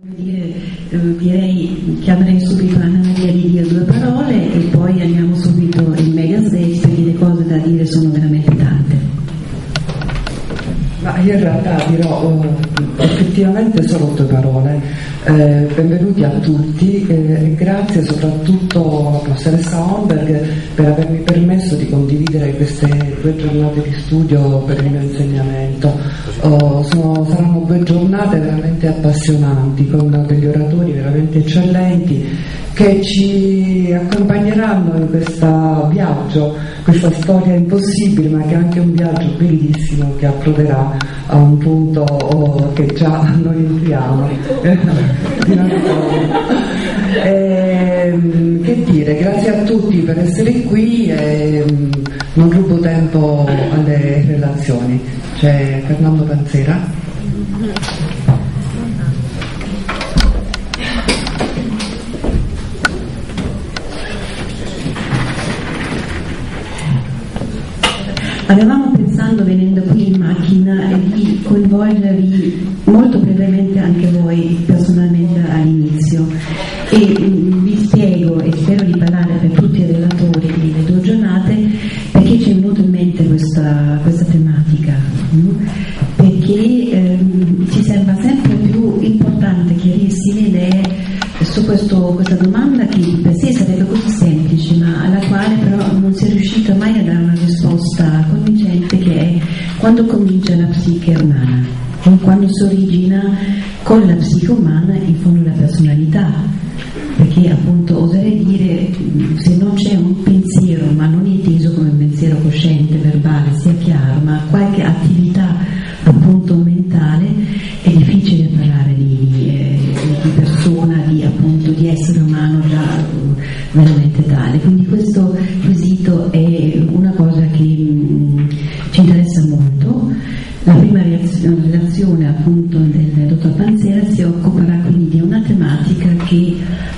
Direi, chiamerei subito Anna Maria di dire due parole e poi andiamo subito in media stage perché le cose da dire sono veramente tante. Ma io in realtà dirò effettivamente solo due parole. Benvenuti a tutti e grazie soprattutto alla professoressa Holmberg per avermi permesso di condividere queste 2 giornate di studio per il mio insegnamento. Saranno 2 giornate veramente appassionanti con degli oratori veramente eccellenti che ci accompagneranno in questo viaggio, questa storia impossibile, ma che è anche un viaggio bellissimo che approderà a un punto che già noi entriamo. Che dire, grazie a tutti per essere qui e non rubo tempo alle relazioni. C'è Fernando Panzera. Avevamo pensato, venendo qui in macchina, di coinvolgervi molto brevemente anche voi personalmente all'inizio e vi spiego e spero di parlare per tutti i relatori delle 2 giornate perché ci è venuta in mente questa tematica, perché ci sembra sempre più importante chiarirsi le idee su questa domanda che per sé sarebbe così semplice ma alla quale però non si è riuscita mai a dare una risposta convincente, che è quando comincia la psiche umana, quando si origina con la psiche umana in fondo la personalità, perché appunto oserei dire se non c'è un pensiero, ma non inteso come un pensiero cosciente, verbale, sia chiaro, ma qualche attività appunto mentale, è difficile parlare di persona, di essere umano già veramente tale. Quindi questo quesito è una cosa che ci interessa molto. La prima relazione appunto del dottor Panzera si occuperà quindi di una tematica che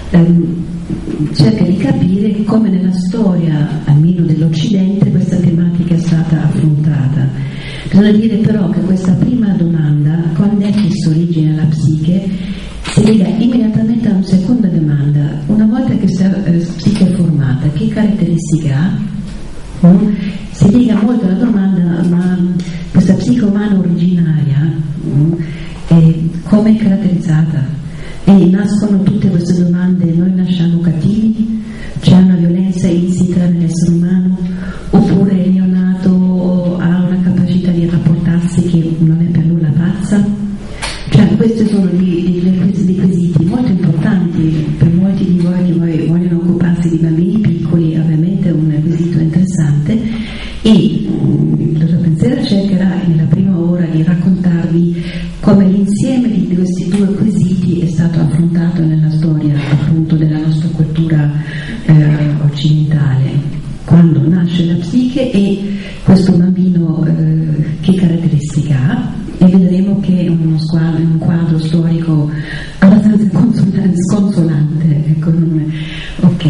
cerca di capire come nella storia, almeno dell'Occidente, questa tematica è stata affrontata. Bisogna dire però che questa prima domanda, quando è che si origina la psiche, si lega immediatamente a una seconda domanda. Una volta che questa psiche è formata, che caratteristiche ha? Si lega molto alla domanda, ma questa psiche umana originaria come è caratterizzata? E nascono tutte queste domande: noi nasciamo cattivi? C'è una violenza insita nell'essere umano? Oppure il neonato ha una capacità di rapportarsi che non è per nulla pazza? Cioè, questi sono dei quesiti molto importanti per molti di voi che vogliono occuparsi di bambini piccoli, ovviamente è un quesito interessante e il dottor Panzera cercherà nella prima ora di raccontarvi come l'insieme di questi 2 quesiti è stato affrontato nella storia appunto della nostra cultura occidentale, quando nasce la psiche e questo bambino che caratteristica ha. E vedremo che è un quadro storico abbastanza sconsolante. Ecco, ok.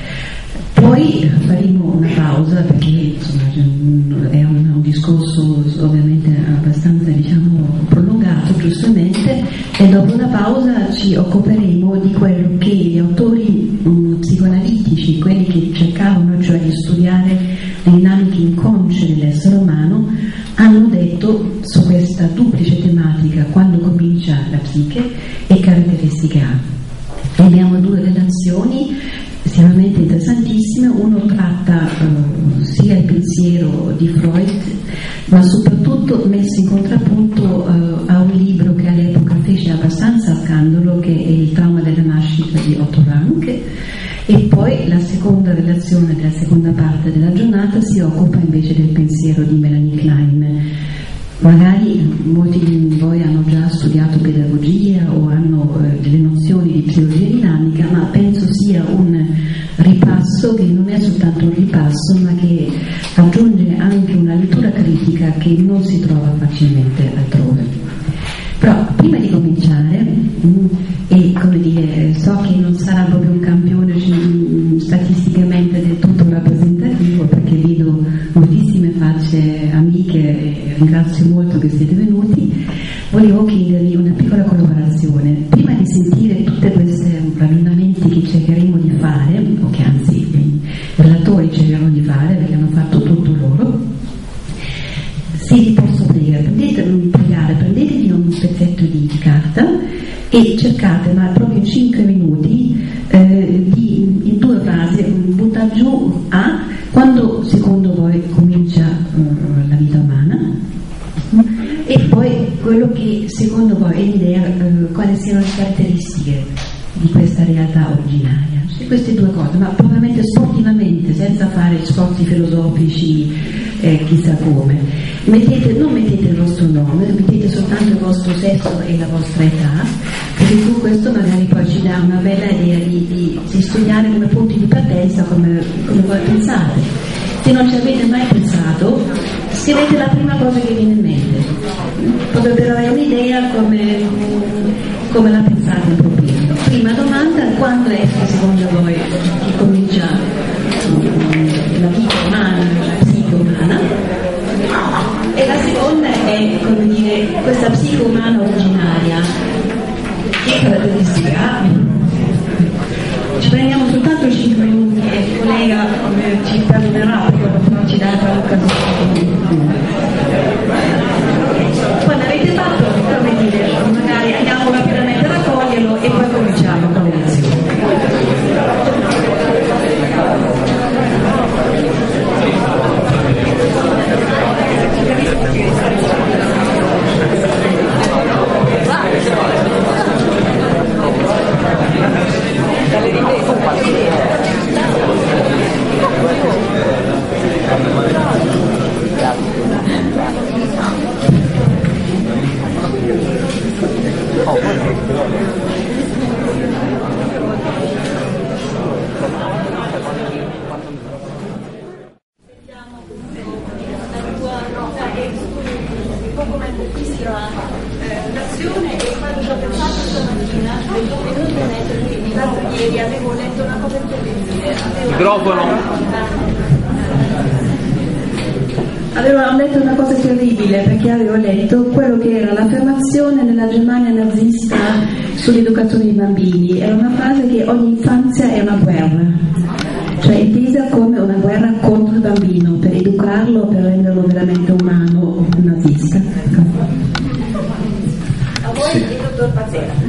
Poi faremo una pausa perché insomma, è un discorso ovviamente abbastanza prolungato giustamente, e dopo la pausa ci occuperemo di quello che gli autori psicoanalitici, quelli che cercavano cioè di studiare le dinamiche inconsce dell'essere umano, hanno detto su questa duplice tematica: quando comincia la psiche e caratteristiche ha. Abbiamo 2 relazioni estremamente interessantissime. Uno tratta sia il pensiero di Freud, ma soprattutto messo in contrappunto a un libro che all'epoca fece abbastanza scandalo, che è Il trauma della nascita di Otto Rank. E poi la seconda relazione della seconda parte della giornata si occupa invece del pensiero di Melanie Klein. Magari molti di voi hanno già studiato pedagogia o hanno delle nozioni di psicologia dinamica, ma penso sia un ripasso che non è soltanto un ripasso, ma che aggiunge anche una lettura critica che non si trova facilmente altrove. Però prima di cominciare, e come dire, so che non sarà proprio un campione statisticamente del tutto rappresentativo, perché vedo moltissime facce amiche e ringrazio molto che siete venuti, volevo chiedervi una piccola collaborazione. Prima di sentire va giù a quando secondo voi comincia la vita umana, e poi quello che secondo voi è l'idea, quali siano le caratteristiche di questa realtà originaria. Queste due cose, ma probabilmente sportivamente, senza fare sforzi filosofici chissà come. Non mettete il vostro nome, mettete soltanto il vostro sesso e la vostra età, perché con questo magari poi ci dà una bella idea di studiare come punti di partenza come voi pensate. Se non ci avete mai pensato, scrivete la prima cosa che viene in mente, proprio per avere un'idea come la pensate un pochino. Prima domanda: quando è che secondo voi che comincia la vita umana, la psiche umana? E la seconda è, come dire, questa psiche umana originaria, che caratteristica ha? Ci prendiamo soltanto 5 minuti e il collega ci perdonerà perché non ci dà l'occasione. Quando avete fatto, come dire, magari andiamo rapidamente a raccoglierlo e poi cominciamo con le lezioni. Avevo letto una cosa terribile, perché avevo letto quello che era l'affermazione nella Germania nazista sull'educazione dei bambini. Era una frase che ogni infanzia è una guerra, cioè intesa come una guerra contro il bambino, per educarlo, per renderlo veramente umano, nazista. A voi il dottor Pazzera.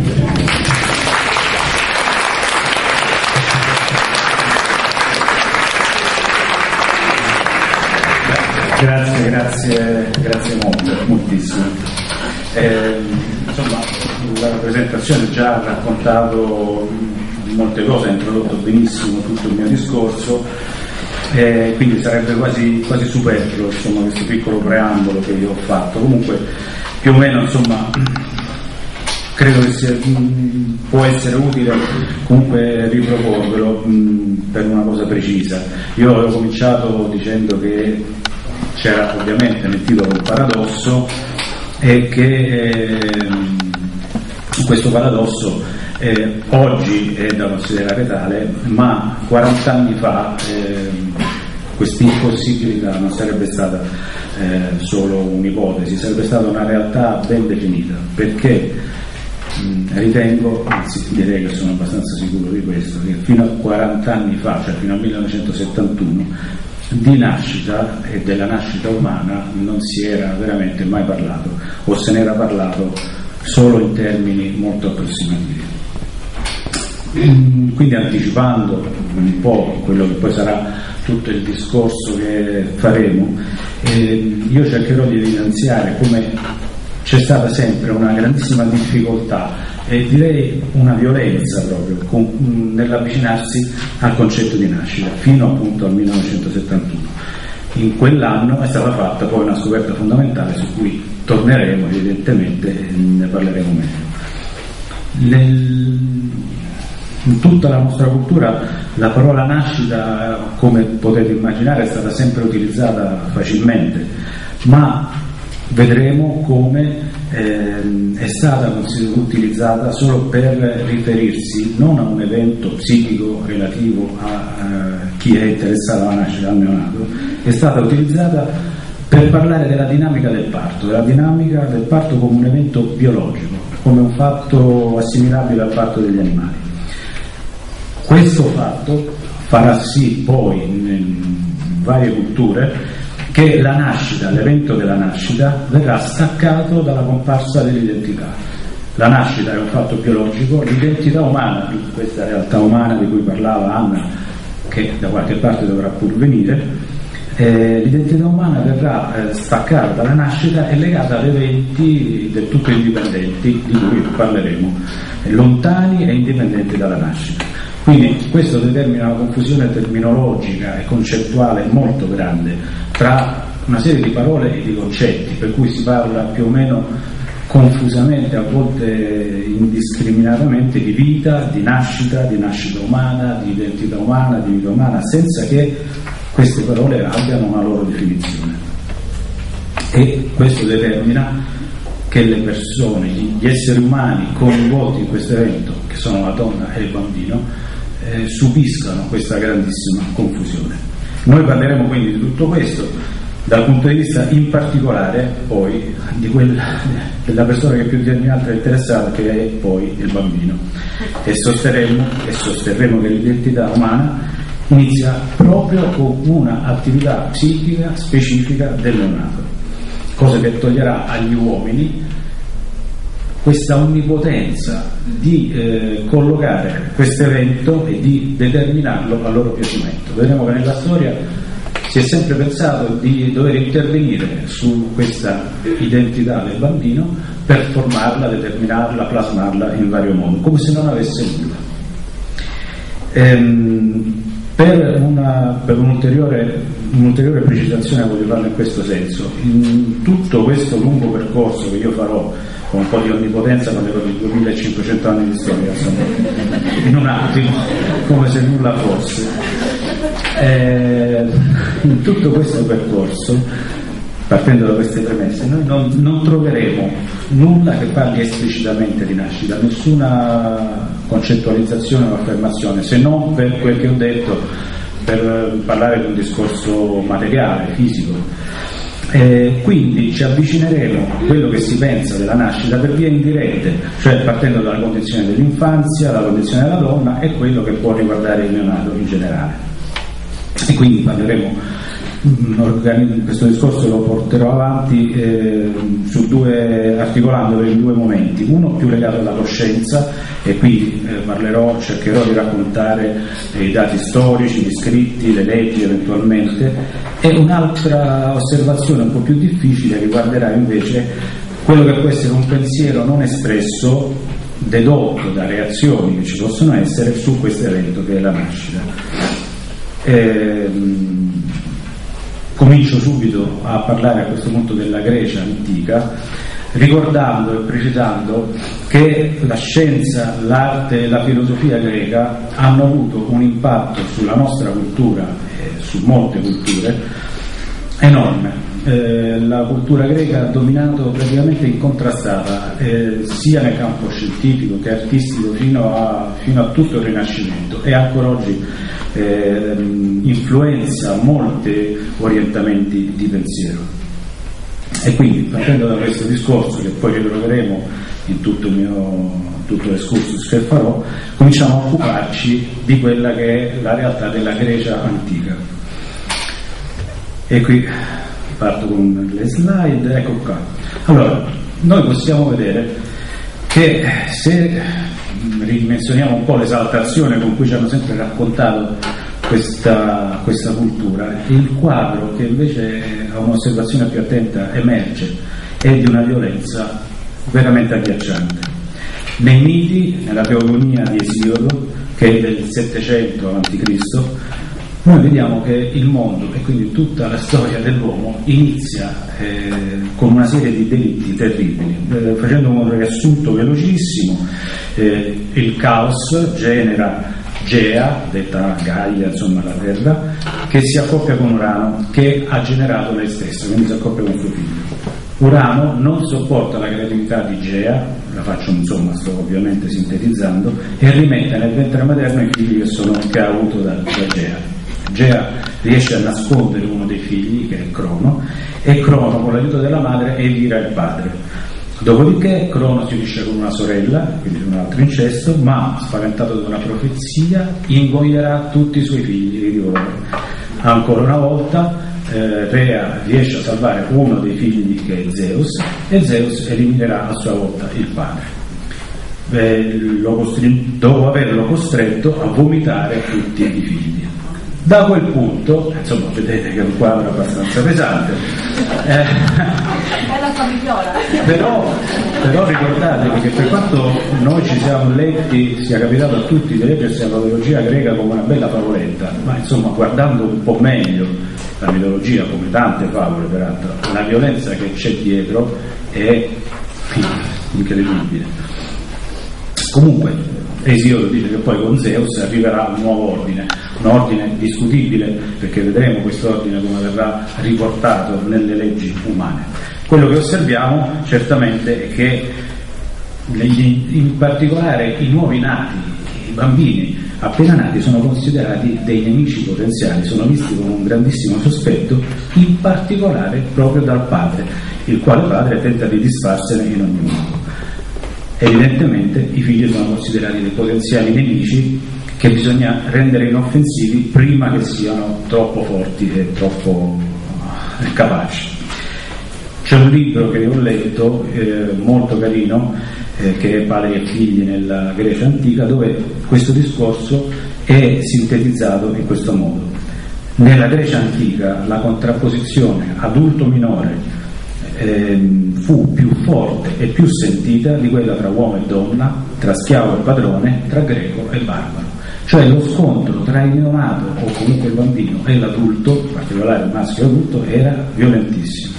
Grazie moltissimo. Insomma, la presentazione già ha raccontato molte cose, ha introdotto benissimo tutto il mio discorso, quindi sarebbe quasi superfluo, insomma, questo piccolo preambolo che io ho fatto. Comunque, più o meno, insomma, credo che può essere utile comunque riproporvelo per una cosa precisa. Io avevo cominciato dicendo che c'era ovviamente nel titolo un paradosso, e che questo paradosso oggi è da considerare tale, ma 40 anni fa questa impossibilità non sarebbe stata solo un'ipotesi, sarebbe stata una realtà ben definita, perché ritengo, anzi direi che sono abbastanza sicuro di questo, che fino a 40 anni fa, cioè fino al 1971, di nascita e della nascita umana non si era veramente mai parlato, o se ne era parlato solo in termini molto approssimativi. Quindi, anticipando un po' quello che poi sarà tutto il discorso che faremo, io cercherò di evidenziare come c'è stata sempre una grandissima difficoltà e direi una violenza proprio nell'avvicinarsi al concetto di nascita, fino appunto al 1971. In quell'anno è stata fatta poi una scoperta fondamentale su cui torneremo evidentemente e ne parleremo meglio. In tutta la nostra cultura la parola nascita, come potete immaginare, è stata sempre utilizzata facilmente, ma vedremo come è stata utilizzata solo per riferirsi non a un evento psichico relativo a chi è interessato alla nascita, al neonato, è stata utilizzata per parlare della dinamica del parto come un evento biologico, come un fatto assimilabile al parto degli animali. Questo fatto farà sì poi in varie culture che la nascita, l'evento della nascita, verrà staccato dalla comparsa dell'identità. La nascita è un fatto biologico, l'identità umana, questa realtà umana di cui parlava Anna che da qualche parte dovrà pur venire, l'identità umana verrà staccata dalla nascita e legata ad eventi del tutto indipendenti, di cui parleremo, lontani e indipendenti dalla nascita. Quindi questo determina una confusione terminologica e concettuale molto grande tra una serie di parole e di concetti, per cui si parla più o meno confusamente, a volte indiscriminatamente, di vita, di nascita umana, di identità umana, di vita umana, senza che queste parole abbiano una loro definizione. E questo determina che le persone, gli esseri umani coinvolti in questo evento, che sono la donna e il bambino, subiscano questa grandissima confusione. Noi parleremo quindi di tutto questo dal punto di vista in particolare poi della persona che più di ogni altra è interessata, che è poi il bambino, e sosterremo che l'identità umana inizia proprio con una attività psichica specifica del neonato, cosa che toglierà agli uomini questa onnipotenza di collocare questo evento e di determinarlo a loro piacimento. Vedremo che nella storia si è sempre pensato di dover intervenire su questa identità del bambino per formarla, determinarla, plasmarla in vario modo, come se non avesse nulla. Per un'ulteriore precisazione voglio farla in questo senso. In tutto questo lungo percorso che io farò con un po' di onnipotenza, parlerò di 2500 anni di storia, insomma, in un attimo, come se nulla fosse. In tutto questo percorso, partendo da queste premesse, noi non troveremo nulla che parli esplicitamente di nascita, nessuna concettualizzazione o affermazione, se non per quel che ho detto, per parlare di un discorso materiale, fisico. Quindi ci avvicineremo a quello che si pensa della nascita per vie indirette, cioè partendo dalla condizione dell'infanzia, dalla condizione della donna e quello che può riguardare il neonato in generale. E quindi parleremo, questo discorso lo porterò avanti articolandolo in due momenti, uno più legato alla coscienza, e qui cercherò di raccontare i dati storici, gli scritti, le leggi eventualmente, e un'altra osservazione un po' più difficile riguarderà invece quello che può essere un pensiero non espresso, dedotto da reazioni che ci possono essere su questo evento che è la nascita. Comincio subito a parlare a questo punto della Grecia antica, ricordando e precisando che la scienza, l'arte e la filosofia greca hanno avuto un impatto sulla nostra cultura e su molte culture enorme. La cultura greca ha dominato praticamente incontrastata, sia nel campo scientifico che artistico, fino a tutto il Rinascimento, e ancora oggi influenza molti orientamenti di pensiero. E quindi, partendo da questo discorso, che poi ritroveremo in tutto l'escursus che farò, cominciamo a occuparci di quella che è la realtà della Grecia antica. E qui parto con le slide, ecco qua. Allora, noi possiamo vedere che se ridimensioniamo un po' l'esaltazione con cui ci hanno sempre raccontato questa cultura, il quadro che invece a un'osservazione più attenta emerge è di una violenza veramente agghiacciante. Nei miti, nella teogonia di Esiodo, che è del 700 a.C., noi vediamo che il mondo, e quindi tutta la storia dell'uomo, inizia con una serie di delitti terribili. Facendo un riassunto velocissimo, il caos genera Gea, detta Gaia, insomma la terra, che si accoppia con Urano, che ha generato lei stessa, quindi si accoppia con suo figlio. Urano non sopporta la creatività di Gea, la faccio insomma, sto ovviamente sintetizzando, e rimette nel ventre materno i figli che ha avuto da Gea. Gea riesce a nascondere uno dei figli, che è Crono, e Crono, con l'aiuto della madre, evira il padre. Dopodiché Crono si unisce con una sorella, quindi un altro incesto, ma spaventato da una profezia ingoierà tutti i suoi figli di oro. Ancora una volta Rea riesce a salvare uno dei figli, che è Zeus, e Zeus eliminerà a sua volta il padre, dopo averlo costretto a vomitare tutti i figli. Da quel punto, insomma, vedete che è un quadro abbastanza pesante, È la famigliola. però ricordatevi che per quanto noi ci siamo letti, sia capitato a tutti di leggersi la mitologia greca come una bella favoletta, ma insomma guardando un po' meglio la mitologia, come tante favole peraltro, la violenza che c'è dietro è incredibile. Comunque Esiodo dice che poi con Zeus arriverà un nuovo ordine, un ordine discutibile, perché vedremo questo ordine come verrà riportato nelle leggi umane. Quello che osserviamo certamente è che in particolare i nuovi nati, i bambini appena nati, sono considerati dei nemici potenziali, sono visti con un grandissimo sospetto, in particolare proprio dal padre, il quale padre tenta di disfarsene in ogni modo. Evidentemente i figli sono considerati dei potenziali nemici che bisogna rendere inoffensivi prima che siano troppo forti e troppo capaci. C'è un libro che ho letto molto carino, che è Padri e figli nella Grecia antica, dove questo discorso è sintetizzato in questo modo. Nella Grecia antica la contrapposizione adulto-minore fu più forte e più sentita di quella tra uomo e donna, tra schiavo e padrone, tra greco e barbaro. Cioè lo scontro tra il neonato o comunque il bambino e l'adulto, in particolare il maschio adulto, era violentissimo.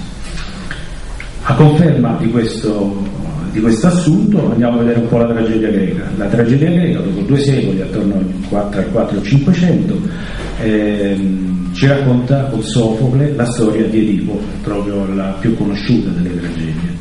A conferma di questo assunto andiamo a vedere un po' la tragedia greca. La tragedia greca, dopo 2 secoli, attorno tra il 4 e il 500, ci racconta con Sofocle la storia di Edipo, proprio la più conosciuta delle tragedie.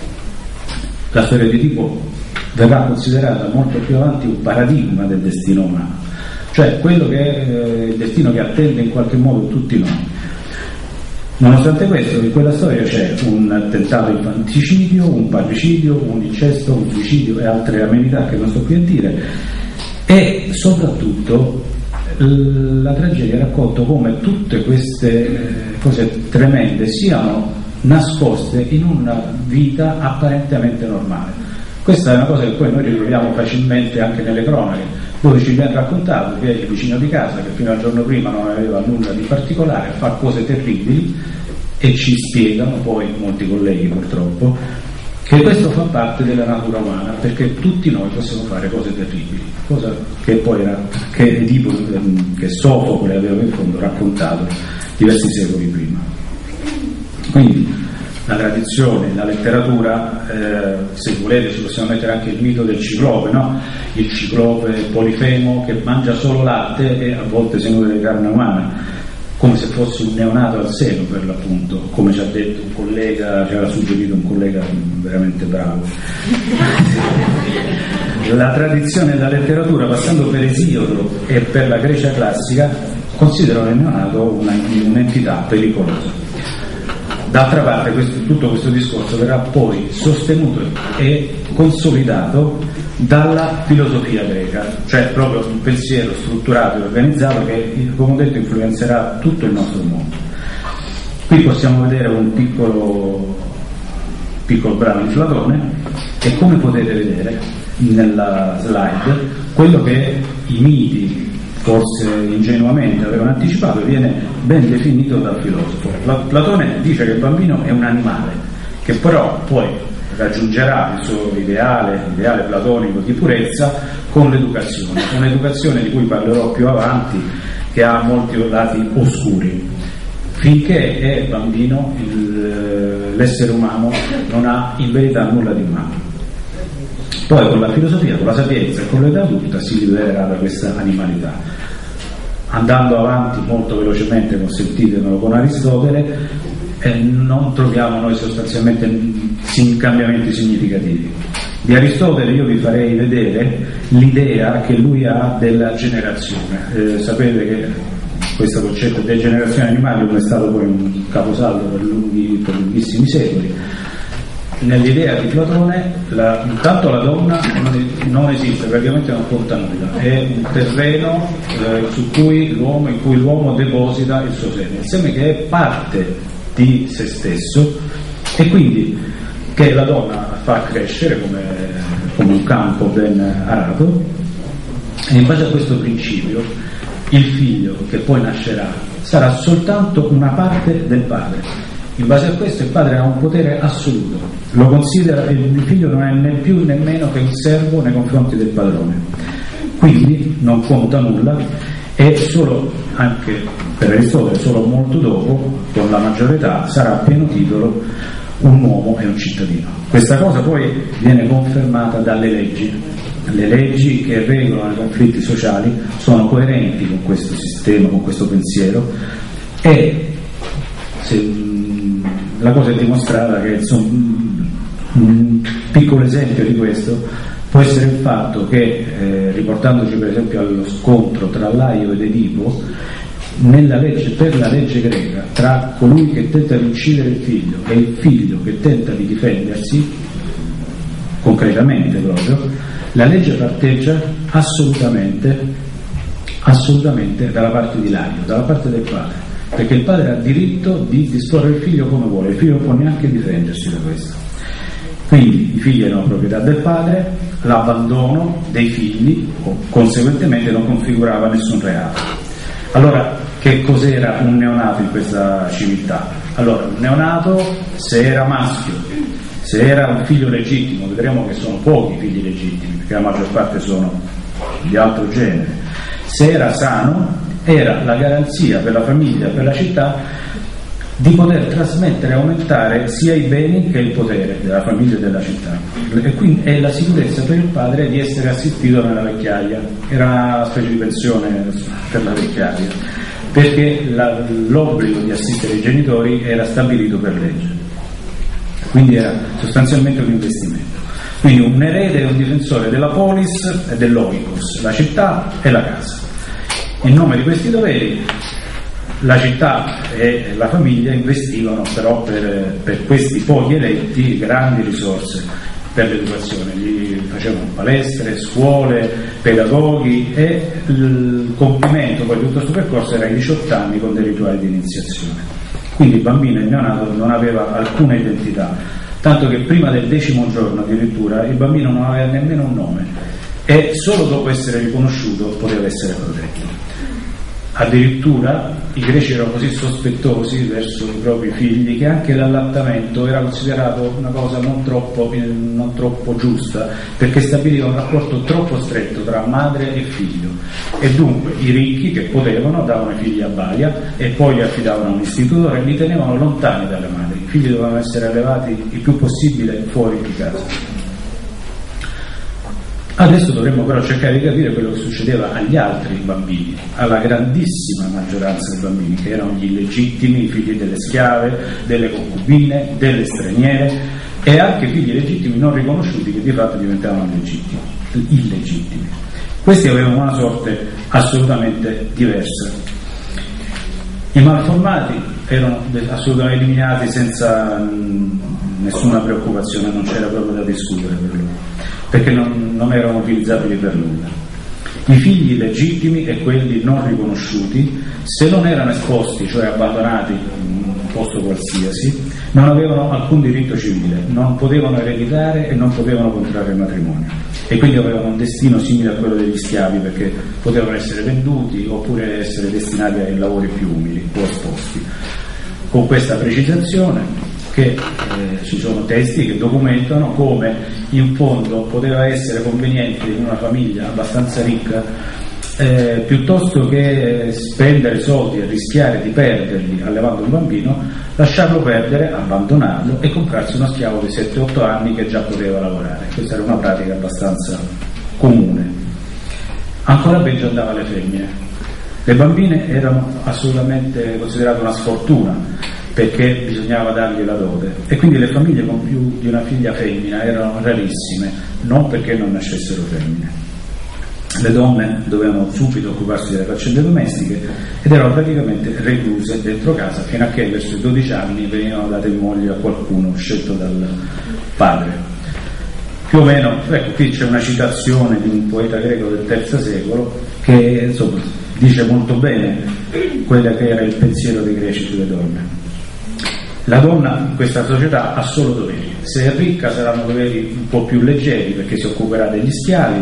La storia di Edipo verrà considerata molto più avanti un paradigma del destino umano, cioè quello che è il destino che attende in qualche modo tutti noi. Nonostante questo, in quella storia c'è un tentato infanticidio, un parricidio, un incesto, un suicidio e altre amenità che non sto qui a dire, e soprattutto la tragedia racconta come tutte queste cose tremende siano nascoste in una vita apparentemente normale. Questa è una cosa che poi noi ritroviamo facilmente anche nelle cronache, dove ci viene raccontato che il vicino di casa, che fino al giorno prima non aveva nulla di particolare, fa cose terribili, e ci spiegano poi molti colleghi purtroppo che questo fa parte della natura umana, perché tutti noi possiamo fare cose terribili, cosa che poi era che Sofocle aveva in fondo raccontato diversi secoli prima. Quindi la tradizione, la letteratura, se volete ci possiamo mettere anche il mito del ciclope, no? Il ciclope Polifemo che mangia solo latte e a volte si nutre di carne umana, come se fosse un neonato al seno, per l'appunto, come ci ha detto un collega, ci aveva suggerito un collega veramente bravo. La tradizione e la letteratura, passando per Esiodo e per la Grecia classica, considerano il neonato un'entità pericolosa. D'altra parte tutto questo discorso verrà poi sostenuto e consolidato dalla filosofia greca, cioè proprio un pensiero strutturato e organizzato che, come ho detto, influenzerà tutto il nostro mondo. Qui possiamo vedere un piccolo brano di Platone e, come potete vedere nella slide, quello che i miti forse ingenuamente avevano anticipato viene ben definito dal filosofo. Platone dice che il bambino è un animale che però poi raggiungerà il suo ideale platonico di purezza con un'educazione di cui parlerò più avanti, che ha molti lati oscuri. Finché è bambino l'essere umano non ha in verità nulla di umano. Poi con la filosofia, con la sapienza e con l'età adulta si libererà da questa animalità. Andando avanti molto velocemente, consentitemelo, con Aristotele, non troviamo noi sostanzialmente cambiamenti significativi. Di Aristotele io vi farei vedere l'idea che lui ha della generazione. Sapete che questo concetto di generazione animale non è stato poi un caposaldo per lunghissimi secoli. Nell'idea di Platone intanto la donna non esiste, praticamente non conta nulla, è un terreno in cui l'uomo deposita il suo seme, il seme che è parte di se stesso e quindi che la donna fa crescere come un campo ben arato, E in base a questo principio il figlio che poi nascerà sarà soltanto una parte del padre. In base a questo il padre ha un potere assoluto, lo considera, il figlio non è né più né meno che un servo nei confronti del padrone, quindi non conta nulla, e solo, anche per Aristotele, solo molto dopo, con la maggiore età, sarà a pieno titolo un uomo e un cittadino. Questa cosa poi viene confermata dalle leggi. Le leggi che regolano i conflitti sociali sono coerenti con questo sistema, con questo pensiero, e la cosa è dimostrata che, insomma, un piccolo esempio di questo può essere il fatto che, riportandoci per esempio allo scontro tra Laio ed Edipo, per la legge greca, tra colui che tenta di uccidere il figlio e il figlio che tenta di difendersi, concretamente proprio, la legge parteggia assolutamente dalla parte di Laio, dalla parte del padre, perché il padre ha diritto di disporre il figlio come vuole, il figlio non può neanche difendersi da questo. Quindi i figli erano proprietà del padre, l'abbandono dei figli conseguentemente non configurava nessun reato. Allora, che cos'era un neonato in questa civiltà? Allora, un neonato, se era maschio, se era un figlio legittimo, vedremo che sono pochi figli legittimi, perché la maggior parte sono di altro genere, se era sano, era la garanzia per la famiglia, per la città, di poter trasmettere e aumentare sia i beni che il potere della famiglia e della città, e quindi è la sicurezza per il padre di essere assistito nella vecchiaia. Era una specie di pensione per la vecchiaia, perché l'obbligo di assistere i genitori era stabilito per legge, quindi era sostanzialmente un investimento. Quindi un erede e un difensore della polis e dell'oikos, la città e la casa. In nome di questi doveri la città e la famiglia investivano però per questi pochi eletti grandi risorse per l'educazione, gli facevano palestre, scuole, pedagoghi, e il compimento poi di tutto questo percorso era ai 18 anni con dei rituali di iniziazione. Quindi il bambino, il neonato, non aveva alcuna identità, tanto che prima del 10° giorno addirittura il bambino non aveva nemmeno un nome, e solo dopo essere riconosciuto poteva essere protetto. Addirittura i greci erano così sospettosi verso i propri figli che anche l'allattamento era considerato una cosa non troppo giusta, perché stabiliva un rapporto troppo stretto tra madre e figlio, e dunque i ricchi che potevano davano i figli a balia e poi li affidavano a un istitutore e li tenevano lontani dalle madri. I figli dovevano essere allevati il più possibile fuori di casa. Adesso dovremmo però cercare di capire quello che succedeva agli altri bambini, alla grandissima maggioranza dei bambini, che erano gli illegittimi, i figli delle schiave, delle concubine, delle straniere, e anche figli legittimi non riconosciuti, che di fatto diventavano illegittimi. Questi avevano una sorte assolutamente diversa. I malformati erano assolutamente eliminati senza nessuna preoccupazione, non c'era proprio da discutere per loro, perché non erano utilizzabili per nulla. I figli legittimi e quelli non riconosciuti, se non erano esposti, cioè abbandonati in un posto qualsiasi, non avevano alcun diritto civile, non potevano ereditare e non potevano contrarre matrimonio, e quindi avevano un destino simile a quello degli schiavi, perché potevano essere venduti oppure essere destinati ai lavori più umili o esposti. Con questa precisazione che ci sono testi che documentano come in fondo poteva essere conveniente in una famiglia abbastanza ricca, piuttosto che spendere soldi e rischiare di perderli allevando un bambino, lasciarlo perdere, abbandonarlo e comprarsi uno schiavo di 7-8 anni che già poteva lavorare. Questa era una pratica abbastanza comune. Ancora peggio andava alle femmine. Le bambine erano assolutamente considerate una sfortuna, perché bisognava dargli la dote, e quindi le famiglie con più di una figlia femmina erano rarissime, non perché non nascessero femmine. Le donne dovevano subito occuparsi delle faccende domestiche ed erano praticamente recluse dentro casa fino a che verso i 12 anni venivano date in moglie a qualcuno scelto dal padre. Più o meno, ecco, qui c'è una citazione di un poeta greco del III secolo che insomma dice molto bene quello che era il pensiero dei greci sulle donne. La donna in questa società ha solo doveri. Se è ricca saranno doveri un po' più leggeri, perché si occuperà degli schiavi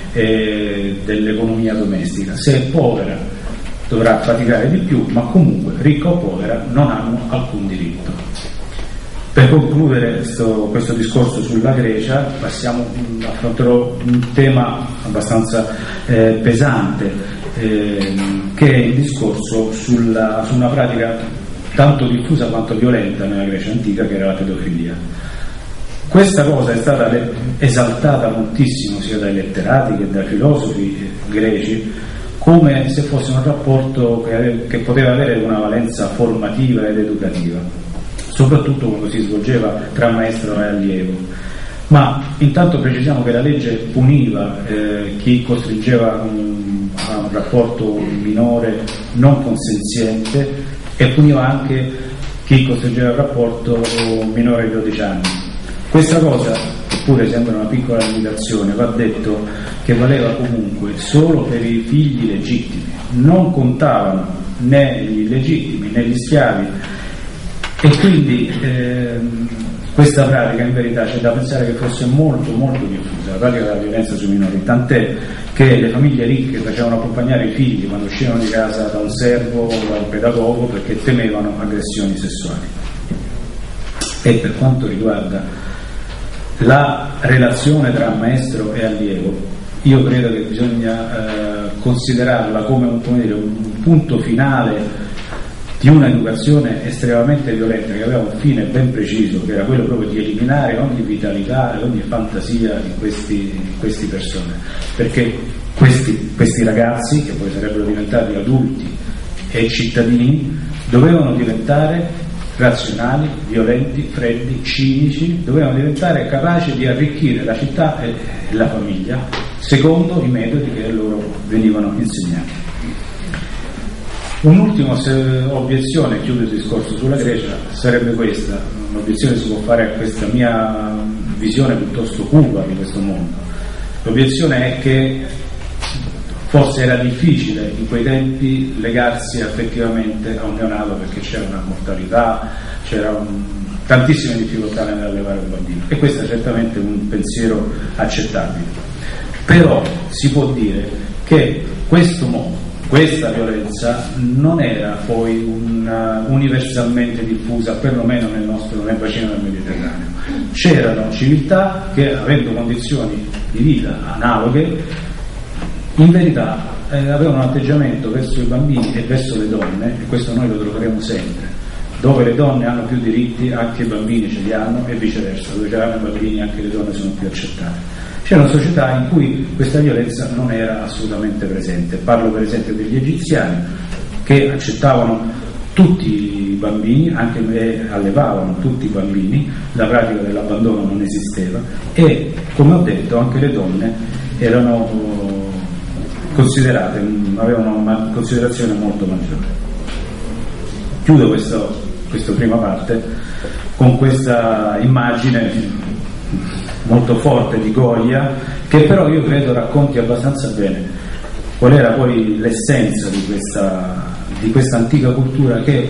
dell'economia domestica. Se è povera dovrà faticare di più, ma comunque ricca o povera non hanno alcun diritto. Per concludere questo discorso sulla Grecia, affronterò un tema abbastanza pesante, che è il discorso su una pratica tanto diffusa quanto violenta nella Grecia antica, che era la pedofilia. Questa cosa è stata esaltata moltissimo sia dai letterati che dai filosofi greci, come se fosse un rapporto che poteva avere una valenza formativa ed educativa, soprattutto quando si svolgeva tra maestro e allievo. Ma intanto precisiamo che la legge puniva chi costringeva a un rapporto minore non consenziente e puniva anche chi costringeva a un rapporto minore di 12 anni. Questa cosa, eppure sembra una piccola limitazione, va detto che valeva comunque solo per i figli legittimi, non contavano né gli illegittimi né gli schiavi, e quindi questa pratica in verità c'è da pensare che fosse molto molto diffusa, la pratica della violenza sui minori, tant'è che le famiglie ricche facevano accompagnare i figli quando uscivano di casa da un servo o da un pedagogo perché temevano aggressioni sessuali. E per quanto riguarda la relazione tra maestro e allievo, io credo che bisogna considerarla come un punto finale di un'educazione estremamente violenta, che aveva un fine ben preciso, che era quello proprio di eliminare ogni vitalità e ogni fantasia di queste persone, perché questi ragazzi, che poi sarebbero diventati adulti e cittadini, dovevano diventare razionali, violenti, freddi, cinici, dovevano diventare capaci di arricchire la città e la famiglia secondo i metodi che loro venivano insegnati. Un'ultima obiezione, chiudo il discorso sulla Grecia, sarebbe questa, un'obiezione che si può fare a questa mia visione piuttosto cupa di questo mondo. L'obiezione è che forse era difficile in quei tempi legarsi affettivamente a un neonato, perché c'era una mortalità, c'erano tantissime difficoltà nell'allevare un bambino, e questo è certamente un pensiero accettabile. Però si può dire che questa violenza non era poi universalmente diffusa, perlomeno nel bacino del Mediterraneo. C'erano civiltà che, avendo condizioni di vita analoghe, in verità avevano un atteggiamento verso i bambini e verso le donne, e questo noi lo troveremo sempre. Dove le donne hanno più diritti, anche i bambini ce li hanno, e viceversa, dove c'erano i bambini anche le donne sono più accettate. C'era una società in cui questa violenza non era assolutamente presente. Parlo per esempio degli egiziani, che accettavano tutti i bambini, anche allevavano tutti i bambini, la pratica dell'abbandono non esisteva, e come ho detto anche le donne erano considerate, avevano una considerazione molto maggiore. Chiudo questa prima parte con questa immagine molto forte di Goya, che però io credo racconti abbastanza bene qual era poi l'essenza di questa antica cultura, che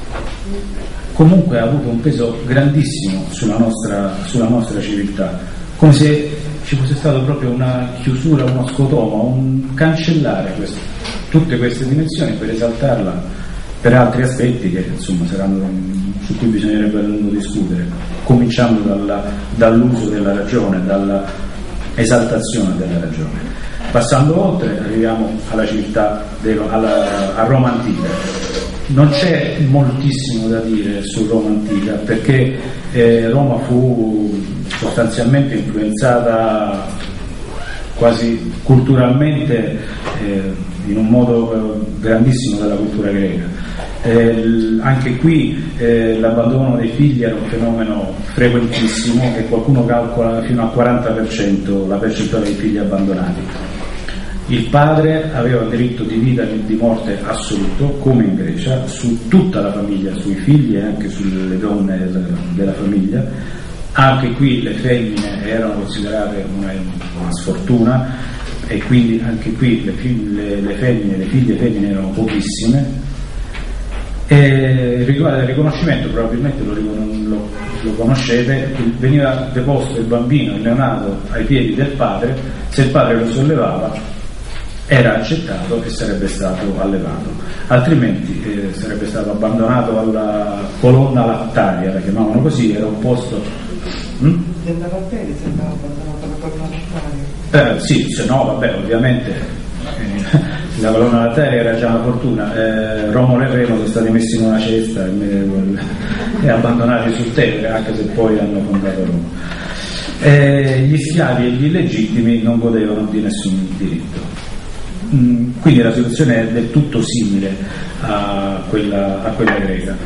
comunque ha avuto un peso grandissimo sulla nostra civiltà, come se ci fosse stato proprio una chiusura, uno scotoma, un cancellare tutte queste dimensioni per esaltarla per altri aspetti che insomma su cui bisognerebbe a lungo discutere, cominciando dall'uso della ragione, dall'esaltazione della ragione. Passando oltre, arriviamo alla civiltà, a Roma antica. Non c'è moltissimo da dire su Roma antica, perché Roma fu sostanzialmente influenzata quasi culturalmente in un modo grandissimo dalla cultura greca. Anche qui l'abbandono dei figli era un fenomeno frequentissimo, e qualcuno calcola fino al 40% la percentuale di figli abbandonati. Il padre aveva diritto di vita e di morte assoluto, come in Grecia, su tutta la famiglia, sui figli e anche sulle donne della famiglia. Anche qui le femmine erano considerate una sfortuna, e quindi anche qui le figlie femmine erano pochissime. E riguardo al riconoscimento, probabilmente lo conoscete, veniva deposto il bambino, il neonato, ai piedi del padre. Se il padre lo sollevava era accettato e sarebbe stato allevato, altrimenti sarebbe stato abbandonato alla colonna lattaria, la chiamavano così, era un posto della Valtteri sembrava abbandonato alla colonna lattaria. Sì, se no vabbè, ovviamente la colonna lattaria era già una fortuna. Romolo e Remo sono stati messi in una cesta e abbandonati sul Tevere, anche se poi hanno fondato Roma. Gli schiavi e gli illegittimi non godevano di nessun diritto. Quindi la situazione è del tutto simile a quella greca.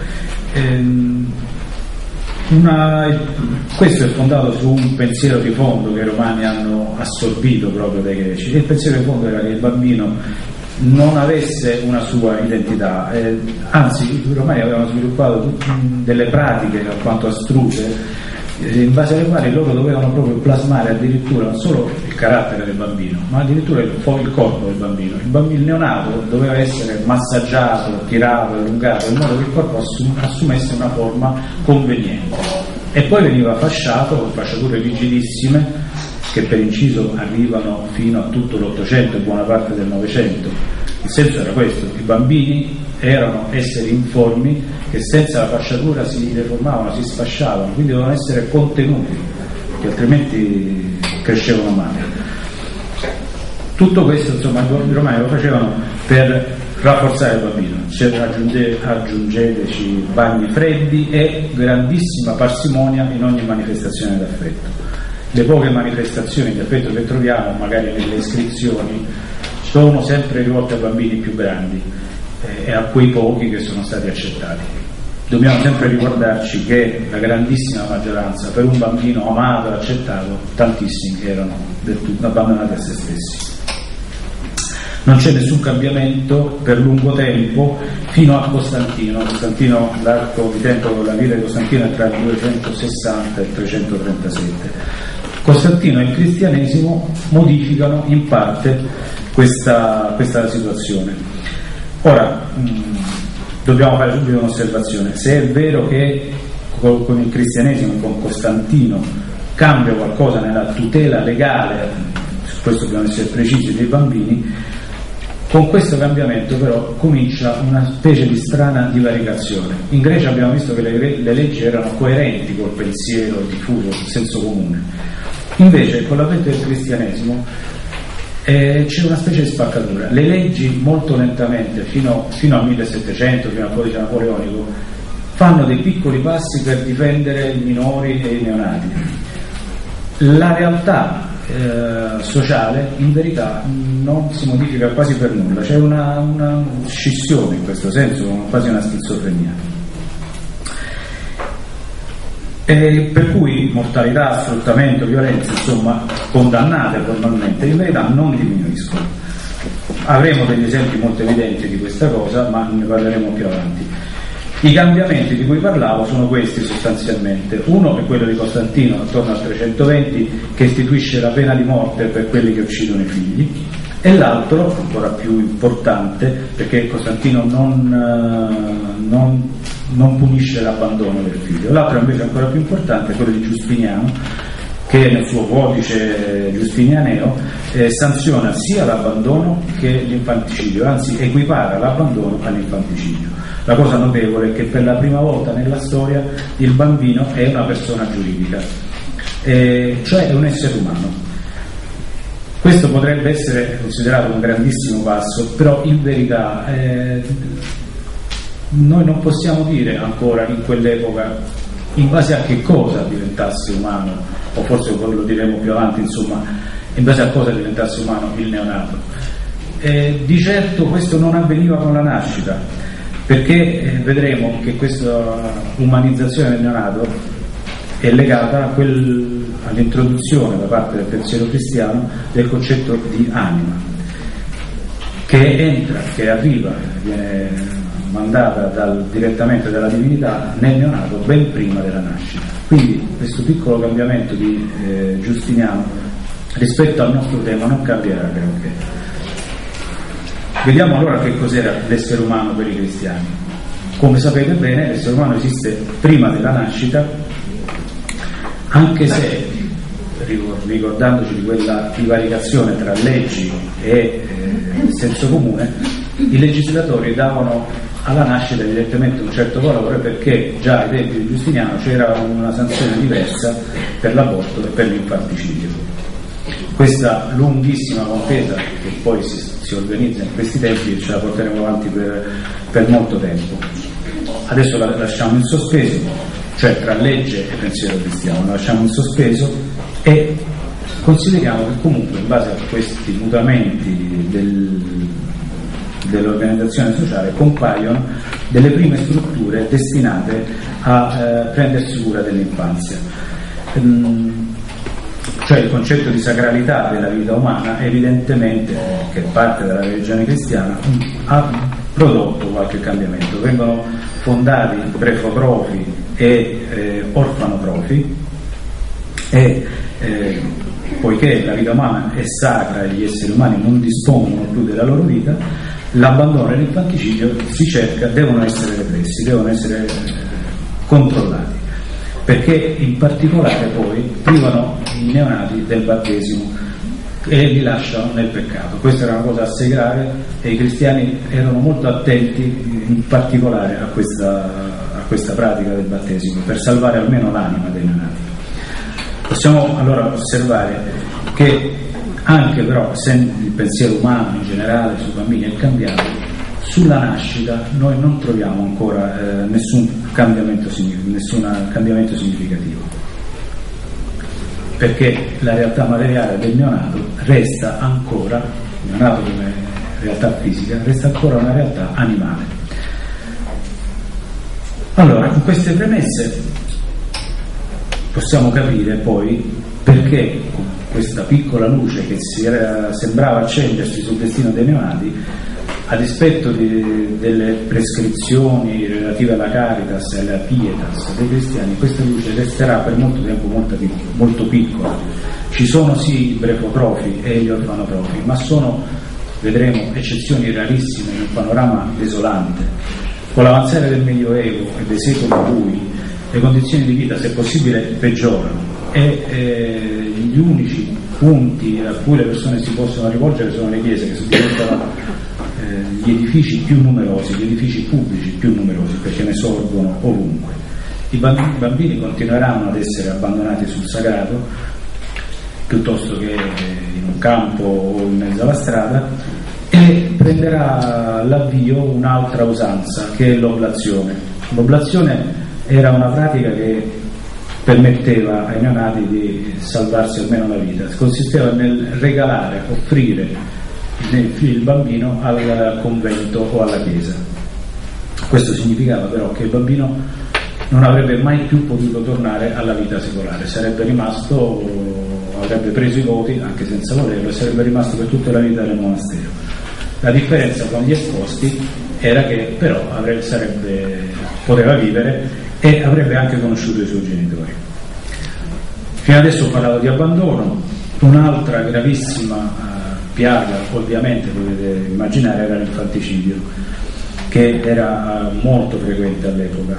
Questo è fondato su un pensiero di fondo che i romani hanno assorbito proprio dai greci. Il pensiero di fondo era che il bambino non avesse una sua identità, anzi i romani avevano sviluppato delle pratiche alquanto astruse, in base alle quali loro dovevano proprio plasmare addirittura non solo il carattere del bambino, ma addirittura il corpo del bambino. Il neonato doveva essere massaggiato, tirato, allungato, in modo che il corpo assumesse una forma conveniente, e poi veniva fasciato con fasciature rigidissime che per inciso arrivano fino a tutto l'Ottocento e buona parte del Novecento. Il senso era questo: i bambini erano esseri informi che senza la fasciatura si deformavano, si sfasciavano, quindi dovevano essere contenuti, che altrimenti crescevano male. Tutto questo, insomma, i romani lo facevano per rafforzare il bambino. Aggiungeteci bagni freddi e grandissima parsimonia in ogni manifestazione d'affetto. Le poche manifestazioni di affetto che troviamo, magari nelle iscrizioni, sono sempre rivolte a bambini più grandi e a quei pochi che sono stati accettati. Dobbiamo sempre ricordarci che la grandissima maggioranza, per un bambino amato e accettato, tantissimi erano del tutto abbandonati a se stessi. Non c'è nessun cambiamento per lungo tempo fino a Costantino. L'arco di tempo della vita di Costantino è tra il 260 e il 337. Costantino e il cristianesimo modificano in parte questa situazione. Ora, dobbiamo fare subito un'osservazione: se è vero che con il cristianesimo e con Costantino cambia qualcosa nella tutela legale, su questo dobbiamo essere precisi, dei bambini, con questo cambiamento però comincia una specie di strana divaricazione. In Grecia abbiamo visto che le leggi erano coerenti col pensiero diffuso, il senso comune. Invece con l'avvento del cristianesimo c'è una specie di spaccatura. Le leggi molto lentamente, fino al 1700, fino al codice napoleonico, fanno dei piccoli passi per difendere i minori e i neonati. La realtà sociale in verità non si modifica quasi per nulla, c'è una scissione in questo senso, quasi una schizofrenia. Per cui mortalità, sfruttamento, violenza, insomma, condannate formalmente, in verità non diminuiscono. Avremo degli esempi molto evidenti di questa cosa, ma ne parleremo più avanti. I cambiamenti di cui parlavo sono questi sostanzialmente. Uno è quello di Costantino attorno al 320, che istituisce la pena di morte per quelli che uccidono i figli, e l'altro, ancora più importante, perché Costantino non punisce l'abbandono del figlio. L'altro invece ancora più importante è quello di Giustiniano, che nel suo codice giustinianeo sanziona sia l'abbandono che l'infanticidio, anzi equipara l'abbandono all'infanticidio. La cosa notevole è che per la prima volta nella storia il bambino è una persona giuridica, cioè è un essere umano. Questo potrebbe essere considerato un grandissimo passo, però in verità noi non possiamo dire ancora in quell'epoca in base a che cosa diventasse umano, o forse lo diremo più avanti, insomma, in base a cosa diventasse umano il neonato. Di certo questo non avveniva con la nascita, perché vedremo che questa umanizzazione del neonato è legata all'introduzione da parte del pensiero cristiano del concetto di anima, che arriva, viene mandata direttamente dalla divinità nel neonato ben prima della nascita. Quindi questo piccolo cambiamento di Giustiniano rispetto al nostro tema non cambierà granché. Vediamo allora che cos'era l'essere umano per i cristiani. come sapete bene, l'essere umano esiste prima della nascita, anche se, ricordandoci di quella divaricazione tra leggi e senso comune, i legislatori davano alla nascita evidentemente un certo valore, perché già ai tempi di Giustiniano c'era una sanzione diversa per l'aborto e per l'infanticidio. Questa lunghissima contesa, che poi si organizza in questi tempi, ce la porteremo avanti per molto tempo. Adesso la lasciamo in sospeso, cioè tra legge e pensiero cristiano la lasciamo in sospeso, e consideriamo che comunque in base a questi mutamenti dell'organizzazione sociale compaiono delle prime strutture destinate a prendersi cura dell'infanzia. Cioè il concetto di sacralità della vita umana, evidentemente, che parte dalla religione cristiana, ha prodotto qualche cambiamento. Vengono fondati brefoprofi e orfanoprofi, e poiché la vita umana è sacra e gli esseri umani non dispongono più della loro vita, l'abbandono e l'infanticidio devono essere repressi, devono essere controllati, perché in particolare poi privano i neonati del battesimo e li lasciano nel peccato. Questa era una cosa assai grave e i cristiani erano molto attenti in particolare a questa pratica del battesimo, per salvare almeno l'anima dei neonati. Possiamo allora osservare che anche però, se il pensiero umano in generale sui bambini è cambiato, sulla nascita noi non troviamo ancora nessun cambiamento significativo, perché la realtà materiale del neonato resta ancora, il neonato come realtà fisica, resta ancora una realtà animale. Allora, con queste premesse possiamo capire poi perché questa piccola luce che sembrava accendersi sul destino dei neonati, a dispetto delle prescrizioni relative alla Caritas e alla Pietas dei cristiani, questa luce resterà per molto tempo molto piccola. Ci sono sì i brefoprofi e gli orfanoprofi, ma sono, vedremo, eccezioni rarissime in un panorama desolante. Con l'avanzare del Medioevo e dei secoli bui, le condizioni di vita, se possibile, peggiorano, e gli unici punti a cui le persone si possono rivolgere sono le chiese, che diventano gli edifici più numerosi, gli edifici pubblici più numerosi, perché ne sorgono ovunque. I bambini continueranno ad essere abbandonati sul sagrato piuttosto che in un campo o in mezzo alla strada, e prenderà l'avvio un'altra usanza, che è l'oblazione. L'oblazione era una pratica che permetteva ai neonati di salvarsi almeno la vita. Consisteva nel regalare, offrire il bambino al convento o alla chiesa. Questo significava però che il bambino non avrebbe mai più potuto tornare alla vita secolare, sarebbe rimasto, avrebbe preso i voti anche senza volerlo, e sarebbe rimasto per tutta la vita nel monastero. La differenza con gli esposti era che però poteva vivere e avrebbe anche conosciuto i suoi genitori. Fino adesso ho parlato di abbandono. Un'altra gravissima piaga, ovviamente potete immaginare, era l'infanticidio, che era molto frequente all'epoca.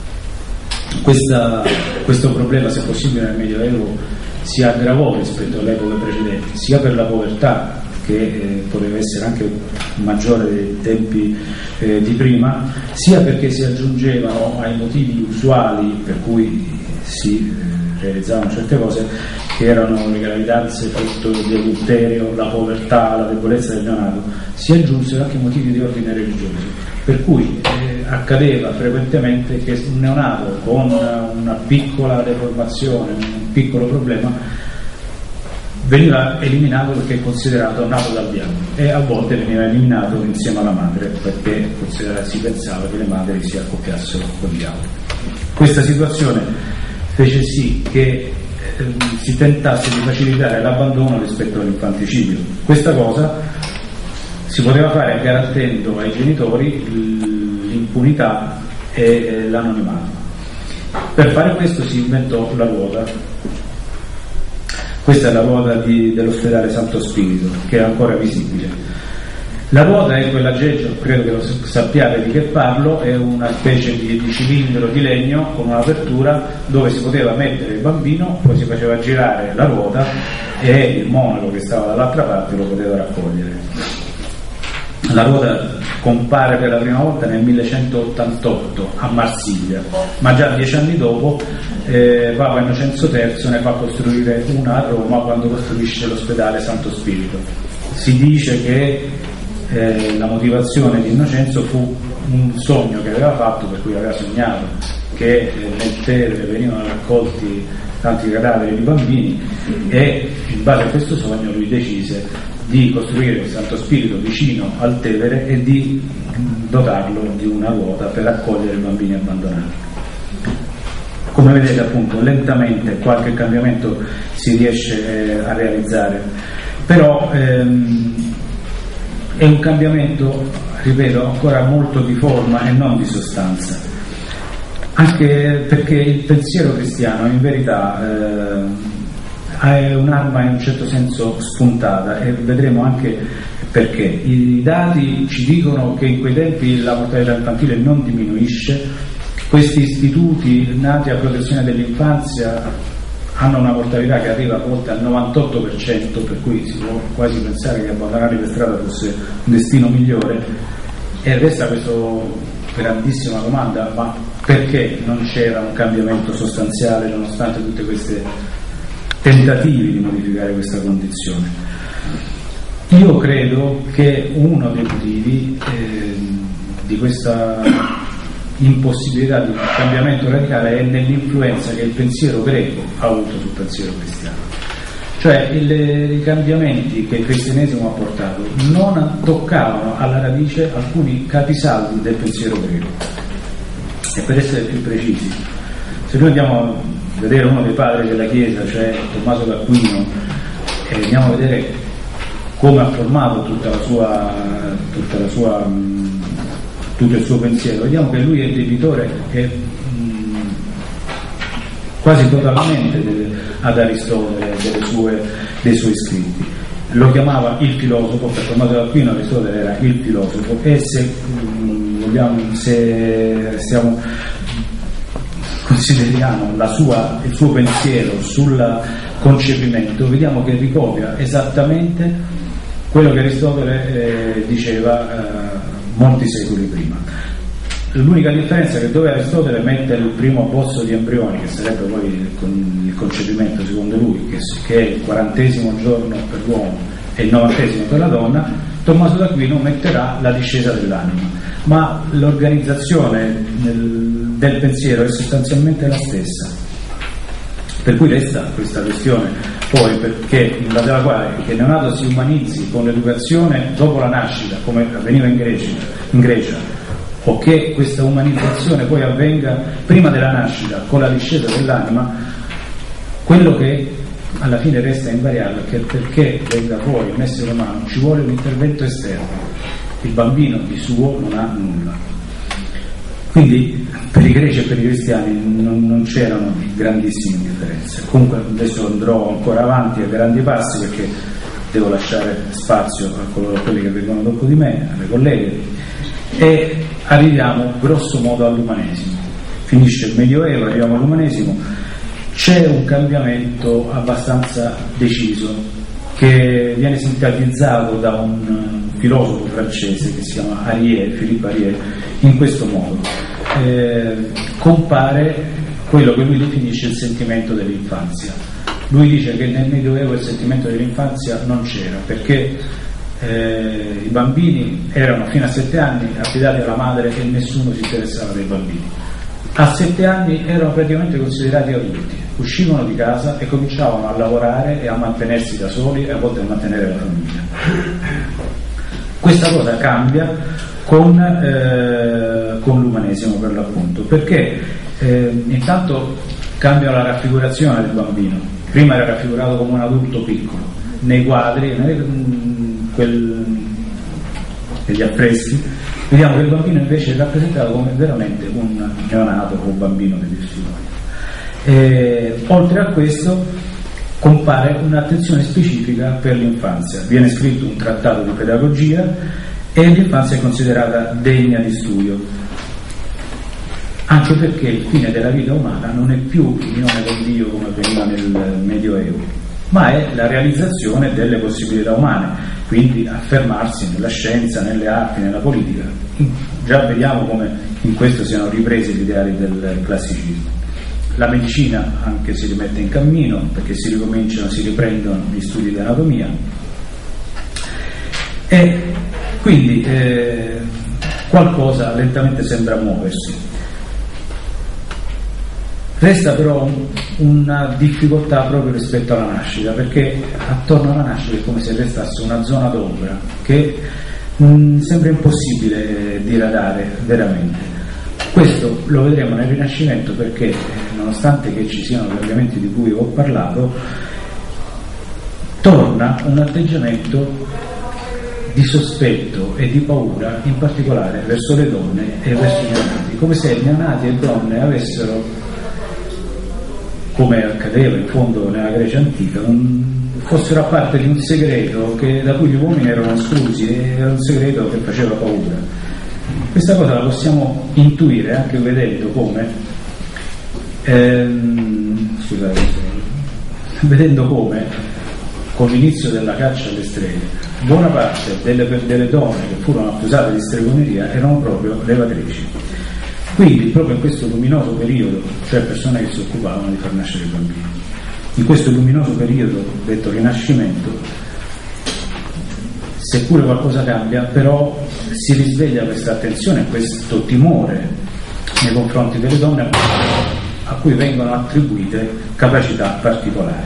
Questo problema, se possibile, nel Medioevo si aggravò rispetto alle epoche precedenti, sia per la povertà, che poteva essere anche maggiore dei tempi di prima, sia perché si aggiungevano ai motivi usuali per cui si realizzavano certe cose, che erano le gravidanze frutto di adulterio, la povertà, la debolezza del neonato. Si aggiunsero anche motivi di ordine religioso, per cui accadeva frequentemente che un neonato con una piccola deformazione, un piccolo problema, veniva eliminato perché è considerato nato dal diavolo, e a volte veniva eliminato insieme alla madre, perché si pensava che le madri si accoppiassero col diavolo. Questa situazione fece sì che si tentasse di facilitare l'abbandono rispetto all'infanticidio. Questa cosa si poteva fare garantendo ai genitori l'impunità e l'anonimato. Per fare questo si inventò la ruota. Questa è la ruota dell'ospedale Santo Spirito, che è ancora visibile. La ruota è quell'aggeggio, credo che lo sappiate di che parlo, è una specie di cilindro di legno con un'apertura dove si poteva mettere il bambino, poi si faceva girare la ruota e il monaco che stava dall'altra parte lo poteva raccogliere. La ruota compare per la prima volta nel 1188 a Marsiglia, ma già 10 anni dopo Papa Innocenzo III ne fa costruire una a Roma quando costruisce l'ospedale Santo Spirito. Si dice che la motivazione di Innocenzo fu un sogno che aveva fatto, per cui aveva sognato che nel Tevere venivano raccolti tanti cadaveri di bambini, e in base a questo sogno lui decise di costruire il Santo Spirito vicino al Tevere e di dotarlo di una ruota per raccogliere i bambini abbandonati. Come vedete, appunto, lentamente qualche cambiamento si riesce a realizzare, però è un cambiamento, ripeto, ancora molto di forma e non di sostanza, anche perché il pensiero cristiano in verità è un'arma in un certo senso spuntata, e vedremo anche perché. I dati ci dicono che in quei tempi la mortalità infantile non diminuisce, questi istituti nati a protezione dell'infanzia hanno una mortalità che arriva a volte al 98%, per cui si può quasi pensare che abbandonarli per strada fosse un destino migliore. E resta questa grandissima domanda: ma perché non c'era un cambiamento sostanziale nonostante tutte queste tentativi di modificare questa condizione? Io credo che uno dei motivi di questa impossibilità di un cambiamento radicale è nell'influenza che il pensiero greco ha avuto sul pensiero cristiano. Cioè i cambiamenti che il cristianesimo ha portato non toccavano alla radice alcuni capisaldi del pensiero greco. E per essere più precisi, se noi andiamo a vedere uno dei padri della Chiesa, cioè Tommaso d'Aquino, e andiamo a vedere come ha formato tutto il suo pensiero, vediamo che lui è debitore quasi totalmente ad Aristotele dei suoi scritti. Lo chiamava il filosofo, per Tommaso d'Aquino Aristotele era il filosofo, e se consideriamo il suo pensiero sul concepimento, vediamo che ricopia esattamente quello che Aristotele diceva molti secoli prima. L'unica differenza è che dove Aristotele mette il primo abbozzo di embrioni, che sarebbe poi il concepimento secondo lui, che è il 40° giorno per l'uomo e il 90° per la donna, Tommaso d'Aquino metterà la discesa dell'anima, ma l'organizzazione del pensiero è sostanzialmente la stessa. Per cui resta questa questione poi, perché in base alla quale che il neonato si umanizzi con l'educazione dopo la nascita, come avveniva in Grecia, o che questa umanizzazione poi avvenga prima della nascita con la discesa dell'anima, quello che alla fine resta invariabile è che perché venga fuori un essere umano ci vuole un intervento esterno. Il bambino di suo non ha nulla. Quindi per i greci e per i cristiani non c'erano grandissime differenze. Comunque adesso andrò ancora avanti a grandi passi, perché devo lasciare spazio a quelli che vengono dopo di me, alle colleghe, e arriviamo grosso modo all'umanesimo. Finisce il Medioevo, arriviamo all'umanesimo. C'è un cambiamento abbastanza deciso che viene sintetizzato da un filosofo francese che si chiama Philippe Arié in questo modo. Compare quello che lui definisce il sentimento dell'infanzia. Lui dice che nel Medioevo il sentimento dell'infanzia non c'era, perché i bambini erano fino a 7 anni affidati alla madre e nessuno si interessava dei bambini. A 7 anni erano praticamente considerati adulti, uscivano di casa e cominciavano a lavorare e a mantenersi da soli e a volte a mantenere la famiglia. Questa cosa cambia con l'umanesimo, per l'appunto, perché intanto cambia la raffigurazione del bambino. Prima era raffigurato come un adulto piccolo, nei quadri, negli affreschi, vediamo che il bambino invece è rappresentato come veramente un neonato o un bambino degli stiloli. Oltre a questo compare un'attenzione specifica per l'infanzia. Viene scritto un trattato di pedagogia e l'infanzia è considerata degna di studio, anche perché il fine della vita umana non è più l'unione con Dio come avveniva nel Medioevo, ma è la realizzazione delle possibilità umane, quindi affermarsi nella scienza, nelle arti, nella politica. Già vediamo come in questo siano ripresi gli ideali del classicismo. La medicina anche si rimette in cammino, perché si riprendono gli studi di anatomia, e quindi qualcosa lentamente sembra muoversi. Resta però una difficoltà proprio rispetto alla nascita, perché attorno alla nascita è come se restasse una zona d'ombra che sembra impossibile diradare veramente. Questo lo vedremo nel Rinascimento, perché nonostante che ci siano cambiamenti di cui ho parlato, torna un atteggiamento di sospetto e di paura, in particolare verso le donne e verso i neonati, come se neonati e donne avessero, come accadeva in fondo nella Grecia antica, fossero a parte di un segreto da cui gli uomini erano esclusi, e era un segreto che faceva paura. Questa cosa la possiamo intuire anche vedendo come con l'inizio della caccia alle streghe buona parte delle donne che furono accusate di stregoneria erano proprio levatrici. Quindi proprio in questo luminoso periodo, cioè persone che si occupavano di far nascere i bambini, in questo luminoso periodo detto Rinascimento, seppure qualcosa cambia, però si risveglia questa attenzione, questo timore nei confronti delle donne a cui vengono attribuite capacità particolari.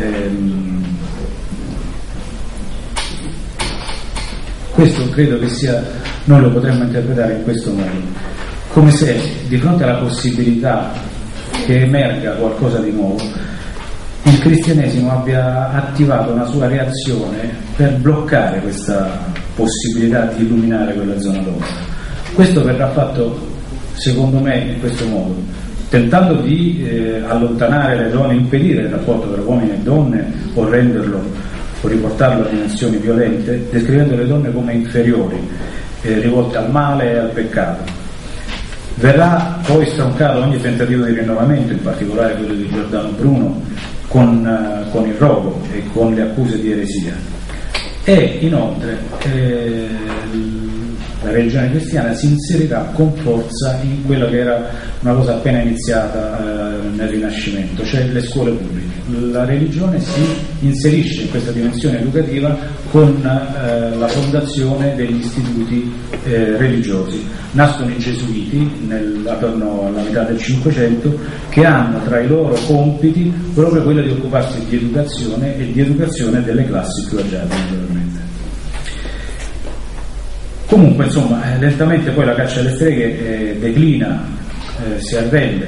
Questo credo che sia, noi lo potremmo interpretare in questo modo, come se di fronte alla possibilità che emerga qualcosa di nuovo, il cristianesimo abbia attivato una sua reazione per bloccare questa possibilità di illuminare quella zona d'ombra. Questo verrà fatto, secondo me, in questo modo, tentando di allontanare le donne, impedire il rapporto tra uomini e donne, o renderlo o riportarlo a dimensioni violente, descrivendo le donne come inferiori, rivolte al male e al peccato. Verrà poi stroncato ogni tentativo di rinnovamento, in particolare quello di Giordano Bruno, con il rogo e con le accuse di eresia. E inoltre la religione cristiana si inserirà con forza in quella che era una cosa appena iniziata nel Rinascimento, cioè le scuole pubbliche. La religione si inserisce in questa dimensione educativa con la fondazione degli istituti religiosi. Nascono i gesuiti attorno alla metà del Cinquecento, che hanno tra i loro compiti proprio quello di occuparsi di educazione e di educazione delle classi più agiate, naturalmente. Comunque, insomma, lentamente poi la caccia alle streghe declina, si arrende,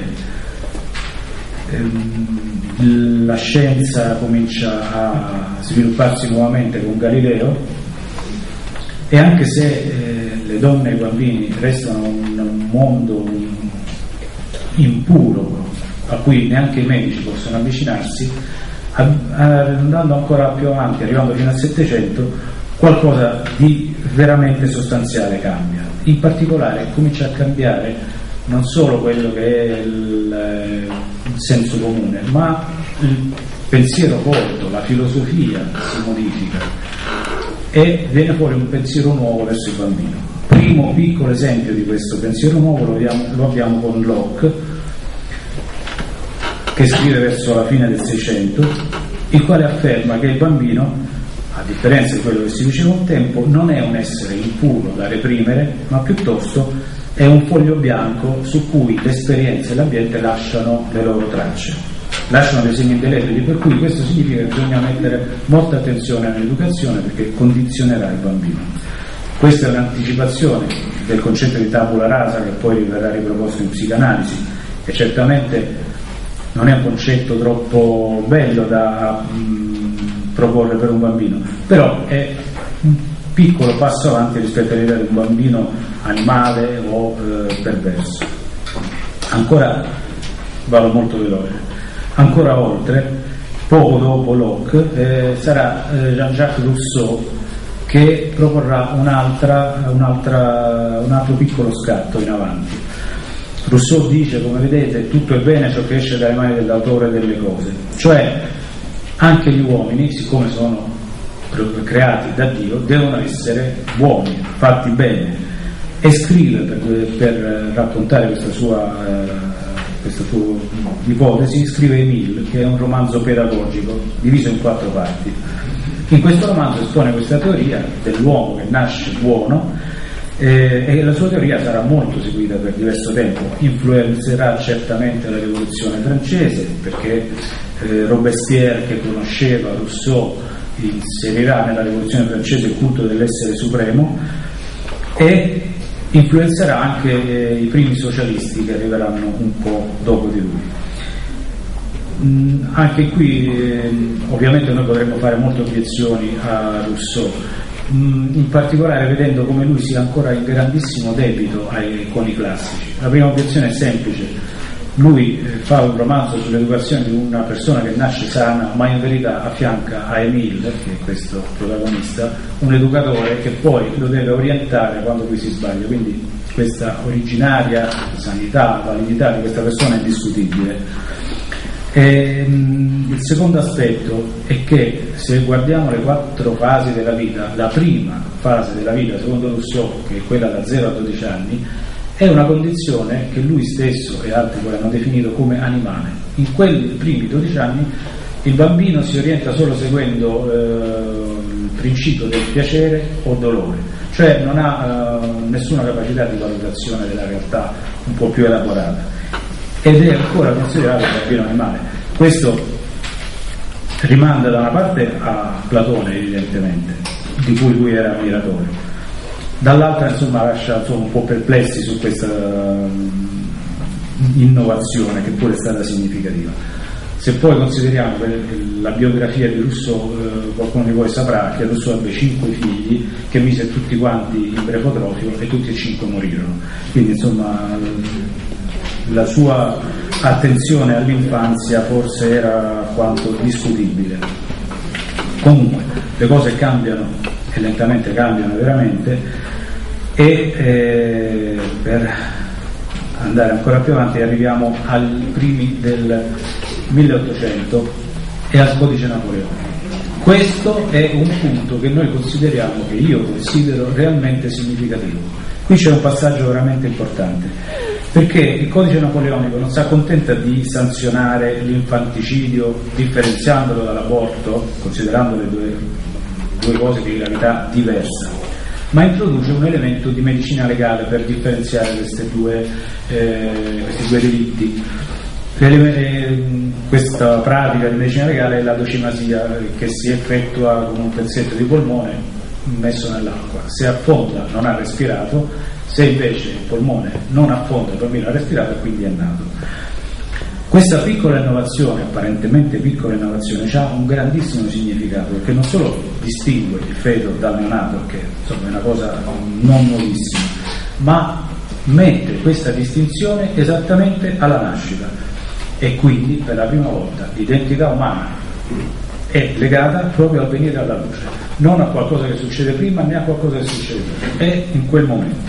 la scienza comincia a svilupparsi nuovamente con Galileo, e anche se le donne e i bambini restano un mondo impuro a cui neanche i medici possono avvicinarsi, andando ancora più avanti, arrivando fino al Settecento, qualcosa di veramente sostanziale cambia. In particolare comincia a cambiare non solo quello che è il senso comune, ma il pensiero colto, la filosofia si modifica e viene fuori un pensiero nuovo verso il bambino. Primo piccolo esempio di questo pensiero nuovo lo abbiamo con Locke, che scrive verso la fine del Seicento, il quale afferma che il bambino, a differenza di quello che si diceva un tempo, non è un essere impuro da reprimere, ma piuttosto è un foglio bianco su cui l'esperienza e l'ambiente lasciano le loro tracce, lasciano dei segni indelebili, per cui questo significa che bisogna mettere molta attenzione all'educazione, perché condizionerà il bambino. Questa è un'anticipazione del concetto di tabula rasa che poi verrà riproposto in psicanalisi, e certamente non è un concetto troppo bello da proporre per un bambino, però è un piccolo passo avanti rispetto all'idea di un bambino animale o perverso. Ancora, vado molto veloce, ancora oltre, poco dopo Locke sarà Jean-Jacques Rousseau, che proporrà un altro piccolo scatto in avanti. Rousseau dice, come vedete, tutto è bene ciò che esce dalle mani dell'autore delle cose, cioè anche gli uomini, siccome sono creati da Dio, devono essere buoni, fatti bene. E scrive per raccontare questa sua ipotesi, scrive Emile, che è un romanzo pedagogico diviso in 4 parti. In questo romanzo espone questa teoria dell'uomo che nasce buono, e la sua teoria sarà molto seguita per diverso tempo, influenzerà certamente la rivoluzione francese, perché Robespierre, che conosceva Rousseau, inserirà nella rivoluzione francese il culto dell'essere supremo, e influenzerà anche i primi socialisti che arriveranno un po' dopo di lui. Anche qui ovviamente noi potremmo fare molte obiezioni a Rousseau, in particolare vedendo come lui sia ancora in grandissimo debito con i classici. La prima obiezione è semplice: lui fa un romanzo sull'educazione di una persona che nasce sana, ma in verità affianca a Emile, che è questo protagonista, un educatore che poi lo deve orientare quando lui si sbaglia. Quindi questa originaria sanità, validità di questa persona è indiscutibile. Il secondo aspetto è che, se guardiamo le 4 fasi della vita, la prima fase della vita secondo Rousseau, che è quella da 0 a 12 anni, è una condizione che lui stesso e altri poi hanno definito come animale. In quei primi 12 anni il bambino si orienta solo seguendo il principio del piacere o dolore, cioè non ha nessuna capacità di valutazione della realtà un po' più elaborata, ed è ancora considerato un bambino animale. Questo rimanda da una parte a Platone, evidentemente, di cui lui era ammiratore, dall'altra lascia un po' perplessi su questa innovazione, che pure è stata significativa. Se poi consideriamo la biografia di Rousseau, qualcuno di voi saprà che Rousseau ebbe 5 figli che mise tutti quanti in brefotrofio e tutti e 5 morirono. Quindi la sua attenzione all'infanzia forse era quanto discutibile. Comunque le cose cambiano, e lentamente cambiano veramente, e per andare ancora più avanti arriviamo ai primi del 1800 e al codice napoleonico. Questo è un punto che noi consideriamo, che io considero realmente significativo. Qui c'è un passaggio veramente importante, perché il codice napoleonico non si accontenta di sanzionare l'infanticidio differenziandolo dall'aborto, considerando le due cose di gravità diversa, ma introduce un elemento di medicina legale per differenziare questi due delitti. Questa pratica di medicina legale è la docimasia, che si effettua con un pezzetto di polmone messo nell'acqua. Se affonda non ha respirato, se invece il polmone non affonda il bambino ha respirato e quindi è nato. Questa piccola innovazione, apparentemente piccola innovazione, ha un grandissimo significato, perché non solo distingue il feto dal neonato, che insomma è una cosa non nuovissima, ma mette questa distinzione esattamente alla nascita, e quindi per la prima volta l'identità umana è legata proprio al venire alla luce, non a qualcosa che succede prima né a qualcosa che succede dopo, è in quel momento.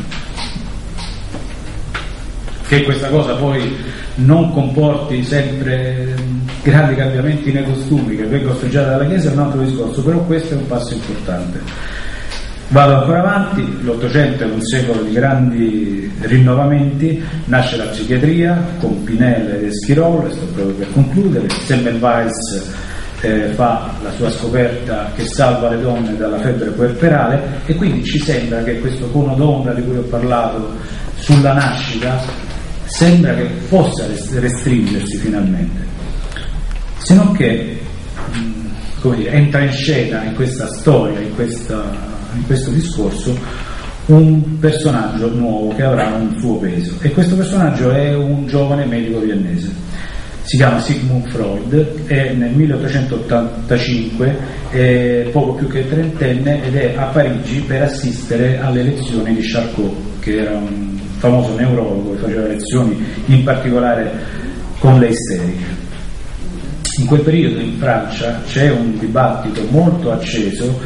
Che questa cosa poi non comporti sempre grandi cambiamenti nei costumi che vengono osteggiati dalla Chiesa è un altro discorso, però questo è un passo importante. Vado ancora avanti. L'Ottocento è un secolo di grandi rinnovamenti, nasce la psichiatria con Pinel ed Esquirol, sto proprio per concludere. Semmelweis fa la sua scoperta che salva le donne dalla febbre puerperale, e quindi ci sembra che questo cono d'ombra di cui ho parlato sulla nascita sembra che possa restringersi finalmente, se non che entra in scena in questa storia, in questo discorso, un personaggio nuovo che avrà un suo peso, e questo personaggio è un giovane medico viennese, si chiama Sigmund Freud, è nel 1885, è poco più che trentenne ed è a Parigi per assistere alle lezioni di Charcot, che era un famoso neurologo che faceva lezioni in particolare con le isteriche. In quel periodo in Francia c'è un dibattito molto acceso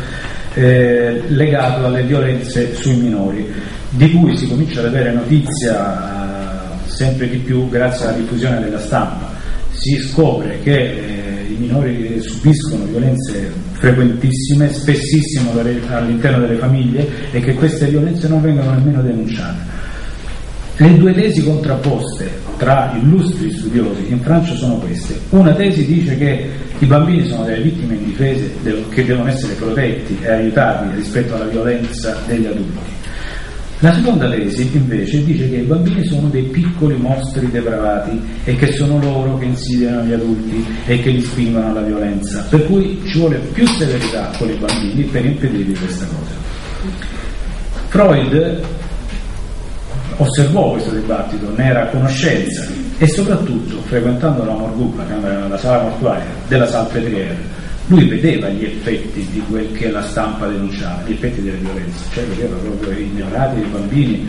legato alle violenze sui minori, di cui si comincia ad avere notizia sempre di più grazie alla diffusione della stampa. Si scopre che i minori subiscono violenze frequentissime, spessissimo all'interno delle famiglie, e che queste violenze non vengono nemmeno denunciate. Le due tesi contrapposte tra illustri studiosi in Francia sono queste. Una tesi dice che i bambini sono delle vittime indifese che devono essere protetti e aiutati rispetto alla violenza degli adulti. La seconda tesi invece dice che i bambini sono dei piccoli mostri depravati e che sono loro che insidiano gli adulti e che li spingono alla violenza, per cui ci vuole più severità con i bambini per impedirgli questa cosa. Freud osservò questo dibattito, ne era a conoscenza, e soprattutto, frequentando la morgue, la sala mortuaria della Salpêtrière, lui vedeva gli effetti di quel che la stampa denunciava, gli effetti delle violenze, cioè vedeva proprio i neonati, i bambini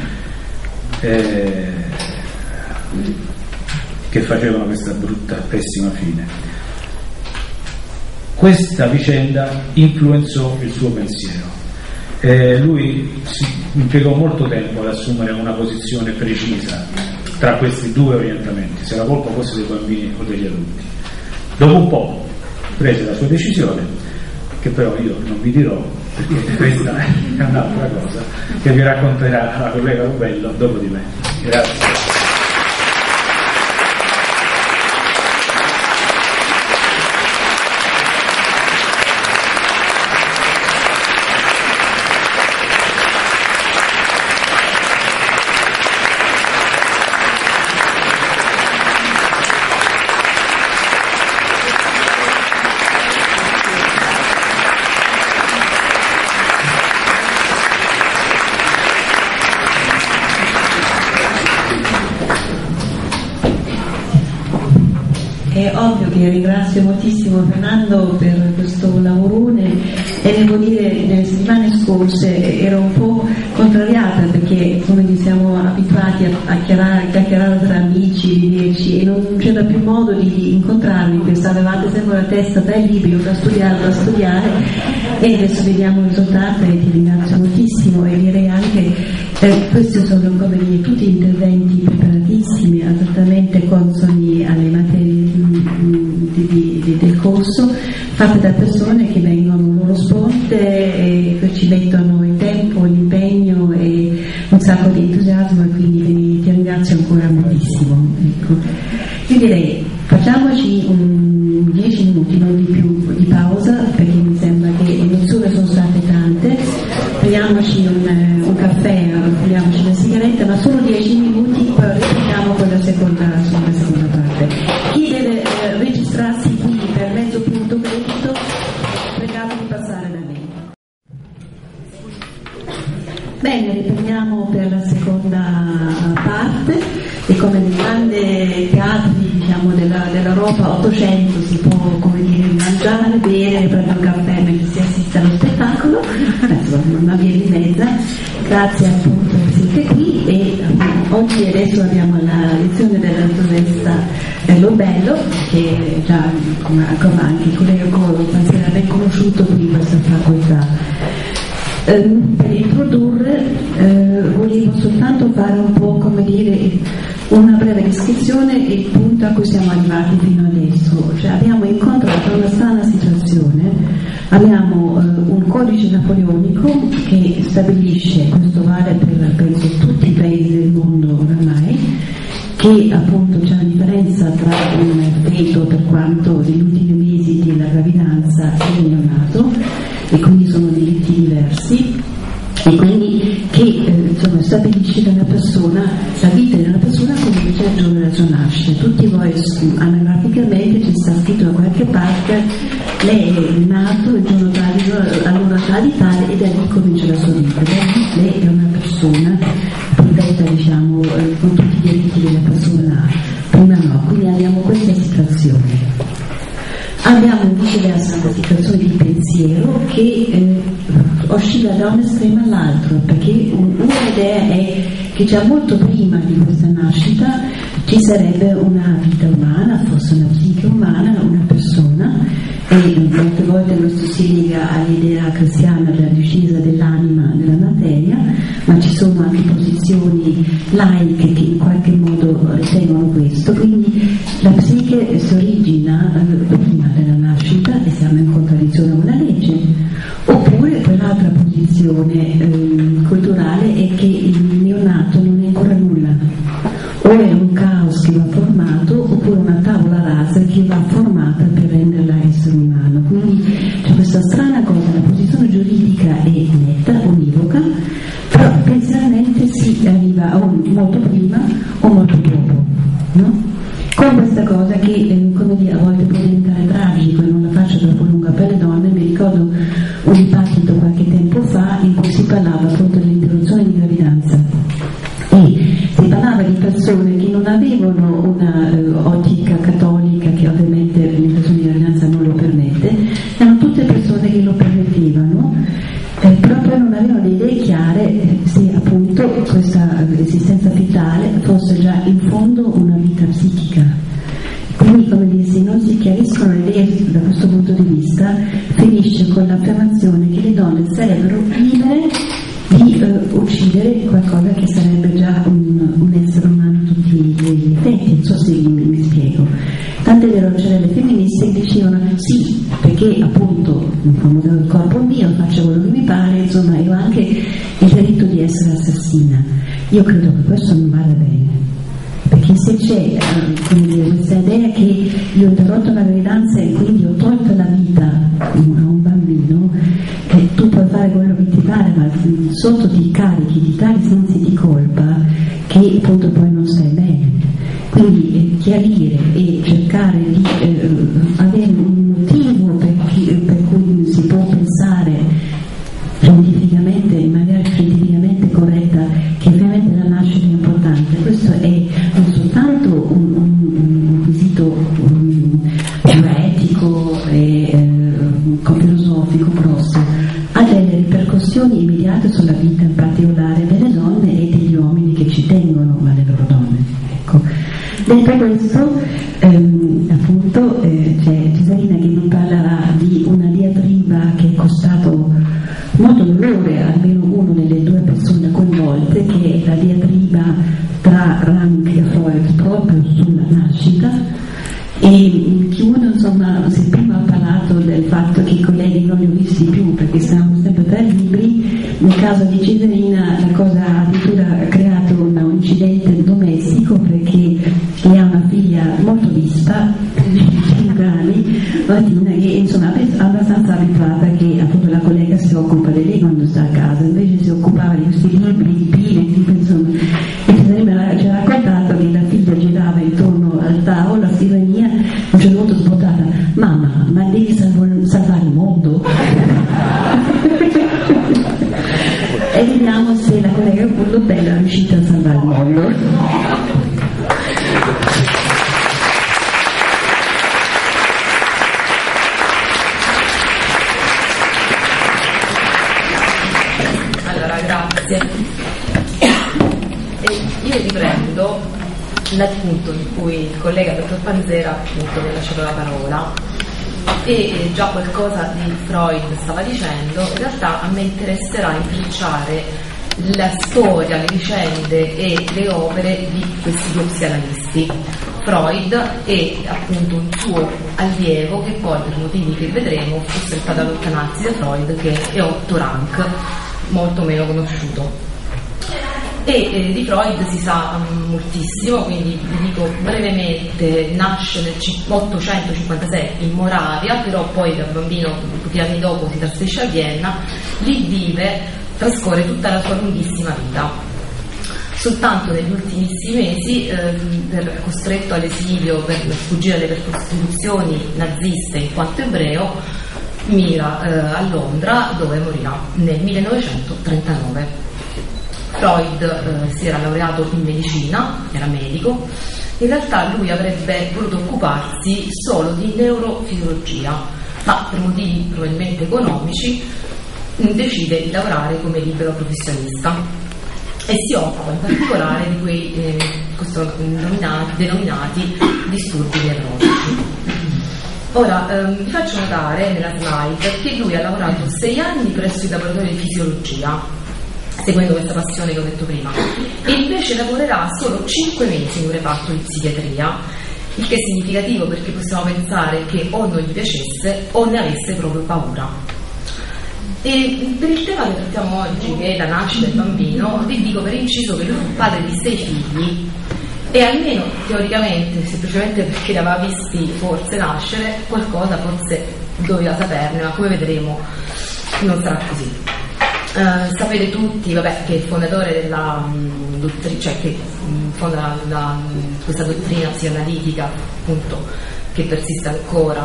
che facevano questa brutta, pessima fine. Questa vicenda influenzò il suo pensiero. Lui si impiegò molto tempo ad assumere una posizione precisa tra questi due orientamenti, se la colpa fosse dei bambini o degli adulti. Dopo un po' prese la sua decisione, che però io non vi dirò, perché questa è un'altra cosa che vi racconterà la collega Rubello dopo di me. Grazie. È ovvio che ringrazio moltissimo Fernando per questo lavorone, e devo dire nelle settimane scorse ero un po' contrariata, perché come siamo abituati a chiacchierare tra amici, vederci, e non c'era più modo di incontrarvi, perché avevate sempre la testa tra i libri, da studiare, e adesso vediamo il risultato e ti ringrazio moltissimo. E direi anche questi sono come dire, tutti interventi preparatissimi, esattamente consoni alle materie del corso, fatte da persone che vengono loro sponte e che ci mettono il tempo, l'impegno e un sacco di entusiasmo, e quindi ti ringrazio ancora moltissimo. Ecco. Io direi facciamoci 10 minuti, non di più, di pausa, perché mi sembra che le emozioni sono state tante. Prendiamoci un caffè, prendiamoci una sigaretta, ma solo 10 minuti, poi ripetiamo con la seconda parte. Chi deve registrarsi qui per mezzo punto credito, pregate di passare da me. Bene, riprendiamo per la seconda parte, e come nei grandi teatri, diciamo, dell'Europa 800 si può, come dire, mangiare, bere, prendere un caffè mentre si assiste allo spettacolo, una via di mezza. Grazie appunto che siete qui, e oggi adesso abbiamo la lezione della dottoressa Lobello, che già come anche il collega Coro si era ben conosciuto qui in questa facoltà. Per introdurre volevo soltanto fare un po', come dire, una breve descrizione e il punto a cui siamo arrivati fino adesso. Cioè, abbiamo incontrato una strana situazione. Abbiamo un codice napoleonico che stabilisce, questo vale per penso tutti i paesi del mondo oramai, che appunto c'è una differenza tra un feto, per quanto negli ultimi mesi della gravidanza, e il neonato, e quindi sono diritti diversi, e quindi che stabilisce la vita di una persona come invece il giorno della sua nascita. Tutti voi anagraficamente ci sta scritto da qualche parte: lei è nato il giorno all'ora di tale, e da lì comincia la sua vita. Lei è una persona protetta, diciamo, con tutti i diritti della persona, prima no. Quindi abbiamo questa situazione. Abbiamo viceversa una situazione di pensiero che oscilla da un estremo all'altro, perché un'idea è che già molto prima di questa nascita ci sarebbe una vita umana, forse una psiche umana, una persona e molte volte questo si lega all'idea cristiana della discesa dell'anima nella materia, ma ci sono anche posizioni laiche che in qualche modo ritengono questo, quindi la psiche si origina prima della nascita e siamo in contraddizione con la legge, oppure quell'altra posizione culturale è che il neonato non è ancora nulla, o è un caos che va formato oppure una tavola rasa che va formata per renderla essere umano. Quindi c'è questa strana cosa, la posizione giuridica è netta, univoca, però pensialmente si arriva o molto prima o molto dopo, no? Con questa cosa che come dire, a volte può diventare tragico, e non la faccio troppo lunga per le donne. Mi ricordo un dibattito qualche tempo fa in cui si parlava appunto dell'interruzione di gravidanza e si parlava di persone che non avevano una ottica cattolica, che ovviamente l'interruzione di gravidanza non lo permette, erano tutte persone che lo permettevano, però poi non avevano le idee chiare se appunto questa esistenza fetale fosse già in fondo una vita psichica. Quindi, come dire, se non si chiariscono le idee da questo punto di vista, finisce con l'affermazione che le donne sarebbero libere di uccidere qualcosa che sarebbe già un essere umano a tutti gli effetti. Non so se mi spiego. Tant'è vero, c'erano le femministe che dicevano sì, perché appunto il corpo mio, faccio quello che mi pare, insomma, io ho anche il diritto di essere assassina. Io credo che questo non vada bene, perché se c'è questa idea che io ho interrotto la gravidanza e quindi ho tolto la vita a un bambino, che tu puoi fare quello che ti pare, ma sotto ti carichi di tali sensi di colpa che appunto poi non stai bene. Quindi chiarire e cercare di avere un motivo per cui si può pensare scientificamente, in maniera scientificamente corretta, che ovviamente la nascita è importante. Questo è non soltanto un quesito etico e filosofico grosso, ha delle ripercussioni immediate sulla vita, in particolare delle donne e degli uomini che ci tengono alle loro donne. Ecco. Detto questo, appunto, c'è Cesarina che mi parlerà di una diatriba che è costato molto dolore a almeno una delle due persone coinvolte, che è la diatriba tra Rank e Freud proprio sulla nascita. E chiudo, insomma, se prima ho parlato del fatto che i colleghi non li ho visti più perché stavamo sempre per libri, nel caso di Cesarina la cosa ha addirittura creato un incidente domestico, perché lei ha una figlia molto vista, di 5 anni, Martina, che insomma è abbastanza abituata che appunto la collega si occupa di lei quando sta a casa, invece si occupava di questi libri, di pile, insomma. E Cesarina ci ha raccontato che la figlia girava intorno al tavolo, a scrivania, a un certo punto sbottata: mamma, ma devi salvare il mondo? E vediamo se la collega Bella è riuscita a salvare il mondo. Io riprendo dal punto in cui il collega dottor Panzera appunto mi ha lasciato la parola, e già qualcosa di Freud stava dicendo. In realtà a me interesserà intrecciare la storia, le vicende e le opere di questi due psianalisti, Freud e appunto un suo allievo, che poi per motivi che vedremo fu costretto ad allontanarsi da Freud, che è Otto Rank, molto meno conosciuto. E di Freud si sa moltissimo, quindi vi dico brevemente: nasce nel 1856 in Moravia, però poi da bambino, pochi anni dopo, si trasferisce a Vienna, lì vive, trascorre tutta la sua lunghissima vita. Soltanto negli ultimissimi mesi, costretto all'esilio per sfuggire alle persecuzioni naziste in quanto ebreo, mira a Londra, dove morirà nel 1939. Freud si era laureato in medicina, era medico. In realtà lui avrebbe voluto occuparsi solo di neurofisiologia, ma per motivi probabilmente economici decide di lavorare come libero professionista e si occupa in particolare di quei denominati disturbi neurologici. Ora, vi faccio notare nella slide che lui ha lavorato 6 anni presso il laboratorio di fisiologia, seguendo questa passione che ho detto prima, e invece lavorerà solo 5 mesi in un reparto di psichiatria, il che è significativo perché possiamo pensare che o non gli piacesse o ne avesse proprio paura. E per il tema che trattiamo oggi, che è la nascita del bambino, vi dico per inciso che lui fu padre di 6 figli e almeno teoricamente, semplicemente perché li aveva visti forse nascere, qualcosa forse doveva saperne, ma come vedremo non sarà così. Sapete tutti, vabbè, che è il fondatore della cioè che fonda questa dottrina psicoanalitica, appunto, che persiste ancora,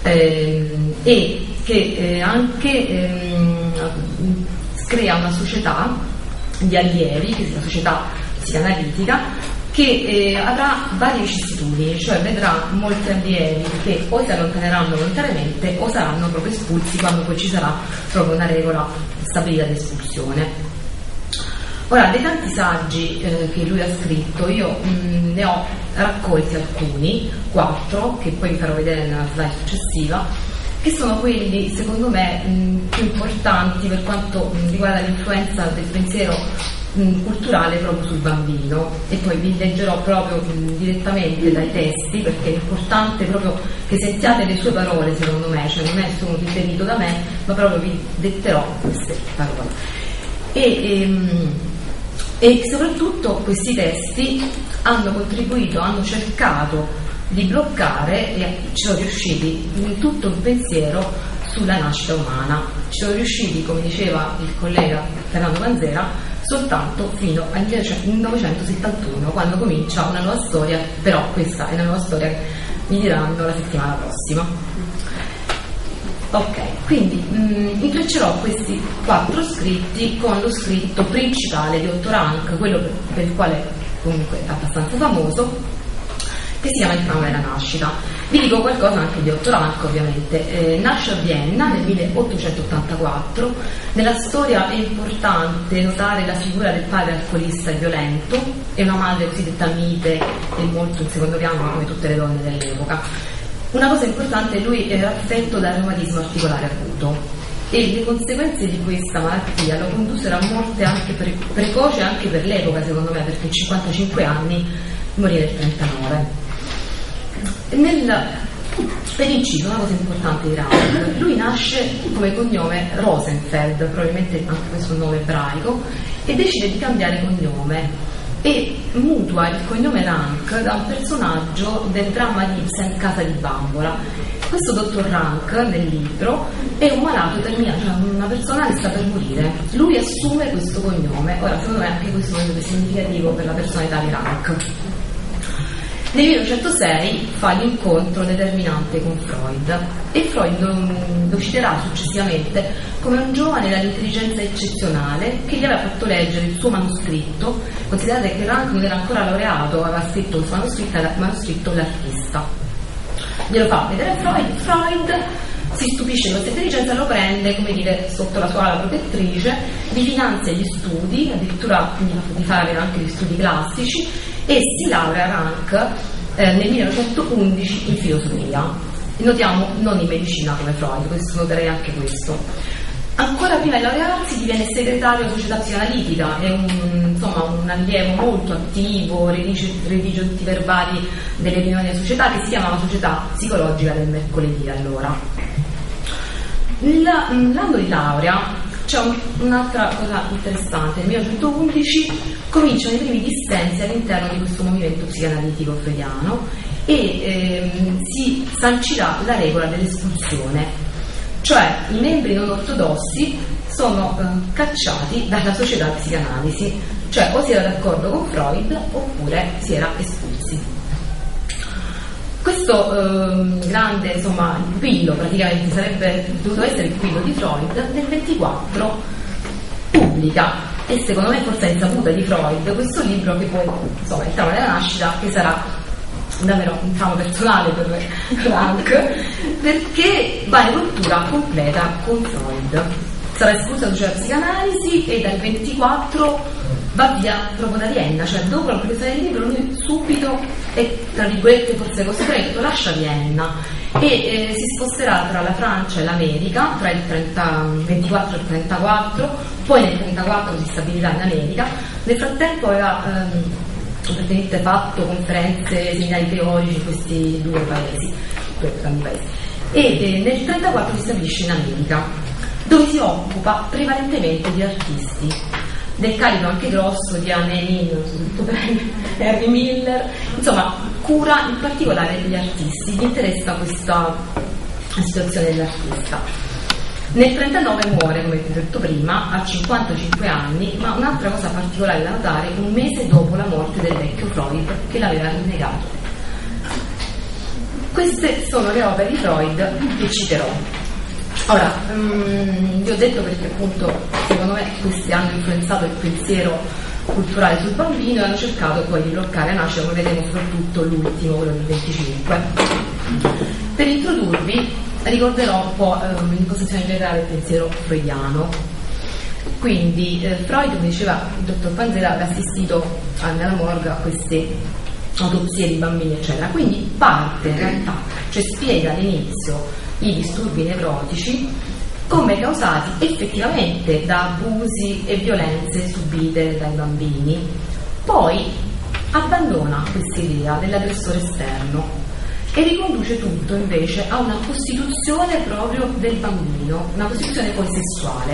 e che anche crea una società di allievi, che è la società psicoanalitica, che avrà vari vicissitudini, cioè vedrà molti allievi che o si allontaneranno volontariamente o saranno proprio espulsi quando poi ci sarà proprio una regola stabilita di espulsione. Ora, dei tanti saggi che lui ha scritto, io ne ho raccolti alcuni, 4, che poi vi farò vedere nella slide successiva, che sono quelli secondo me più importanti per quanto riguarda l'influenza del pensiero culturale proprio sul bambino, e poi vi leggerò proprio direttamente dai testi, perché è importante proprio che sentiate le sue parole, secondo me, cioè non è solo riferito da me, ma proprio vi detterò queste parole. E soprattutto questi testi hanno contribuito, hanno cercato di bloccare, e ci sono riusciti, in tutto il pensiero sulla nascita umana. Ci sono riusciti, come diceva il collega Fernando Panzera, soltanto fino al 1971, quando comincia una nuova storia, però questa è una nuova storia che mi diranno la settimana prossima. Ok, quindi intreccerò questi 4 scritti con lo scritto principale di Otto Rank, quello per il quale comunque è abbastanza famoso, che si chiama Il trauma della nascita. Vi dico qualcosa anche di Otto Rank, ovviamente. Nasce a Vienna nel 1884. Nella storia è importante notare la figura del padre alcolista e violento e una madre cosiddetta mite e molto in secondo piano, come tutte le donne dell'epoca. Una cosa importante, lui era affetto da reumatismo articolare acuto e le conseguenze di questa malattia lo condussero a morte anche precoce anche per l'epoca, secondo me, perché a 55 anni morì nel 39. Per inciso, una cosa importante di Rank, lui nasce come cognome Rosenfeld, probabilmente anche questo è un nome ebraico, e decide di cambiare cognome e mutua il cognome Rank da un personaggio del dramma di Ibsen, Casa di Bambola. Questo dottor Rank nel libro è un malato terminale, cioè una persona che sta per morire. Lui assume questo cognome. Ora, secondo me anche questo è significativo per la personalità di Rank. Nel 1906 fa l'incontro determinante con Freud e Freud lo citerà successivamente come un giovane dall'intelligenza eccezionale che gli aveva fatto leggere il suo manoscritto. Considerate che Rank non era ancora laureato, aveva scritto il suo manoscritto L'artista. Glielo fa vedere Freud si stupisce di questa intelligenza, lo prende, come dire, sotto la sua ala protettrice, vi finanzia gli studi, addirittura di fare anche gli studi classici, e si laurea Rank nel 1911 in filosofia. Notiamo, non in medicina come Freud, questo noterei anche questo. Ancora prima di laurearsi diviene segretario della società psicoanalitica, è un allievo molto attivo, redige tutti i verbali delle riunioni della società, che si chiamava Società Psicologica del Mercoledì allora. L'anno di laurea c'è un'altra cosa interessante. Nel 1911 cominciano i primi dissensi all'interno di questo movimento psicoanalitico freudiano e si sancirà la regola dell'espulsione, cioè i membri non ortodossi sono cacciati dalla società psicanalisi, cioè o si era d'accordo con Freud oppure si era espulsi. Questo grande, il pupillo, praticamente sarebbe dovuto essere il pupillo di Freud, nel 24 pubblica, e secondo me forse è insaputa di Freud, questo libro che poi, il trauma della nascita, che sarà davvero un trauma personale per Rank, perché va in rottura completa con Freud. Sarà espulsa dalla psicanalisi e dal 24 va via proprio da Vienna, cioè dopo la pubblicazione del libro lui subito è, tra virgolette, forse costretto, lascia Vienna e si sposterà tra la Francia e l'America tra il 24 e il 34, poi nel 34 si stabilirà in America. Nel frattempo aveva fatto conferenze, seminari teorici in questi due paesi, e nel 34 si stabilisce in America, dove si occupa prevalentemente di artisti, del calibro anche grosso di Anne Nin, Henry Miller, insomma cura in particolare gli artisti, gli interessa questa situazione dell'artista. Nel 1939 muore, come vi ho detto prima, a 55 anni, ma un'altra cosa particolare da notare, un mese dopo la morte del vecchio Freud, che l'aveva rinnegato. Queste sono le opere di Freud che citerò. Ora, vi ho detto perché appunto secondo me questi hanno influenzato il pensiero culturale sul bambino e hanno cercato poi di bloccare a nascere, come vedremo, soprattutto l'ultimo, quello del 25. Per introdurvi ricorderò un po' l'impostazione generale del pensiero freudiano. Quindi Freud, come diceva il dottor Panzera, aveva assistito nella morgue a queste autopsie di bambini eccetera, quindi parte in realtà, cioè spiega all'inizio i disturbi nevrotici come causati effettivamente da abusi e violenze subite dai bambini, poi abbandona questa idea dell'aggressore esterno e riconduce tutto invece a una costituzione proprio del bambino, una costituzione poi sessuale,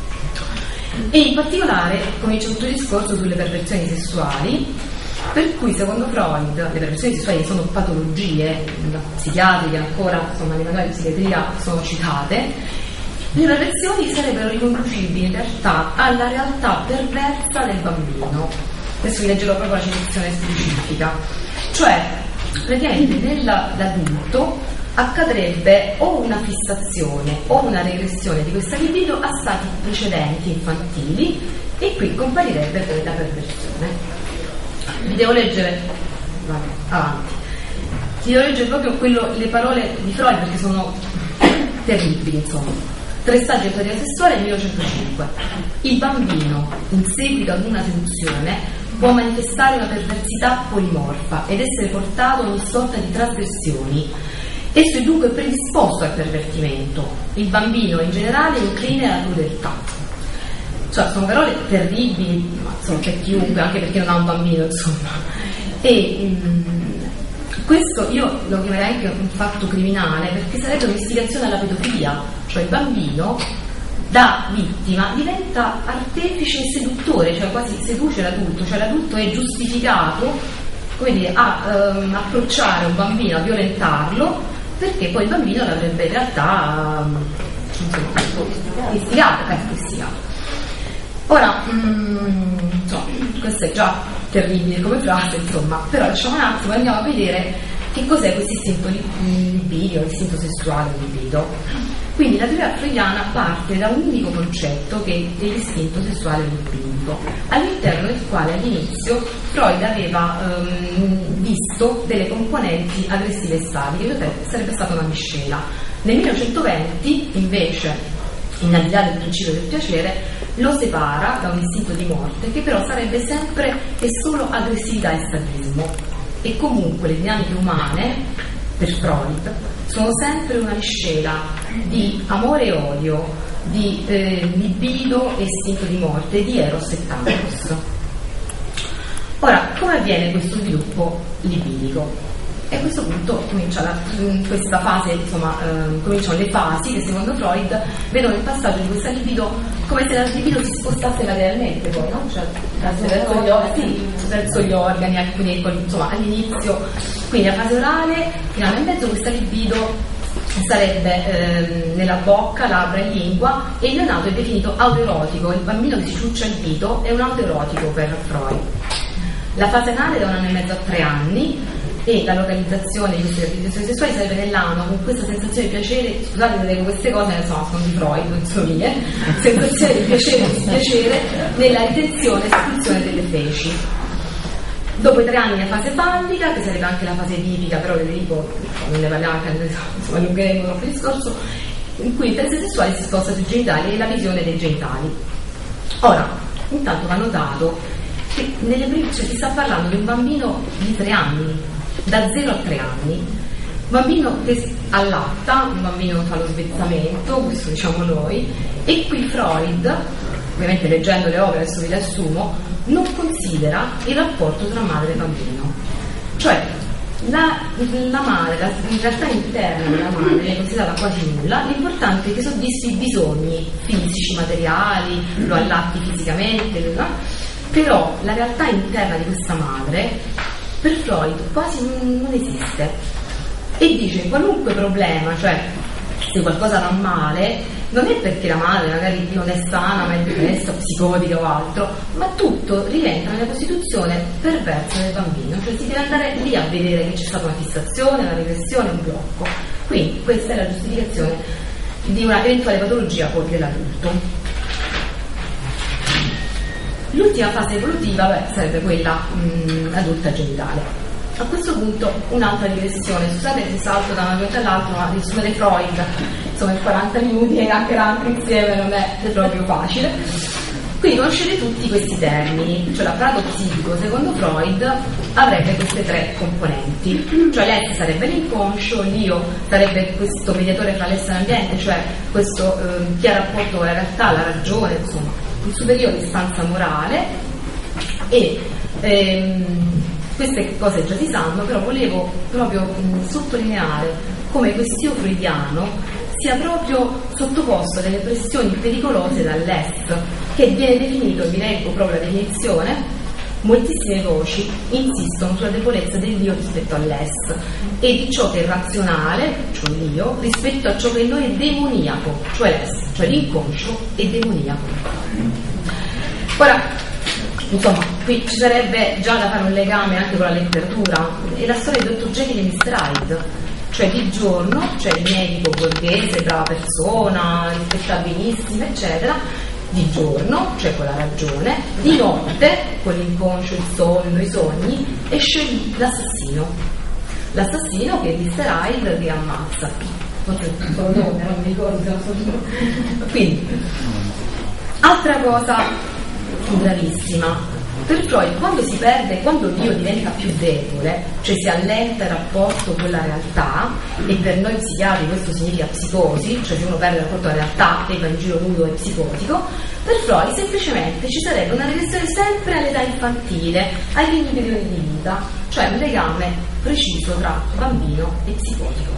e in particolare comincia tutto il discorso sulle perversioni sessuali, per cui secondo Freud le perversioni sessuali sono patologie psichiatriche, ancora insomma nei manuali di psichiatria sono citate. Le perversioni sarebbero riconducibili in realtà alla realtà perversa del bambino. Adesso vi leggerò proprio la citazione specifica, cioè praticamente nell'adulto accadrebbe o una fissazione o una regressione di questa libido a stati precedenti infantili, e qui comparirebbe poi la perversione. Vi devo leggere avanti. Vi devo leggere proprio le parole di Freud perché sono terribili, insomma. 3 stadi di autorità sessuale nel 1905. Il bambino, in seguito ad una seduzione, può manifestare una perversità polimorfa ed essere portato a ogni sorta di trasgressioni. Esso è dunque predisposto al pervertimento. Il bambino in generale è incline alla crudeltà. Cioè, sono parole terribili, ma insomma, per chiunque, anche perché non ha un bambino, insomma. E questo io lo chiamerei anche un fatto criminale, perché sarebbe un'istigazione alla pedofilia, cioè il bambino da vittima diventa artefice e seduttore, cioè quasi seduce l'adulto, cioè l'adulto è giustificato, come dire, a approcciare un bambino, a violentarlo, perché poi il bambino l'avrebbe in realtà istigato. Ora, insomma, questo è già terribile come frase, insomma, però lasciamo un attimo e andiamo a vedere che cos'è questo istinto libido, l'istinto sessuale libido. Quindi la teoria freudiana parte da un unico concetto che è l'istinto sessuale libidico, all'interno del quale all'inizio Freud aveva visto delle componenti aggressive e sadiche, che sarebbe stata una miscela. Nel 1920 invece, in al di là del principio del piacere, lo separa da un istinto di morte che però sarebbe sempre e solo aggressività e sadismo, e comunque le dinamiche umane per Freud sono sempre una miscela di amore e odio, di libido e istinto di morte, di eros e thanatos. Ora, come avviene questo sviluppo libidico? E a questo punto comincia questa fase, insomma, cominciano le fasi che secondo Freud vedono il passaggio di questa libido come se la libido si spostasse lateralmente poi, no? Cioè verso gli organi, quindi insomma all'inizio, quindi la fase orale, fino a mezzo questa libido sarebbe nella bocca, labbra e lingua, e il neonato è definito autoerotico, il bambino che si ciuccia il dito è un autoerotico per Freud. La fase anale da 1 anno e mezzo a 3 anni, e la localizzazione di queste realizzazioni sessuali sarebbe nell'ano, con questa sensazione di piacere, scusate se leggo queste cose, insomma sono di Freud, non sono mie, sensazione di piacere e dispiacere nella ritenzione e espulsione delle feci. Dopo i 3 anni la fase fallica, che sarebbe anche la fase edipica, però ve ne dico, non ne parliamo anche, insomma allungheremo troppo il discorso, in cui il interesse sessuale si sposta sui genitali e la visione dei genitali. Ora, intanto va notato che cioè, si sta parlando di un bambino di 3 anni, da 0 a 3 anni, un bambino che allatta, un bambino che fa lo svezzamento, questo diciamo noi, e qui Freud, ovviamente leggendo le opere, adesso vi riassumo, non considera il rapporto tra madre e bambino. Cioè, la madre, in realtà interna della madre è considerata quasi nulla, l'importante è che soddisfi i bisogni fisici, materiali, lo allatti fisicamente, però la realtà interna di questa madre per Freud quasi non esiste, e dice qualunque problema, cioè se qualcosa va male, non è perché la madre magari non è sana, ma è depressa, psicotica o altro, ma tutto rientra nella costituzione perversa del bambino, cioè si deve andare lì a vedere che c'è stata una fissazione, una regressione, un blocco. Quindi questa è la giustificazione di una eventuale patologia poi dell'adulto. L'ultima fase evolutiva sarebbe quella adulta genitale. A questo punto un'altra digressione, scusate se salto da una cosa all'altra, ma riassumere Freud, insomma in 40 minuti e anche l'altro insieme non è proprio facile. Quindi conoscete tutti questi termini, cioè l'apparato psichico secondo Freud avrebbe queste 3 componenti, cioè l'S sarebbe l'inconscio, l'Io sarebbe questo mediatore fra l'S e l'ambiente, cioè questo chi ha rapporto con la realtà, la ragione, insomma il superiore istanza morale, e queste cose già si sanno, però volevo proprio sottolineare come quest'io freudiano sia proprio sottoposto a delle pressioni pericolose dall'Est, che viene definito, vi leggo proprio la definizione, moltissime voci insistono sulla debolezza dell'io rispetto all'Est e di ciò che è razionale, cioè l'io, rispetto a ciò che in noi è demoniaco, cioè l'Est, cioè l'inconscio è demoniaco. Ora, insomma, qui ci sarebbe già da fare un legame anche con la letteratura e la storia di Dr. Jekyll e Mr. Hyde, cioè di giorno c'è il medico borghese, brava persona, rispettabilissima, eccetera, di giorno, cioè con la ragione, di notte, con l'inconscio, il sonno, i sogni, esce l'assassino che è Mr. Hyde che ammazza. Forse il suo nome, non mi ricordo. Quindi, altra cosa gravissima. Per Freud, quando si perde, quando Dio diventa più debole, cioè si allenta il rapporto con la realtà, e per noi psichiatri questo significa psicosi, cioè se uno perde il rapporto con la realtà e va in giro nudo e psicotico, per Freud semplicemente ci sarebbe una regressione sempre all'età infantile, ai primi periodi di vita, cioè un legame preciso tra bambino e psicotico.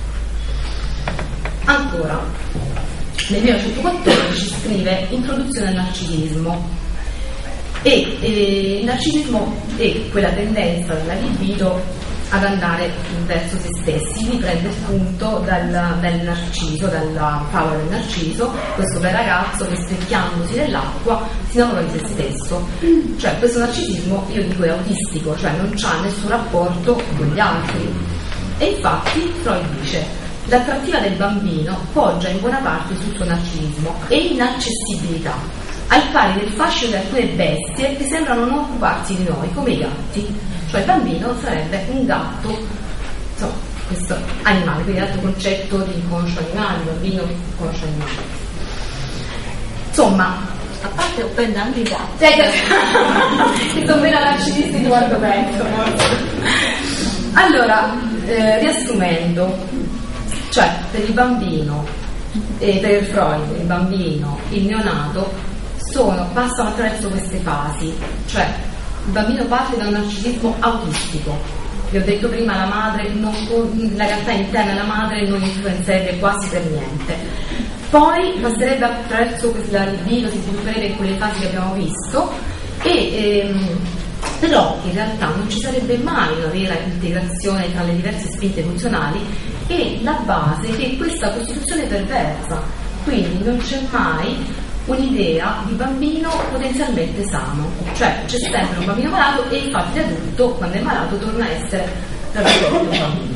Ancora, nel 1914 scrive Introduzione al narcisismo, e il narcisismo è quella tendenza della libido ad andare verso se stessi, riprende spunto dal Narciso, dalla favola del Narciso, questo bel ragazzo che specchiandosi nell'acqua si innamora di se stesso, cioè questo narcisismo io dico è autistico, cioè non c'ha nessun rapporto con gli altri, e infatti Freud dice l'attrattiva del bambino poggia in buona parte sul suo narcisismo e inaccessibilità, al pari del fascino di alcune bestie che sembrano non occuparsi di noi, come i gatti. Cioè il bambino sarebbe un gatto, insomma, questo animale, quindi l'altro concetto di inconscio animale, bambino inconscio animale. Insomma, a parte offende anche i gatti, che sono meno narcisisti di quanto penso. Allora, riassumendo, cioè per il bambino e per Freud, il bambino, il neonato passano attraverso queste fasi, cioè il bambino parte da un narcisismo autistico. Vi ho detto prima, la madre la realtà interna della madre non influenzerebbe quasi per niente. Poi passerebbe attraverso la libido, si svilupperebbe in quelle fasi che abbiamo visto, e però in realtà non ci sarebbe mai una vera integrazione tra le diverse spinte funzionali, e la base è questa costituzione perversa, quindi non c'è mai un'idea di bambino potenzialmente sano, cioè c'è sempre un bambino malato, e infatti l'adulto quando è malato torna a essere tra virgolette un bambino.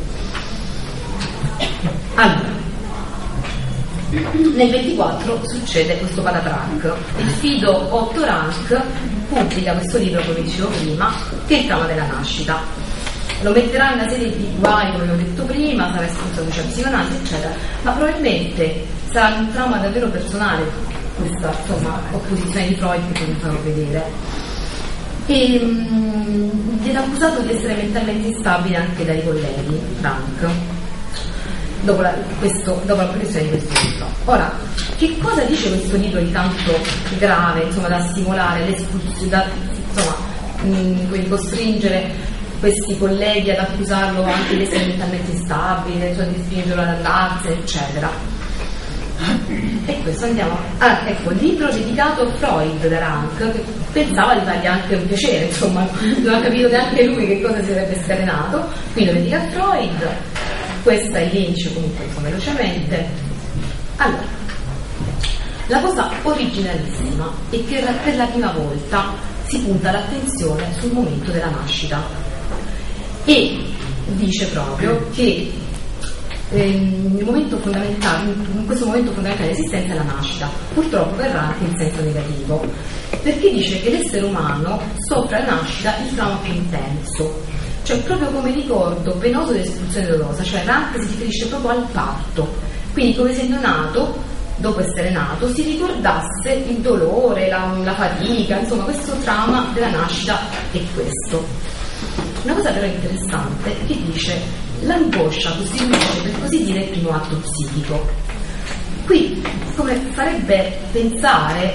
Allora, nel 24 succede questo patatrac. Il fido Otto Rank pubblica questo libro, come dicevo prima, che è il trauma della nascita. Lo metterà in una serie di guai, come ho detto prima, sarà espulso da psicoanalisi, eccetera, ma probabilmente sarà un trauma davvero personale questa, insomma, opposizione di Freud che poi vi farò vedere. e viene accusato di essere mentalmente instabile anche dai colleghi, Frank, dopo l'apparizione di questo libro. Ora, che cosa dice questo libro di tanto grave, insomma, da stimolare l'espulsione, quindi costringere questi colleghi ad accusarlo anche di essere mentalmente instabile, cioè di spingerlo ad andarsene, eccetera. E questo andiamo. Ecco, il libro dedicato a Freud da Rank, che pensava di fargli anche un piacere, insomma, non ha capito neanche lui che cosa si sarebbe scatenato, quindi lo dedica a Freud. Questa è l'indice, comunque, velocemente. Allora, la cosa originalissima è che per la prima volta si punta l'attenzione sul momento della nascita e dice proprio che in questo momento fondamentale dell'esistenza è la nascita, purtroppo verrà anche in senso negativo, perché dice che l'essere umano soffre alla nascita il trauma più intenso, cioè proprio come ricordo penoso dell'espulsione dolorosa, cioè Rank si riferisce proprio al parto, quindi come se neonato, dopo essere nato, si ricordasse il dolore, la fatica, insomma questo trauma della nascita è questo. Una cosa però interessante è che dice l'angoscia costituisce, per così dire, il primo atto psichico. Qui come farebbe pensare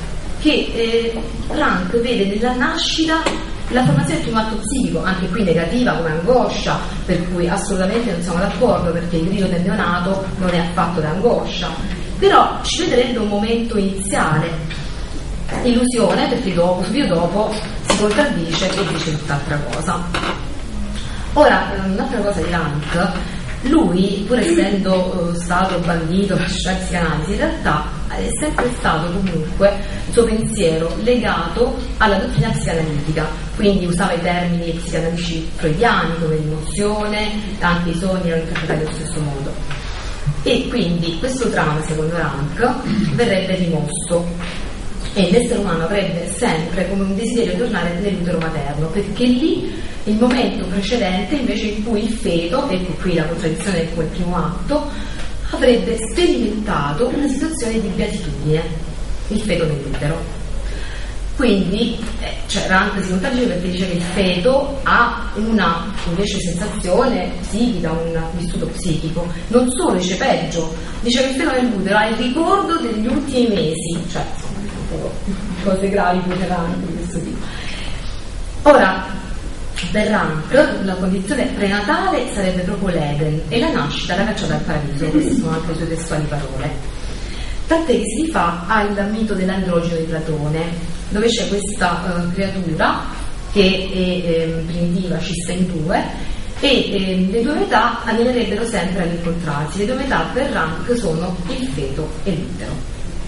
che Rank vede nella nascita la formazione del primo atto psichico, anche qui negativa come angoscia, per cui assolutamente non siamo d'accordo, perché il grido del neonato non è affatto d'angoscia, però ci vedrebbe un momento iniziale, illusione, perché subito dopo si contraddice e dice tutt'altra cosa. Ora, un'altra cosa di Rank, lui, pur essendo stato bandito per scienza psicanalisi, in realtà è sempre stato comunque il suo pensiero legato alla dottrina psicanalitica, quindi usava i termini psicanalitici freudiani come l'emozione, anche i sogni erano interpretati allo stesso modo. E quindi questo trauma, secondo Rank, verrebbe rimosso e l'essere umano avrebbe sempre come un desiderio di tornare nell'utero materno, perché lì il momento precedente invece in cui il feto, ecco qui la contraddizione con il primo atto, avrebbe sperimentato una situazione di beatitudine, il feto nell'utero. Quindi Rank si contraddice perché dice che il feto ha una invece sensazione psichica, un vissuto psichico, non solo, dice peggio, dice che il feto nell'utero ha il ricordo degli ultimi mesi, cioè cose gravi per Rank di questo tipo. Ora, per Rank la condizione prenatale sarebbe proprio l'Eden e la nascita la caccia dal paradiso, queste sono anche le sue testuali parole, tant'è che si rifà al mito dell'androgeno di Platone, dove c'è questa creatura che è primitiva, scissa in due, e le due metà arriverebbero sempre ad incontrarsi. Le due metà per Rank sono il feto e l'utero.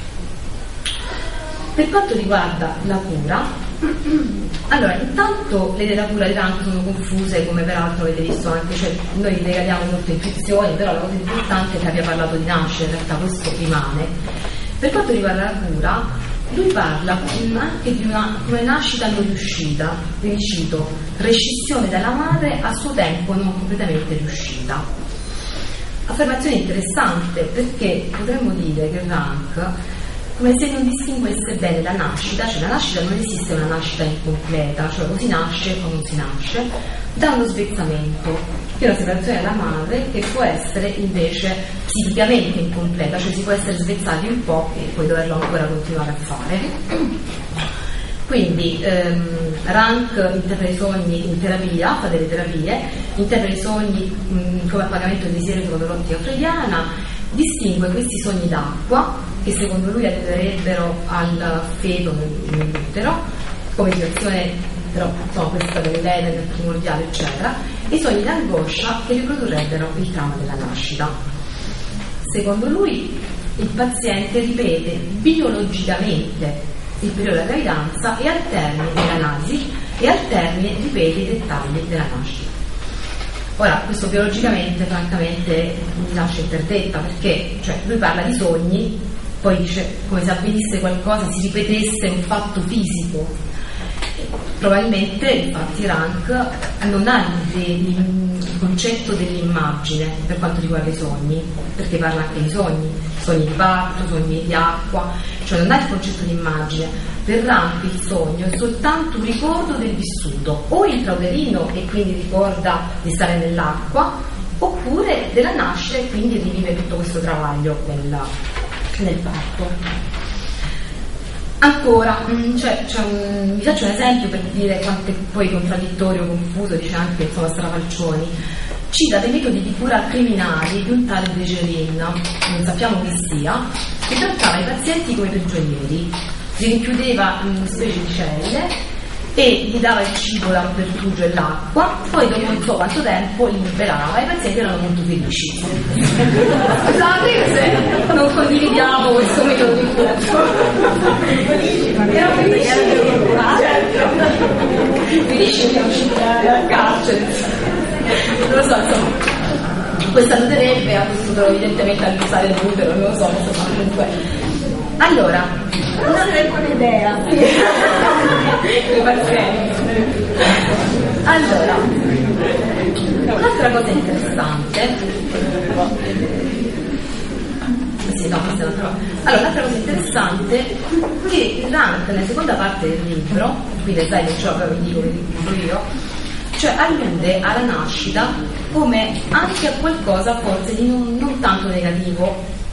Per quanto riguarda la cura, allora intanto le idee della cura di Rank sono confuse, come peraltro avete visto anche, cioè noi regaliamo molte intuizioni, però la cosa importante è che abbia parlato di nascita, in realtà questo rimane. Per quanto riguarda la cura, lui parla anche di una come nascita non riuscita, vi cito, rescissione dalla madre a suo tempo non completamente riuscita. Affermazione interessante, perché potremmo dire che Rank come se non distinguesse bene la nascita, cioè la nascita non esiste una nascita incompleta, cioè o si nasce o non si nasce, da uno svezzamento, che è una separazione dalla madre che può essere invece psichicamente incompleta, cioè si può essere svezzati un po' e poi doverlo ancora continuare a fare. Quindi Rank interpreta i sogni in terapia, fa delle terapie, interpreta i sogni come appagamento del desiderio secondo l'ottica freudiana, distingue questi sogni d'acqua che secondo lui aiuterebbero al feto nell'utero come situazione, però insomma questa dell'Eden, del primordiale eccetera, e i sogni d'angoscia che riprodurrebbero il trauma della nascita. Secondo lui il paziente ripete biologicamente il periodo della gravidanza e al termine dell'analisi e al termine ripete i dettagli della nascita. Ora, questo biologicamente francamente mi lascia interdetta, perché cioè, lui parla di sogni, poi dice come se avvenisse qualcosa, si ripetesse un fatto fisico. Probabilmente infatti Rank non ha concetto dell'immagine per quanto riguarda i sogni, perché parla anche di sogni di parto, sogni di acqua, cioè non ha il concetto di immagine. Per Rank il sogno è soltanto un ricordo del vissuto, o intrauterino e quindi ricorda di stare nell'acqua, oppure della nascita e quindi rivive tutto questo travaglio nel parto. Ancora, vi faccio un esempio per dire quanto è poi contraddittorio, confuso, dice anche insomma Strafalcioni. Cita dei metodi di cura criminali di un tale De Gerin, non sappiamo chi sia, che trattava i pazienti come prigionieri, li rinchiudeva in una specie di celle e gli dava il cibo, la pertugio e l'acqua, poi dopo non so quanto tempo li liberava e i pazienti erano molto felici. Scusate se non condividiamo questo metodo di cura. Felici che dal carcere. Non lo so, insomma, questa aiuterebbe, ha potuto evidentemente aiutare l'utero, non lo so, insomma, comunque. Allora, una sarebbe un'idea. I pazienti. Allora, un'altra cosa interessante. Sì, no, questa è un'altra cosa. Allora, un'altra cosa interessante è che Rank, nella seconda parte del libro, quindi dai, non ce l'ho, vi dico, vi dico io, cioè allude alla nascita come anche a qualcosa forse di non tanto negativo.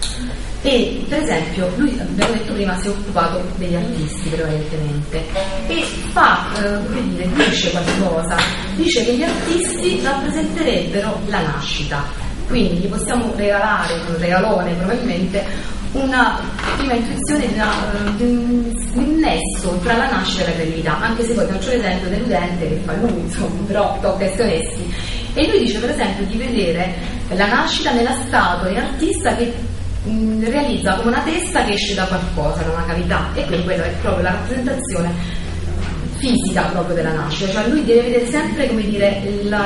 E per esempio lui, abbiamo detto prima, si è occupato degli artisti prevalentemente e fa, dice qualcosa, dice che gli artisti rappresenterebbero la nascita, quindi gli possiamo regalare un regalone probabilmente una prima intuizione di un nesso tra la nascita e la creatività, anche se poi faccio l'esempio deludente che fa lui, insomma, però tocca essere onesti. E lui dice per esempio di vedere la nascita nella statua di un artista che realizza come una testa che esce da qualcosa, da una cavità, e quindi quella è proprio la rappresentazione fisica proprio della nascita, cioè lui deve vedere sempre, come dire,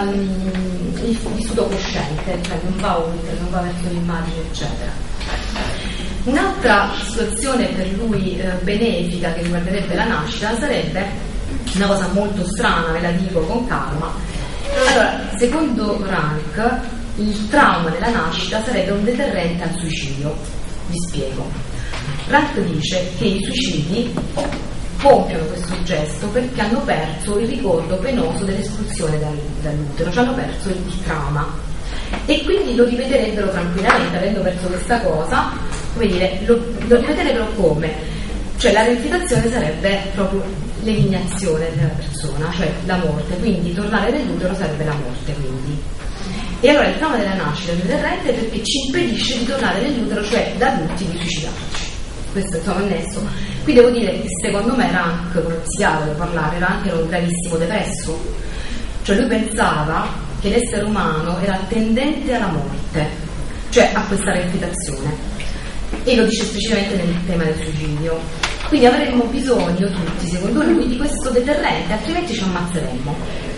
il vissuto cosciente, cioè non va oltre, non va verso l'immagine, eccetera. Un'altra situazione per lui benefica che riguarderebbe la nascita sarebbe una cosa molto strana, ve la dico con calma. Allora, secondo Rank, il trauma della nascita sarebbe un deterrente al suicidio. Vi spiego. Rank dice che i suicidi compiono questo gesto perché hanno perso il ricordo penoso dell'espulsione dall'utero, cioè hanno perso il trauma e quindi lo ripeterebbero tranquillamente, avendo perso questa cosa, come dire, lo ripeterebbero come? Cioè la realizzazione sarebbe proprio l'eliminazione della persona, cioè la morte, quindi tornare nell'utero sarebbe la morte, quindi. E allora il trauma della nascita è un deterrente perché ci impedisce di tornare nell'utero, cioè da adulti di suicidarci. Questo è insomma il nesso. Qui devo dire che secondo me Rank, come psichiatra parlare, Rank era un gravissimo depresso, cioè lui pensava che l'essere umano era tendente alla morte, cioè a questa realizzazione, e lo dice esplicitamente nel tema del suicidio. Quindi avremmo bisogno tutti, secondo lui, di questo deterrente, altrimenti ci ammazzeremmo.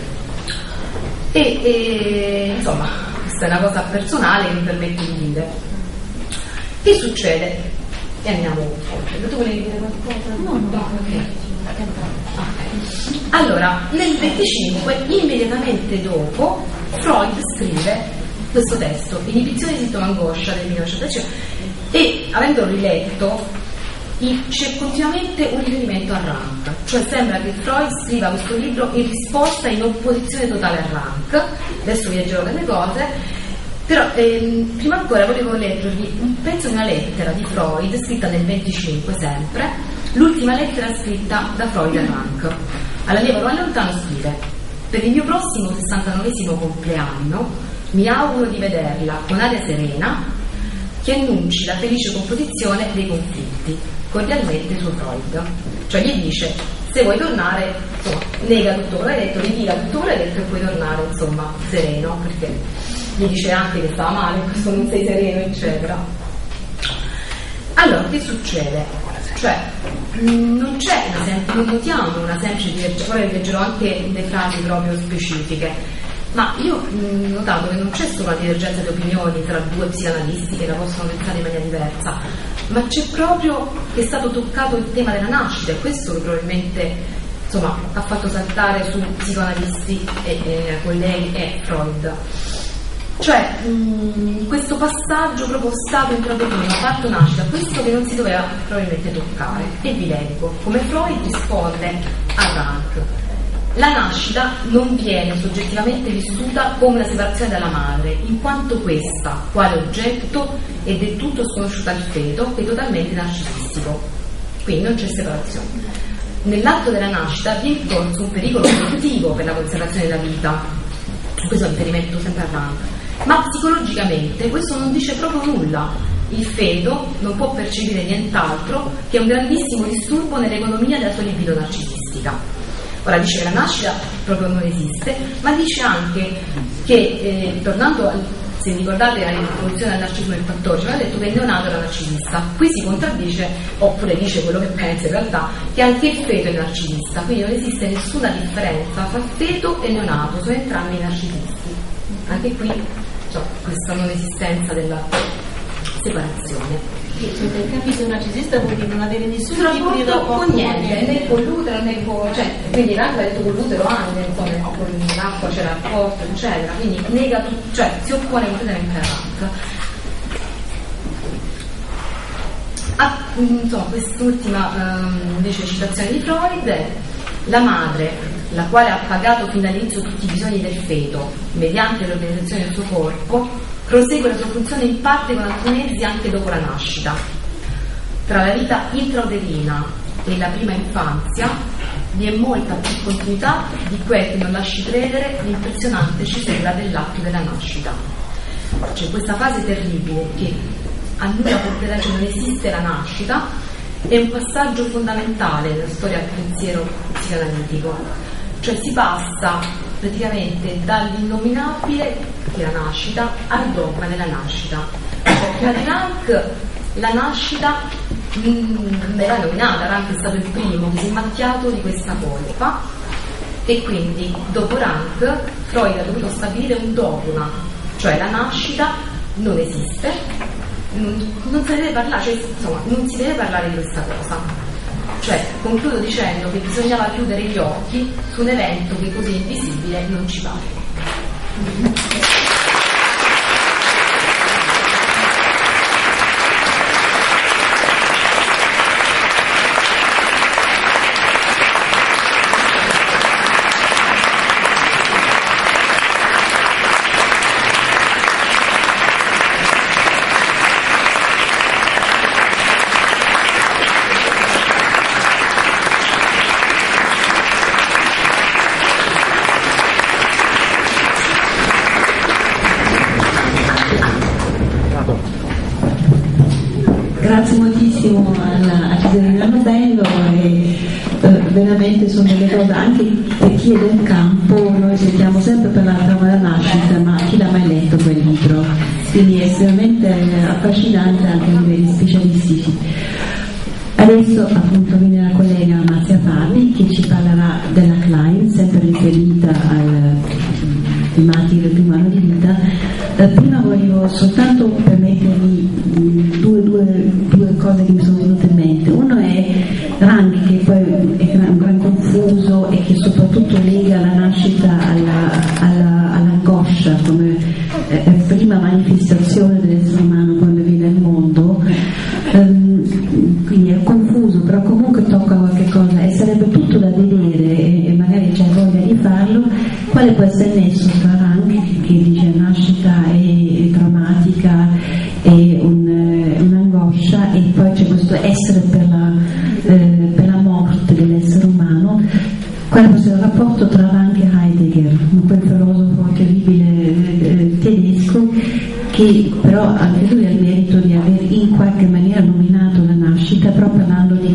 E insomma, questa è una cosa personale che mi permette di dire. Che succede? E andiamo oltre. Tu volevi dire qualcosa? No. Okay. Allora, nel 25, immediatamente dopo, Freud scrive questo testo, Inibizione di sintomo angoscia del 1910, e avendo riletto c'è continuamente un riferimento a Rank, cioè sembra che Freud scriva questo libro in risposta, in opposizione totale a Rank. Adesso vi leggerò delle cose, però prima ancora volevo leggervi un pezzo di una lettera di Freud scritta nel 25 sempre, l'ultima lettera scritta da Freud a Rank. All'allievo lontano scrive: per il mio prossimo 69esimo compleanno mi auguro di vederla con aria serena che annunci la felice composizione dei conflitti. Cordialmente suo Freud. Cioè gli dice: se vuoi tornare, insomma, nega tutto quello che hai detto, ritira tutto quello che hai detto e puoi tornare, insomma, sereno, perché gli dice anche che stava male, questo non sei sereno, eccetera. Allora, che succede? Cioè, non c'è non notiamo una semplice divergenza, ora leggerò anche le frasi proprio specifiche. Ma io ho notato che non c'è solo una divergenza di opinioni tra due psicanalisti che la possono pensare in maniera diversa, ma c'è proprio che è stato toccato il tema della nascita, e questo che probabilmente insomma ha fatto saltare su psicoanalisti e colleghi e Freud. Cioè questo passaggio proprio stato intravenuto, parto nascita, questo che non si doveva probabilmente toccare. E vi leggo come Freud risponde a Rank. La nascita non viene soggettivamente vissuta come una separazione dalla madre, in quanto questa, quale oggetto, è del tutto sconosciuta al feto e totalmente narcisistico. Quindi non c'è separazione. Nell'atto della nascita vi è in corso un pericolo collettivo per la conservazione della vita. Questo è un riferimento sempre a Rank. Ma psicologicamente questo non dice proprio nulla. Il feto non può percepire nient'altro che un grandissimo disturbo nell'economia della sua libido narcisistica. Ora dice che la nascita proprio non esiste, ma dice anche che, tornando se vi ricordate all'introduzione al narcisismo del 14, aveva detto che il neonato era narcisista. Qui si contraddice, oppure dice quello che pensa in realtà, che anche il feto è narcisista, quindi non esiste nessuna differenza tra feto e neonato, sono entrambi narcisisti. Anche qui questa non esistenza della separazione. Il capito narcisista vuol dire non avere nessun tipo di rapporto con niente, né con l'utero né con... quindi l'altro ha detto con l'utero anche, insomma, con l'acqua c'è rapporto, eccetera, quindi nega tutto, cioè si oppone completamente a Rank. Quest'ultima invece citazione di Freud è: la madre, la quale ha pagato fin dall'inizio tutti i bisogni del feto mediante l'organizzazione del suo corpo, prosegue la sua funzione in parte con alcuni mezzi anche dopo la nascita. Tra la vita intrauterina e la prima infanzia vi è molta più continuità di quel che non lasci credere l'impressionante cesura dell'atto della nascita. C'è questa fase terribile che a nulla porterà, cioè non esiste la nascita, è un passaggio fondamentale nella storia del pensiero psicoanalitico. Cioè si passa praticamente dall'innominabile, che è la nascita, al dogma della nascita. Per Rank la nascita era nominata, Rank è stato il primo che si è macchiato di questa colpa, e quindi dopo Rank Freud ha dovuto stabilire un dogma, cioè la nascita non esiste, non si deve parlare, cioè, insomma, non si deve parlare di questa cosa. Cioè, concludo dicendo che bisognava chiudere gli occhi su un evento che così invisibile non ci pare. Grazie moltissimo a Caterina Novello, e veramente sono delle cose anche per chi è del campo. Noi sentiamo sempre parlare della nascita, ma chi l'ha mai letto quel libro? Quindi è estremamente affascinante anche a livelli specialistici. Adesso appunto viene la collega Marzia Fabi che ci parlerà della Klein, sempre riferita ai martiri del primo anno di vita. Prima volevo soltanto permettermi due cose che mi sono venute in mente. Uno è Rank, che poi è un gran confuso e che soprattutto lega la nascita all'angoscia come prima manifestazione dell'essere umano quando viene al mondo. Quindi è confuso, però comunque tocca qualche cosa e sarebbe tutto da vedere, e magari c'è voglia di farlo, quale può essere il nesso tra Rank, che dice nascita è traumatica e un'angoscia, e poi c'è questo essere per la morte dell'essere umano. Quale può essere il rapporto tra Rank e Heidegger, quel filosofo terribile tedesco, che però anche lui ha il merito di aver in qualche maniera nominato la nascita, però parlando di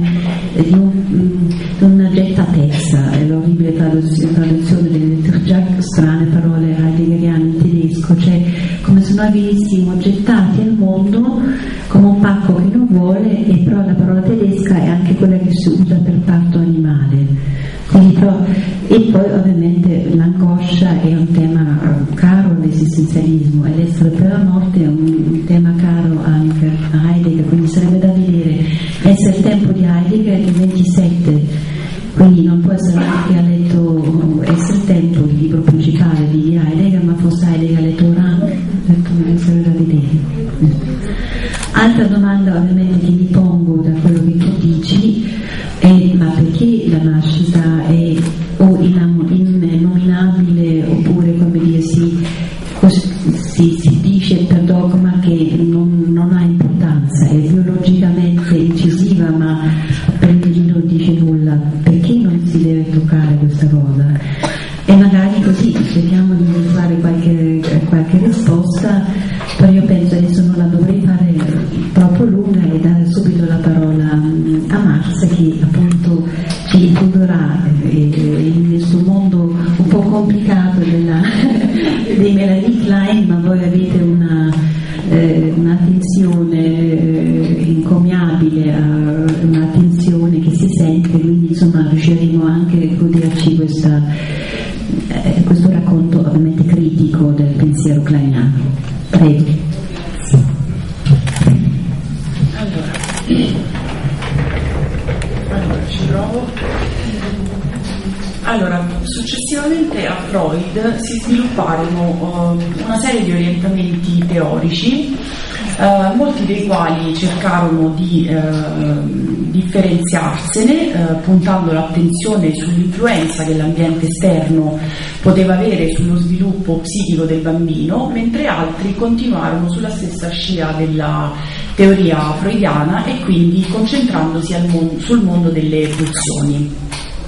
una gettatezza, è l'orribile traduzione delle già strane parole heideggeriane in tedesco, cioè come se noi venissimo gettati al mondo come un pacco che non vuole, e però la parola tedesca è anche quella che si usa per parto animale. E poi ovviamente l'angoscia è un tema caro all'esistenzialismo, e l'essere per la morte è un tema caro anche a Heidegger, quindi sarebbe da vedere. Essere il tempo di Heidegger del 27, quindi non può essere che ha letto Essere il tempo, il libro principale di Heidegger, ma forse Heidegger ha letto Rank oppure come dire si dice per dogma che non ha importanza, è biologicamente incisiva, ma per il bambino non dice nulla. Perché non si deve toccare questa cosa? E magari così cerchiamo di trovare qualche risposta, però io penso adesso non la dovrei fare troppo lunga e dare subito la parola a Marx, che appunto ci introdurrà in questo mondo un po' complicato di Melanie Klein, ma voi avete un'attenzione incommiabile, un'attenzione che si sente, quindi insomma riusciremo anche a goderci questo racconto ovviamente critico del pensiero kleiniano. Prego. Allora ci provo. Allora, successivamente a Freud si svilupparono una serie di orientamenti teorici, molti dei quali cercarono di differenziarsene, puntando l'attenzione sull'influenza che l'ambiente esterno poteva avere sullo sviluppo psichico del bambino, mentre altri continuarono sulla stessa scia della teoria freudiana e quindi concentrandosi sul mondo delle pulsioni.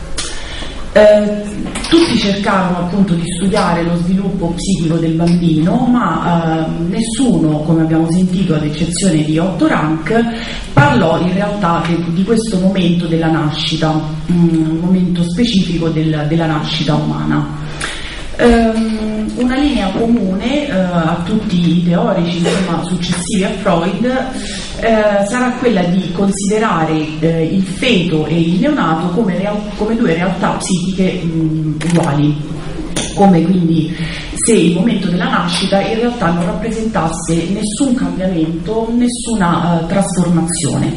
Tutti cercarono appunto di studiare lo sviluppo psichico del bambino, ma nessuno, come abbiamo sentito ad eccezione di Otto Rank, parlò in realtà di questo momento della nascita, un momento specifico della nascita umana. Una linea comune a tutti i teorici successivi a Freud sarà quella di considerare il feto e il neonato come due realtà psichiche uguali, come quindi se il momento della nascita in realtà non rappresentasse nessun cambiamento, nessuna trasformazione.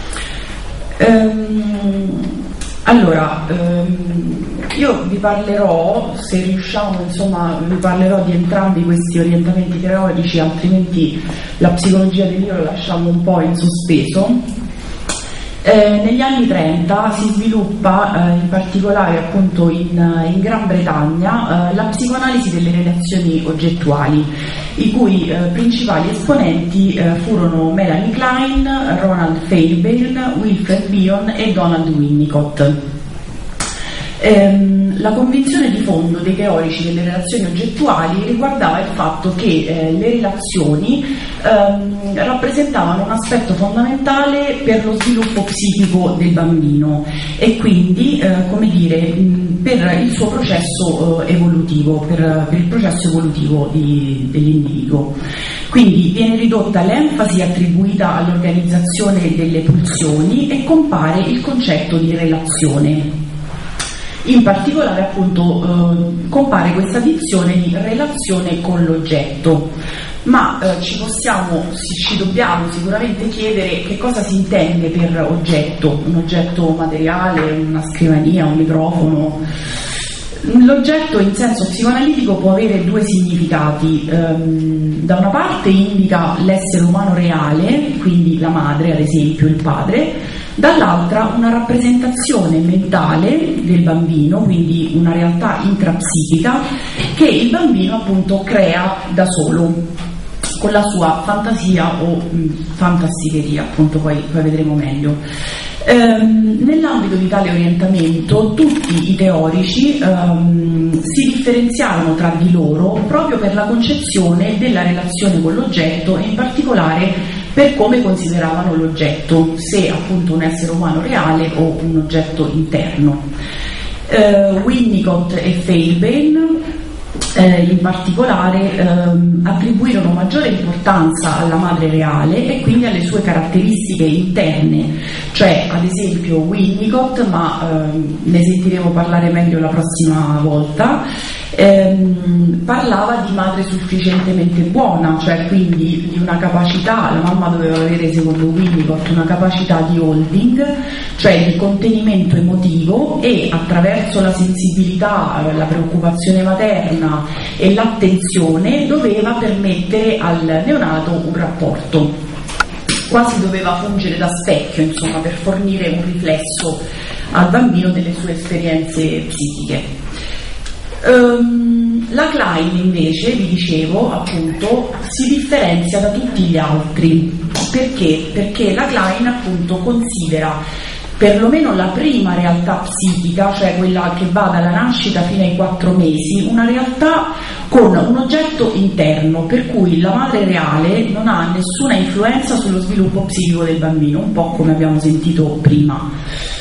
Io vi parlerò, se riusciamo, vi parlerò di entrambi questi orientamenti teorici, altrimenti la psicologia dell'io la lasciamo un po' in sospeso. Negli anni 30 si sviluppa in particolare appunto in Gran Bretagna la psicoanalisi delle relazioni oggettuali, i cui principali esponenti furono Melanie Klein, Ronald Fairbairn, Wilfred Bion e Donald Winnicott. La convinzione di fondo dei teorici delle relazioni oggettuali riguardava il fatto che le relazioni rappresentavano un aspetto fondamentale per lo sviluppo psichico del bambino e quindi per il suo processo evolutivo, per il processo evolutivo dell'individuo. Quindi viene ridotta l'enfasi attribuita all'organizzazione delle pulsioni e compare il concetto di relazione. In particolare compare questa dizione di relazione con l'oggetto, ma ci dobbiamo sicuramente chiedere che cosa si intende per oggetto, un oggetto materiale, una scrivania, un microfono. L'oggetto in senso psicoanalitico può avere due significati. Da una parte indica l'essere umano reale, quindi la madre ad esempio, il padre, dall'altra una rappresentazione mentale del bambino, quindi una realtà intrapsichica che il bambino appunto crea da solo con la sua fantasia o fantasticheria, appunto poi vedremo meglio. Nell'ambito di tale orientamento tutti i teorici si differenziarono tra di loro proprio per la concezione della relazione con l'oggetto e in particolare per come consideravano l'oggetto, se appunto un essere umano reale o un oggetto interno. Winnicott e Fairbairn in particolare attribuirono maggiore importanza alla madre reale e quindi alle sue caratteristiche interne, cioè ad esempio Winnicott, ma ne sentiremo parlare meglio la prossima volta, parlava di madre sufficientemente buona, cioè quindi di una capacità, la mamma doveva avere secondo Winnicott una capacità di holding, cioè di contenimento emotivo, e attraverso la sensibilità, la preoccupazione materna e l'attenzione doveva permettere al neonato un rapporto, quasi doveva fungere da specchio, insomma, per fornire un riflesso al bambino delle sue esperienze psichiche. Klein invece, vi dicevo appunto, si differenzia da tutti gli altri. Perché? Perché la Klein appunto considera perlomeno la prima realtà psichica, cioè quella che va dalla nascita fino ai 4 mesi, una realtà con un oggetto interno, per cui la madre reale non ha nessuna influenza sullo sviluppo psichico del bambino, un po' come abbiamo sentito prima.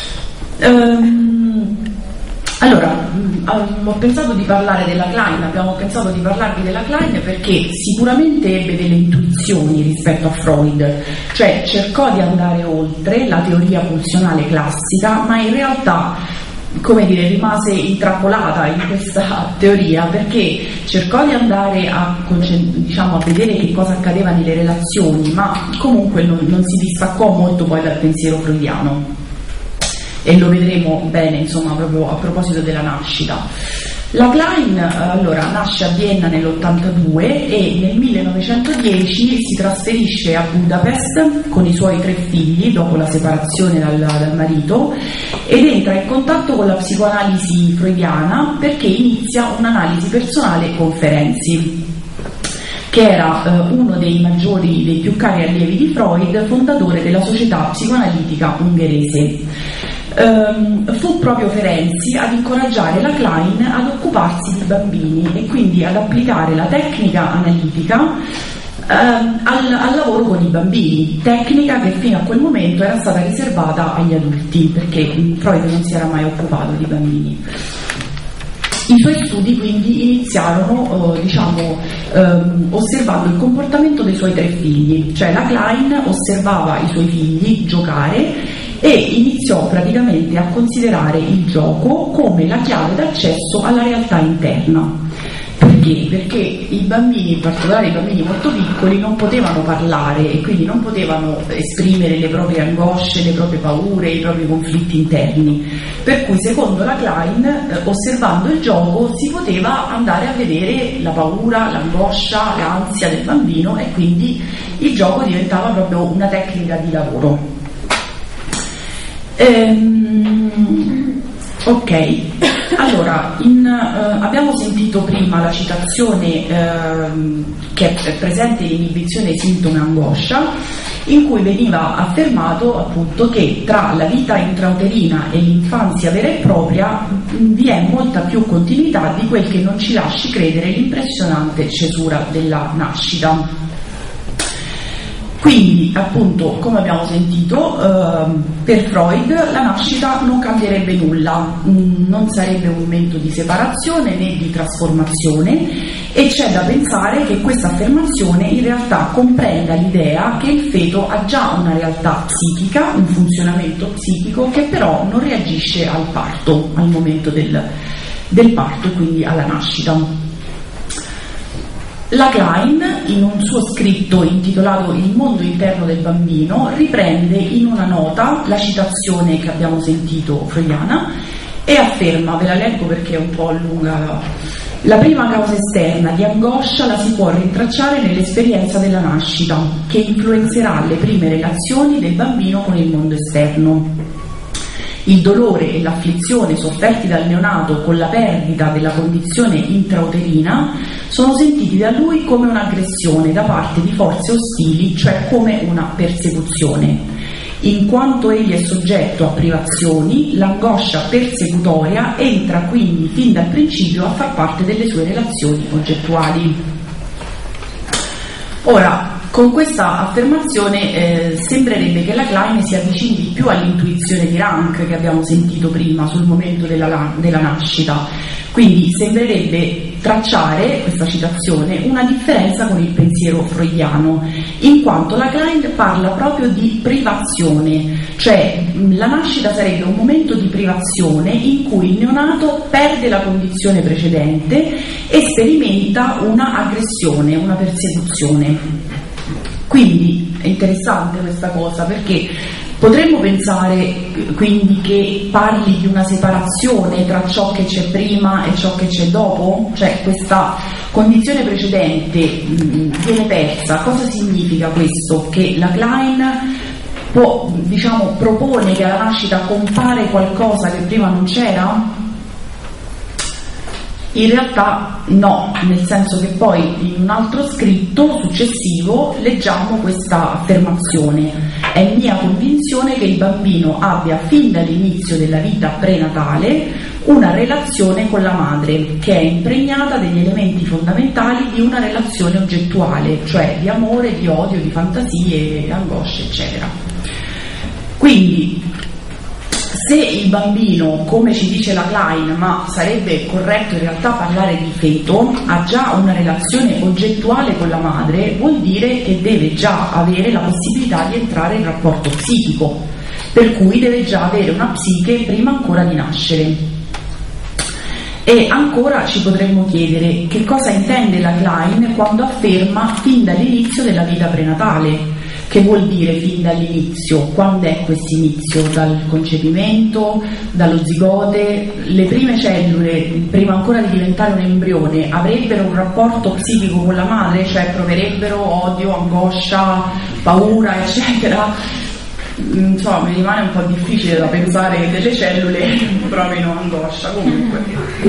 Allora, ho pensato di parlare della Klein, abbiamo pensato di parlarvi della Klein perché sicuramente ebbe delle intuizioni rispetto a Freud, cioè cercò di andare oltre la teoria pulsionale classica, ma in realtà, come dire, rimase intrappolata in questa teoria perché cercò di andare a vedere che cosa accadeva nelle relazioni, ma comunque non si distaccò molto poi dal pensiero freudiano. E lo vedremo bene, insomma, proprio a proposito della nascita. La Klein allora nasce a Vienna nell'82 e nel 1910 si trasferisce a Budapest con i suoi 3 figli dopo la separazione dal marito ed entra in contatto con la psicoanalisi freudiana perché inizia un'analisi personale con Ferenczi, che era uno dei più cari allievi di Freud, fondatore della Società Psicoanalitica Ungherese. Fu proprio Ferenczi ad incoraggiare la Klein ad occuparsi di bambini e quindi ad applicare la tecnica analitica al lavoro con i bambini, tecnica che fino a quel momento era stata riservata agli adulti perché Freud non si era mai occupato di bambini. I suoi studi quindi iniziarono osservando il comportamento dei suoi 3 figli, cioè la Klein osservava i suoi figli giocare e iniziò praticamente a considerare il gioco come la chiave d'accesso alla realtà interna. Perché? Perché i bambini, in particolare i bambini molto piccoli, non potevano parlare e quindi non potevano esprimere le proprie angosce, le proprie paure, i propri conflitti interni. Per cui, secondo la Klein, osservando il gioco si poteva andare a vedere la paura, l'angoscia, l'ansia del bambino e quindi il gioco diventava proprio una tecnica di lavoro. Ok, allora abbiamo sentito prima la citazione che è presente in Inibizione, Sintomo e Angoscia, in cui veniva affermato appunto che tra la vita intrauterina e l'infanzia vera e propria vi è molta più continuità di quel che non ci lasci credere l'impressionante cesura della nascita. Quindi, appunto, come abbiamo sentito, per Freud la nascita non cambierebbe nulla, non sarebbe un momento di separazione né di trasformazione e c'è da pensare che questa affermazione in realtà comprenda l'idea che il feto ha già una realtà psichica, un funzionamento psichico che però non reagisce al parto, al momento del parto e quindi alla nascita. La Klein, in un suo scritto intitolato Il mondo interno del bambino, riprende in una nota la citazione che abbiamo sentito freudiana e afferma, ve la leggo perché è un po' lunga: la prima causa esterna di angoscia la si può rintracciare nell'esperienza della nascita, che influenzerà le prime relazioni del bambino con il mondo esterno. Il dolore e l'afflizione sofferti dal neonato con la perdita della condizione intrauterina sono sentiti da lui come un'aggressione da parte di forze ostili, cioè come una persecuzione. In quanto egli è soggetto a privazioni, l'angoscia persecutoria entra quindi fin dal principio a far parte delle sue relazioni oggettuali. Ora, con questa affermazione sembrerebbe che la Klein si avvicini di più all'intuizione di Rank che abbiamo sentito prima sul momento della nascita, quindi sembrerebbe tracciare, questa citazione, una differenza con il pensiero freudiano, in quanto la Klein parla proprio di privazione, cioè la nascita sarebbe un momento di privazione in cui il neonato perde la condizione precedente e sperimenta una aggressione, una persecuzione. Quindi è interessante questa cosa perché potremmo pensare quindi che parli di una separazione tra ciò che c'è prima e ciò che c'è dopo, cioè questa condizione precedente viene persa. Cosa significa questo? Che la Klein propone che alla nascita compare qualcosa che prima non c'era? In realtà no, nel senso che poi in un altro scritto successivo leggiamo questa affermazione: è mia convinzione che il bambino abbia fin dall'inizio della vita prenatale una relazione con la madre che è impregnata degli elementi fondamentali di una relazione oggettuale, cioè di amore, di odio, di fantasie, angosce, eccetera. Quindi se il bambino, come ci dice la Klein, ma sarebbe corretto in realtà parlare di feto, ha già una relazione oggettuale con la madre, vuol dire che deve già avere la possibilità di entrare in rapporto psichico, per cui deve già avere una psiche prima ancora di nascere. E ancora ci potremmo chiedere che cosa intende la Klein quando afferma fin dall'inizio della vita prenatale. Che vuol dire fin dall'inizio? Quando è questo inizio? Dal concepimento, dallo zigote? Le prime cellule, prima ancora di diventare un embrione, avrebbero un rapporto psichico con la madre? Cioè proverebbero odio, angoscia, paura, eccetera? Insomma, mi rimane un po' difficile da pensare che delle cellule provino angoscia, comunque.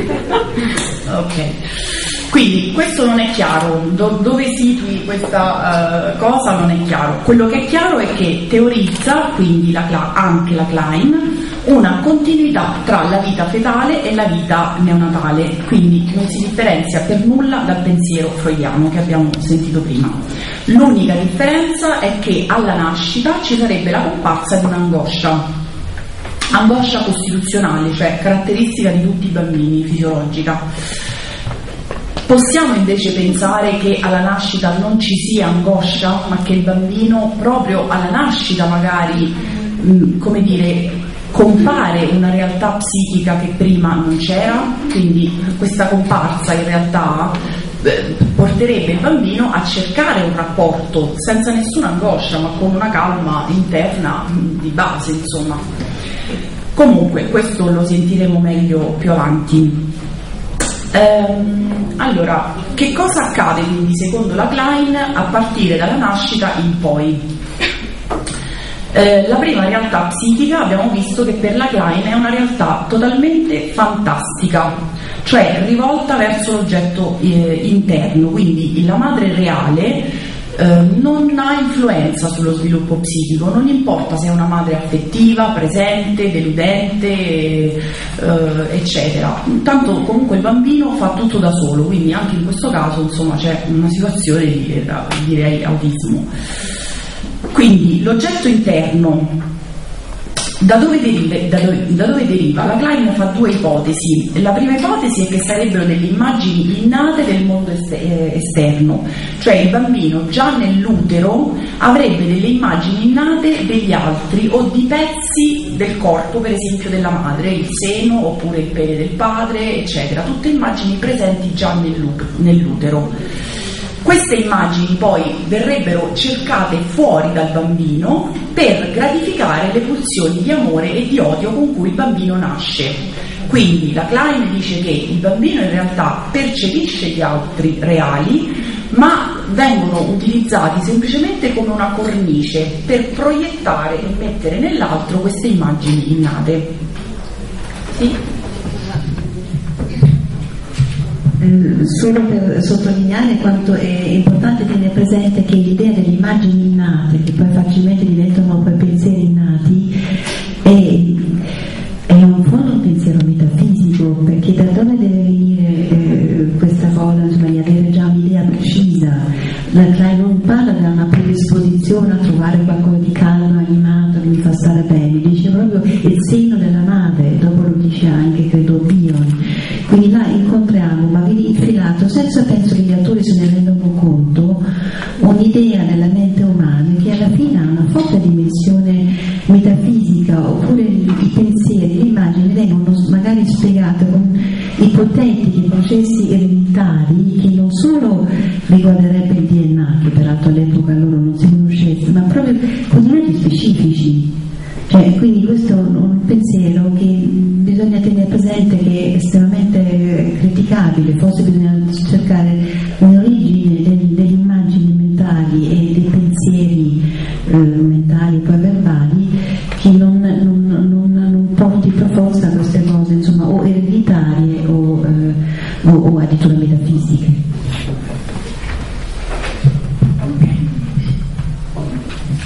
Ok. Quindi questo non è chiaro, dove situi questa cosa non è chiaro. Quello che è chiaro è che teorizza, quindi anche la Klein, una continuità tra la vita fetale e la vita neonatale, quindi non si differenzia per nulla dal pensiero freudiano che abbiamo sentito prima. L'unica differenza è che alla nascita ci sarebbe la comparsa di un'angoscia, angoscia costituzionale, cioè caratteristica di tutti i bambini, fisiologica. Possiamo invece pensare che alla nascita non ci sia angoscia, ma che il bambino proprio alla nascita magari, come dire, compare una realtà psichica che prima non c'era, quindi questa comparsa in realtà porterebbe il bambino a cercare un rapporto senza nessuna angoscia, ma con una calma interna di base, insomma. Comunque questo lo sentiremo meglio più avanti. Allora, che cosa accade quindi secondo la Klein a partire dalla nascita in poi? La prima realtà psichica abbiamo visto che per la Klein è una realtà totalmente fantastica, cioè rivolta verso l'oggetto interno, quindi la madre reale non ha influenza sullo sviluppo psichico, non importa se è una madre affettiva, presente, deludente, eccetera. Tanto comunque il bambino fa tutto da solo, quindi anche in questo caso insomma c'è una situazione di direi autismo. Quindi l'oggetto interno da dove deriva? La Klein fa due ipotesi. La prima ipotesi è che sarebbero delle immagini innate del mondo esterno, cioè il bambino già nell'utero avrebbe delle immagini innate degli altri o di pezzi del corpo, per esempio della madre, il seno oppure il pene del padre, eccetera, tutte immagini presenti già nell'utero. Queste immagini poi verrebbero cercate fuori dal bambino per gratificare le pulsioni di amore e di odio con cui il bambino nasce. Quindi la Klein dice che il bambino in realtà percepisce gli altri reali, ma vengono utilizzati semplicemente come una cornice per proiettare e mettere nell'altro queste immagini innate. Sì? Solo per sottolineare quanto è importante tenere presente che l'idea delle immagini innate, che poi facilmente diventano poi pensieri innati, è un fondo un pensiero metafisico, perché da dove deve venire questa cosa, insomma, di avere già un'idea precisa. La Klein non parla di una predisposizione a trovare qualcosa di calmo, animato, che mi fa stare bene, dice proprio il seno della madre, dopo lo dice anche, credo, Bion. Quindi là incontriamo, ma viene infilato, senza penso che gli autori se ne rendano conto, un'idea nella mente umana che alla fine ha una forte dimensione metafisica, oppure i pensieri, le immagini vengono magari spiegate con ipotetici processi ereditari che non solo riguarderebbe il DNA, che peraltro all'epoca loro non si conoscesse, ma proprio contenuti specifici. Cioè, quindi questo è un pensiero che bisogna tenere presente, che è estremamente criticabile, forse bisogna cercare un'origine delle immagini mentali e dei pensieri mentali e poi verbali che non porti per forza a queste cose, insomma, o ereditarie o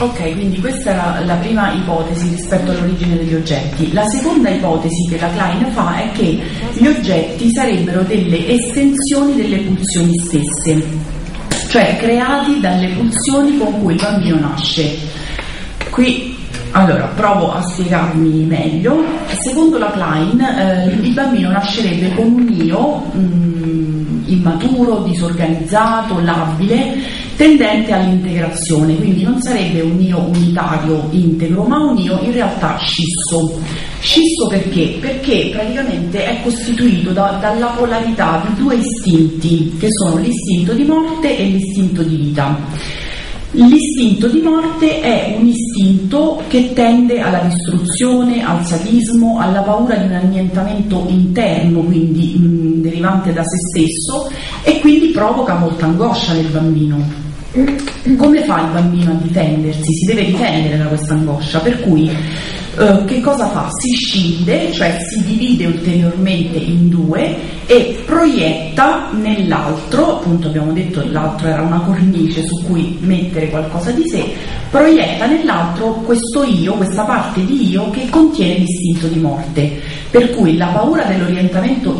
Ok, quindi questa era la prima ipotesi rispetto all'origine degli oggetti. La seconda ipotesi che la Klein fa è che gli oggetti sarebbero delle estensioni delle pulsioni stesse, cioè creati dalle pulsioni con cui il bambino nasce. Qui, allora, provo a spiegarmi meglio. Secondo la Klein, il bambino nascerebbe con un io immaturo, disorganizzato, labile, tendente all'integrazione, quindi non sarebbe un io unitario integro, ma un io in realtà scisso. Scisso perché? Perché praticamente è costituito dalla polarità di due istinti, che sono l'istinto di morte e l'istinto di vita. L'istinto di morte è un istinto che tende alla distruzione, al sadismo, alla paura di un annientamento interno, quindi derivante da se stesso, e quindi provoca molta angoscia nel bambino. Come fa il bambino a difendersi? Si deve difendere da questa angoscia, per cui che cosa fa? Si scinde, cioè si divide ulteriormente in due e proietta nell'altro, appunto abbiamo detto che l'altro era una cornice su cui mettere qualcosa di sé, proietta nell'altro questo io, questa parte di io che contiene l'istinto di morte, per cui la paura dell'annientamento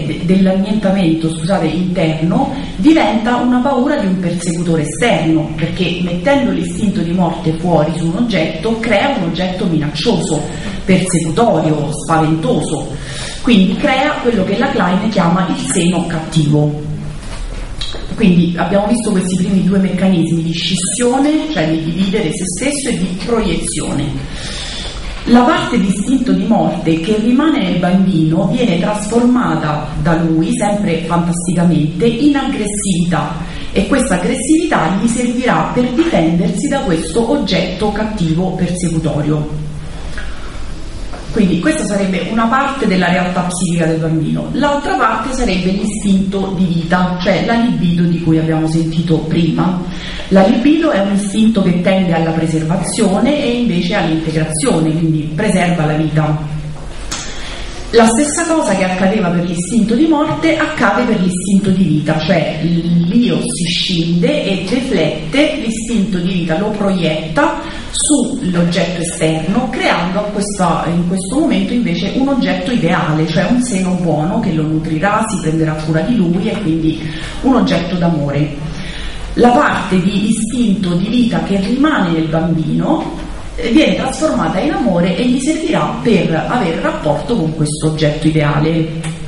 interno diventa una paura di un persecutore esterno, perché mettendo l'istinto di morte fuori su un oggetto crea un oggetto minaccioso, persecutorio, spaventoso, quindi crea quello che la Klein chiama il seno cattivo. Quindi abbiamo visto questi primi due meccanismi di scissione, cioè di dividere se stesso, e di proiezione. La parte di istinto di morte che rimane nel bambino viene trasformata da lui, sempre fantasticamente, in aggressività, e questa aggressività gli servirà per difendersi da questo oggetto cattivo persecutorio. Quindi questa sarebbe una parte della realtà psichica del bambino. L'altra parte sarebbe l'istinto di vita, cioè la libido di cui abbiamo sentito prima. La libido è un istinto che tende alla preservazione e invece all'integrazione, quindi preserva la vita. La stessa cosa che accadeva per l'istinto di morte accade per l'istinto di vita, cioè l'io si scinde e deflette l'istinto di vita, lo proietta sull'oggetto esterno, creando in questo momento invece un oggetto ideale, cioè un seno buono che lo nutrirà, si prenderà cura di lui, e quindi un oggetto d'amore. La parte di istinto di vita che rimane nel bambino viene trasformata in amore e gli servirà per avere rapporto con questo oggetto ideale.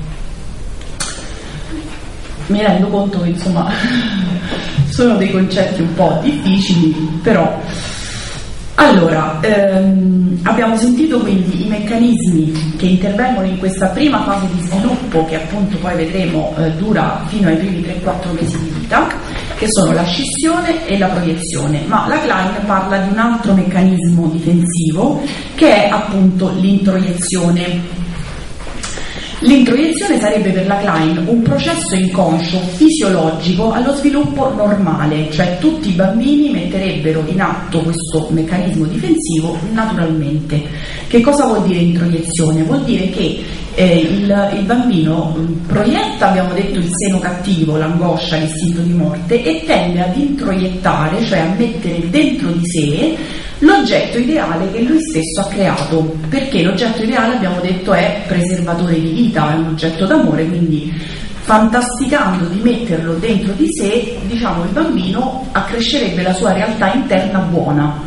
Mi rendo conto che insomma sono dei concetti un po' difficili, però allora abbiamo sentito quindi i meccanismi che intervengono in questa prima fase di sviluppo, che appunto poi vedremo dura fino ai primi 3-4 mesi di vita, che sono la scissione e la proiezione, ma la Klein parla di un altro meccanismo difensivo che è appunto l'introiezione. L'introiezione sarebbe per la Klein un processo inconscio fisiologico allo sviluppo normale, cioè tutti i bambini metterebbero in atto questo meccanismo difensivo naturalmente. Che cosa vuol dire introiezione? Vuol dire che il bambino proietta, abbiamo detto, il seno cattivo, l'angoscia, l'istinto di morte, e tende ad introiettare, cioè a mettere dentro di sé l'oggetto ideale che lui stesso ha creato, perché l'oggetto ideale, abbiamo detto, è preservatore di vita, è un oggetto d'amore, quindi fantasticando di metterlo dentro di sé, diciamo, il bambino accrescerebbe la sua realtà interna buona.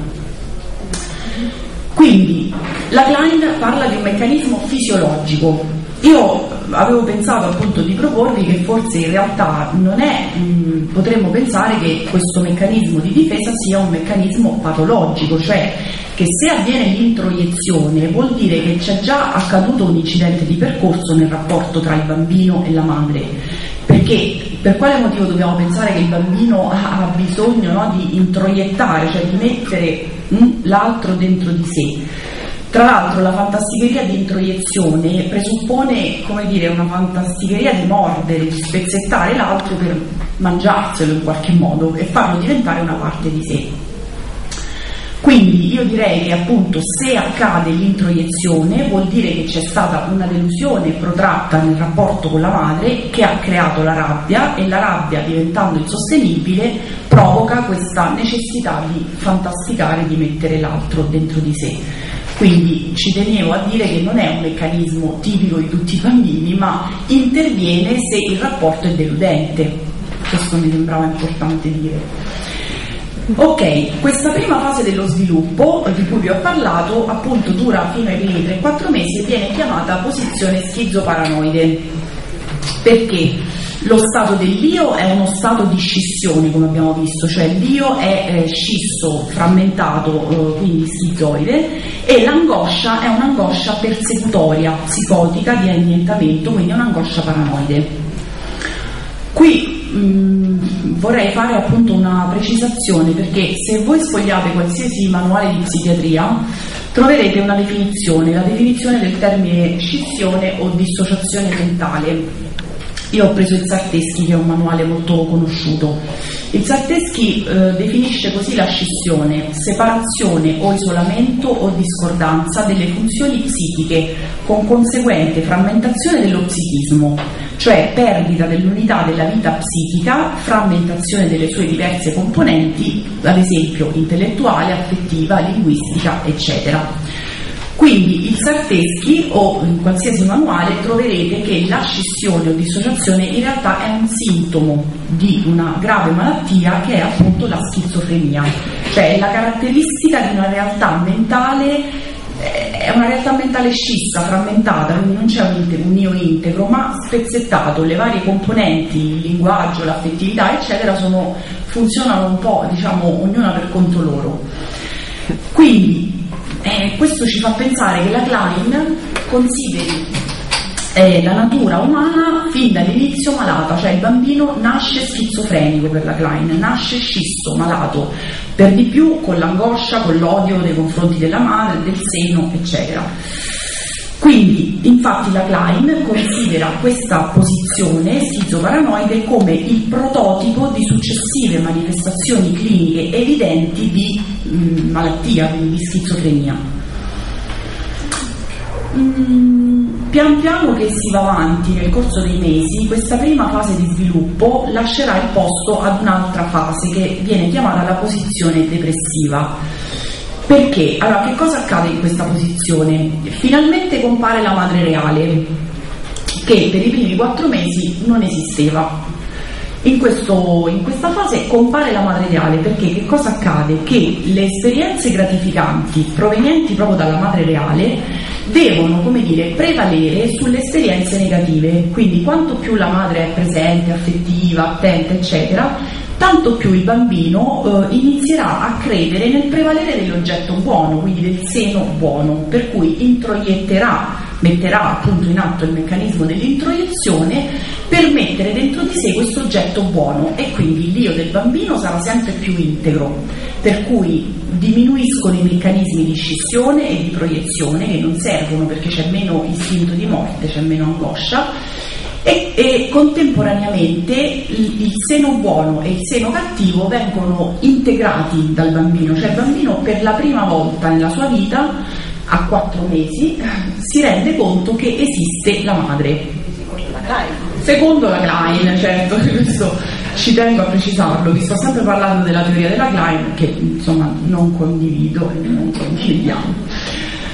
Quindi la Klein parla di un meccanismo fisiologico. Io avevo pensato appunto di proporvi che forse in realtà non è, potremmo pensare che questo meccanismo di difesa sia un meccanismo patologico, cioè che se avviene l'introiezione vuol dire che c'è già accaduto un incidente di percorso nel rapporto tra il bambino e la madre. Perché? Per quale motivo dobbiamo pensare che il bambino ha bisogno, no, di introiettare, cioè di mettere l'altro dentro di sé? Tra l'altro la fantasticheria di introiezione presuppone, come dire, una fantasticheria di mordere, di spezzettare l'altro per mangiarselo in qualche modo e farlo diventare una parte di sé. Quindi io direi che appunto se accade l'introiezione vuol dire che c'è stata una delusione protratta nel rapporto con la madre che ha creato la rabbia, e la rabbia, diventando insostenibile, provoca questa necessità di fantasticare, di mettere l'altro dentro di sé. Quindi ci tenevo a dire che non è un meccanismo tipico di tutti i bambini, ma interviene se il rapporto è deludente. Questo mi sembrava importante dire. Ok, questa prima fase dello sviluppo di cui vi ho parlato appunto dura fino ai primi 3-4 mesi e viene chiamata posizione schizoparanoide. Perché? Lo stato dell'io è uno stato di scissione, come abbiamo visto, cioè l'io è scisso, frammentato, quindi schizoide, e l'angoscia è un'angoscia persecutoria, psicotica, di annientamento, quindi è un'angoscia paranoide. Qui vorrei fare appunto una precisazione, perché se voi sfogliate qualsiasi manuale di psichiatria troverete una definizione, la definizione del termine scissione o dissociazione mentale. Io ho preso il Sarteschi, che è un manuale molto conosciuto. Il Sarteschi definisce così la scissione: separazione o isolamento o discordanza delle funzioni psichiche con conseguente frammentazione dello psichismo, cioè perdita dell'unità della vita psichica, frammentazione delle sue diverse componenti, ad esempio intellettuale, affettiva, linguistica, eccetera. Quindi il Sarteschi o in qualsiasi manuale troverete che la scissione o dissociazione in realtà è un sintomo di una grave malattia che è appunto la schizofrenia, cioè è la caratteristica di una realtà mentale, è una realtà mentale scissa, frammentata, quindi non c'è un io integro, ma spezzettato. Le varie componenti, il linguaggio, l'affettività, eccetera, funzionano un po', diciamo, ognuna per conto loro. Quindi questo ci fa pensare che la Klein consideri la natura umana fin dall'inizio malata, cioè il bambino nasce schizofrenico per la Klein, nasce scisso, malato, per di più con l'angoscia, con l'odio nei confronti della madre, del seno, eccetera. Quindi, infatti, la Klein considera questa posizione schizoparanoide come il prototipo di successive manifestazioni cliniche evidenti di malattia, quindi di schizofrenia. Pian piano che si va avanti nel corso dei mesi, questa prima fase di sviluppo lascerà il posto ad un'altra fase che viene chiamata la posizione depressiva. Perché? Allora, che cosa accade in questa posizione? Finalmente compare la madre reale, che per i primi 4 mesi non esisteva. In questa fase compare la madre reale perché che cosa accade? Che le esperienze gratificanti provenienti proprio dalla madre reale devono, come dire, prevalere sulle esperienze negative. Quindi quanto più la madre è presente, affettiva, attenta, eccetera, tanto più il bambino inizierà a credere nel prevalere dell'oggetto buono, quindi del seno buono, per cui metterà appunto in atto il meccanismo dell'introiezione per mettere dentro di sé questo oggetto buono, e quindi l'io del bambino sarà sempre più integro, per cui diminuiscono i meccanismi di scissione e di proiezione che non servono perché c'è meno istinto di morte, c'è meno angoscia. E contemporaneamente il seno buono e il seno cattivo vengono integrati dal bambino, cioè il bambino per la prima volta nella sua vita, a 4 mesi, si rende conto che esiste la madre. Secondo la Klein, certo, questo ci tengo a precisarlo, vi sto sempre parlando della teoria della Klein, che insomma non condivido e non condividiamo.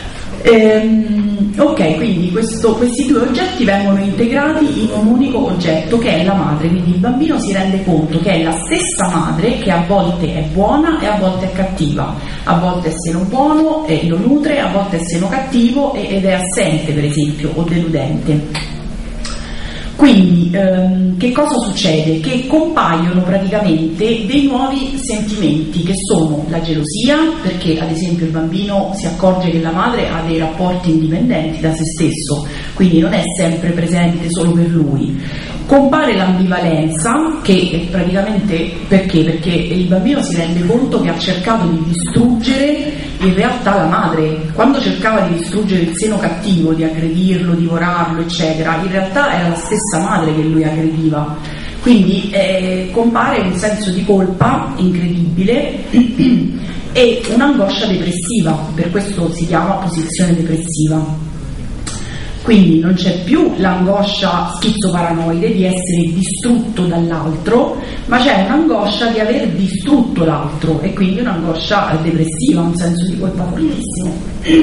Ok, quindi questi 2 oggetti vengono integrati in un unico oggetto che è la madre, quindi il bambino si rende conto che è la stessa madre che a volte è buona e a volte è cattiva, a volte è seno buono e lo nutre, a volte è seno cattivo ed è assente, per esempio, o deludente. Quindi che cosa succede? Che compaiono praticamente dei nuovi sentimenti che sono la gelosia, perché ad esempio il bambino si accorge che la madre ha dei rapporti indipendenti da se stesso, quindi non è sempre presente solo per lui. Compare l'ambivalenza, che è praticamente perché? Perché il bambino si rende conto che ha cercato di distruggere in realtà la madre. Quando cercava di distruggere il seno cattivo, di aggredirlo, divorarlo, eccetera, in realtà era la stessa madre che lui aggrediva. Quindi compare un senso di colpa incredibile e un'angoscia depressiva, per questo si chiama posizione depressiva. Quindi non c'è più l'angoscia schizoparanoide di essere distrutto dall'altro, ma c'è un'angoscia di aver distrutto l'altro e quindi un'angoscia depressiva, un senso di colpa fortissimo.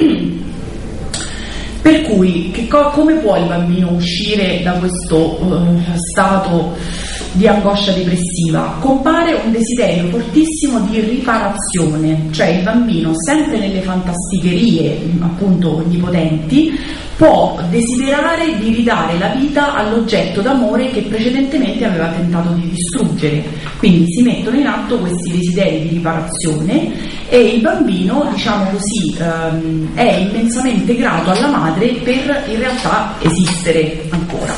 Per cui come può il bambino uscire da questo stato di angoscia depressiva? Compare un desiderio fortissimo di riparazione, cioè il bambino, sempre nelle fantasticherie appunto onnipotenti, può desiderare di ridare la vita all'oggetto d'amore che precedentemente aveva tentato di distruggere. Quindi si mettono in atto questi desideri di riparazione e il bambino, diciamo così, è immensamente grato alla madre per in realtà esistere ancora.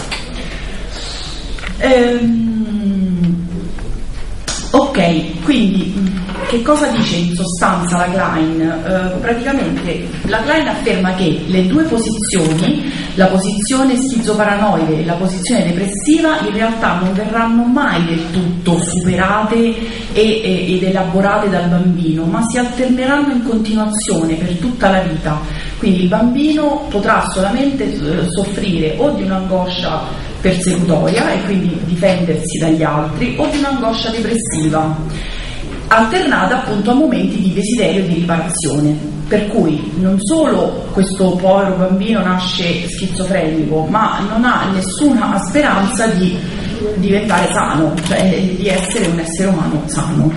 Ok, quindi che cosa dice in sostanza la Klein? Praticamente la Klein afferma che le due posizioni, la posizione schizoparanoide e la posizione depressiva, in realtà non verranno mai del tutto superate ed elaborate dal bambino, ma si alterneranno in continuazione per tutta la vita. Quindi il bambino potrà solamente soffrire o di un'angoscia persecutoria e quindi difendersi dagli altri, o di un'angoscia depressiva, alternata appunto a momenti di desiderio di riparazione. Per cui non solo questo povero bambino nasce schizofrenico, ma non ha nessuna speranza di diventare sano, cioè di essere un essere umano sano.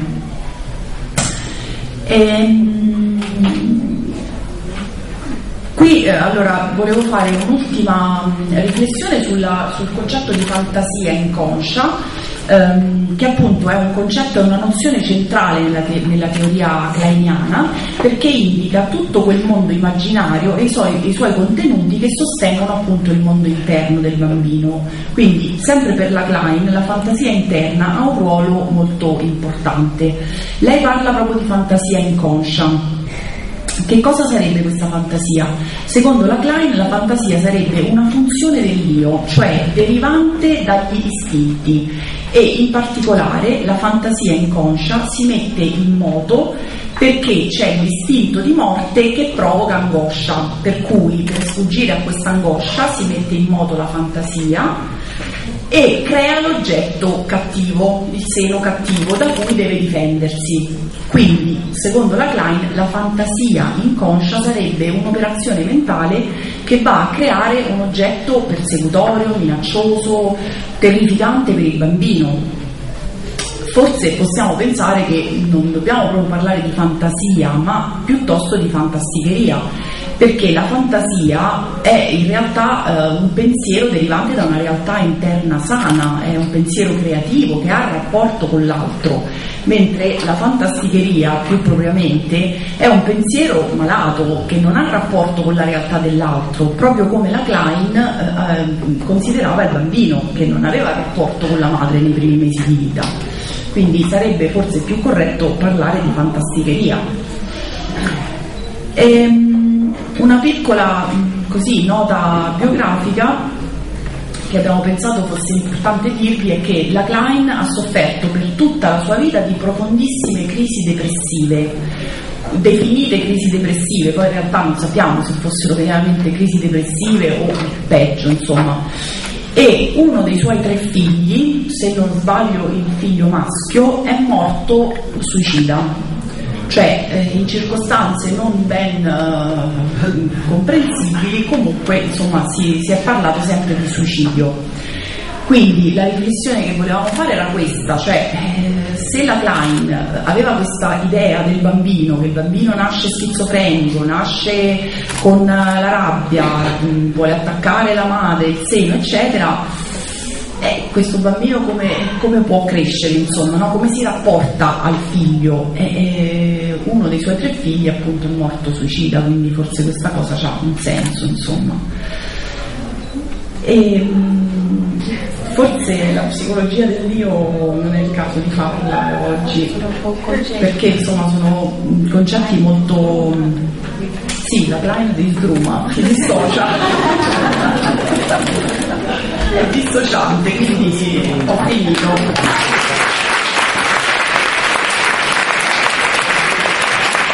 Qui allora volevo fare un'ultima riflessione sul concetto di fantasia inconscia, che appunto è un concetto, è una nozione centrale nella teoria kleiniana, perché indica tutto quel mondo immaginario e i suoi contenuti che sostengono appunto il mondo interno del bambino. Quindi sempre per la Klein la fantasia interna ha un ruolo molto importante. Lei parla proprio di fantasia inconscia. Che cosa sarebbe questa fantasia? Secondo la Klein la fantasia sarebbe una funzione dell'io, cioè derivante dagli istinti, e in particolare la fantasia inconscia si mette in moto perché c'è l'istinto di morte che provoca angoscia, per cui per sfuggire a questa angoscia si mette in moto la fantasia e crea l'oggetto cattivo, il seno cattivo da cui deve difendersi. Quindi, secondo la Klein, la fantasia inconscia sarebbe un'operazione mentale che va a creare un oggetto persecutorio, minaccioso, terrificante per il bambino. Forse possiamo pensare che non dobbiamo proprio parlare di fantasia, ma piuttosto di fantasticheria, perché la fantasia è in realtà un pensiero derivante da una realtà interna sana, è un pensiero creativo che ha rapporto con l'altro, mentre la fantasticheria più propriamente è un pensiero malato che non ha rapporto con la realtà dell'altro, proprio come la Klein considerava il bambino che non aveva rapporto con la madre nei primi mesi di vita. Quindi sarebbe forse più corretto parlare di fantasticheria. Una piccola così nota biografica che abbiamo pensato fosse importante dirvi è che la Klein ha sofferto per tutta la sua vita di profondissime crisi depressive, definite crisi depressive, poi in realtà non sappiamo se fossero veramente crisi depressive o peggio, insomma. E uno dei suoi 3 figli, se non sbaglio il figlio maschio, è morto suicida, cioè in circostanze non ben comprensibili, comunque insomma si è parlato sempre di suicidio. Quindi la riflessione che volevamo fare era questa, cioè se la Klein aveva questa idea del bambino, che il bambino nasce schizofrenico, nasce con la rabbia, vuole attaccare la madre, il seno, eccetera, questo bambino come può crescere, insomma, no? Come si rapporta al figlio? Uno dei suoi 3 figli appunto è morto suicida, quindi forse questa cosa ha un senso, insomma. Forse la psicologia dell'io non è il caso di farla oggi, perché insomma sono concetti molto... Sì, la Klein disgruma, che dissocia, è dissociante, quindi sì, ho finito.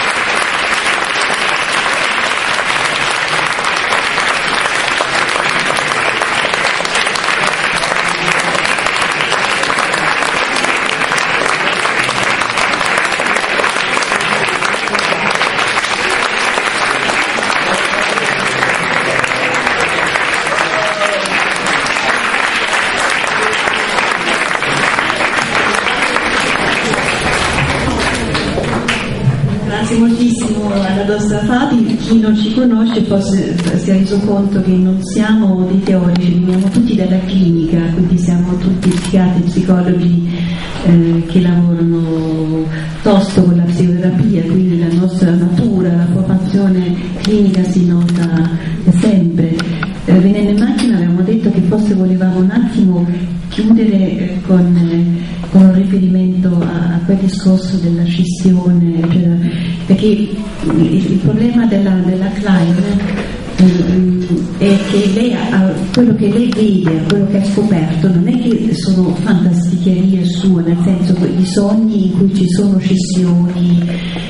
Grazie moltissimo alla nostra Fabi. Chi non ci conosce forse si è reso conto che non siamo dei teorici, veniamo tutti dalla clinica, quindi siamo tutti psichiatri, psicologi che lavorano tosto con la psicoterapia, quindi la nostra natura, la formazione clinica si nota sempre. Venendo in macchina avevamo detto che forse volevamo un attimo chiudere con un riferimento a quel discorso della scissione, perché il problema della Klein è che lei quello che lei vede, quello che ha scoperto non è che sono fantasticherie sue, nel senso di sogni in cui ci sono scissioni,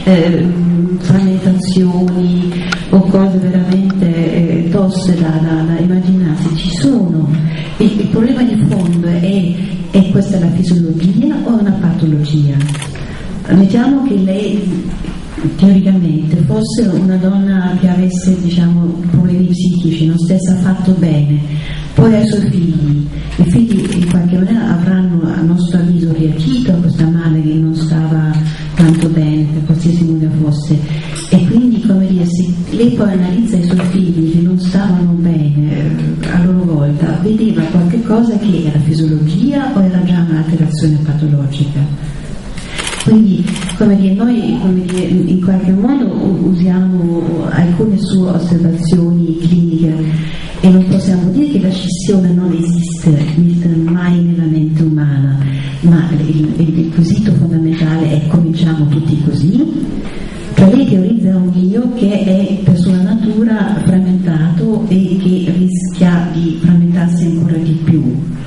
frammentazioni o cose veramente toste da immaginarsi, ci sono. Il problema di fondo è questa la fisiologia o una patologia? Mettiamo che lei teoricamente fosse una donna che avesse, diciamo, problemi psichici, non stesse affatto bene, poi ha i suoi figli, i figli in qualche maniera avranno, a nostro avviso, reagito a questa madre che non stava tanto bene, per qualsiasi motivo fosse, e quindi, come dire, se lei poi analizza i suoi figli che non stavano bene a loro volta, vedeva qualche cosa che era fisiologia o era già un'alterazione patologica. Quindi, come dire, noi in qualche modo usiamo alcune sue osservazioni cliniche e non possiamo dire che la scissione non esiste mai nella mente umana, ma il quesito fondamentale è: cominciamo tutti così? Cioè lei teorizza un io che è per sua natura frammentato e che rischia di frammentarsi ancora di più.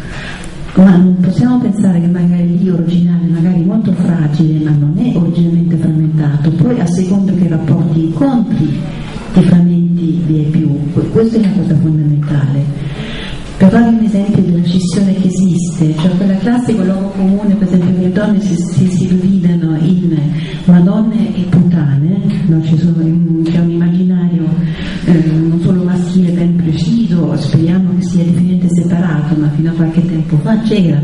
Ma non possiamo pensare che magari l'io originale, magari molto fragile, ma non è originalmente frammentato, poi a seconda che rapporti incontri di frammenti vi è più. Questa è una cosa fondamentale. Per fare un esempio della scissione che esiste, cioè quella classica luogo comune, per esempio, che le donne si dividono in madonne e puttane, no? C'è un immaginario non solo maschile ben preciso, speriamo che sia definitamente separato, ma fino a qualche tempo fa c'era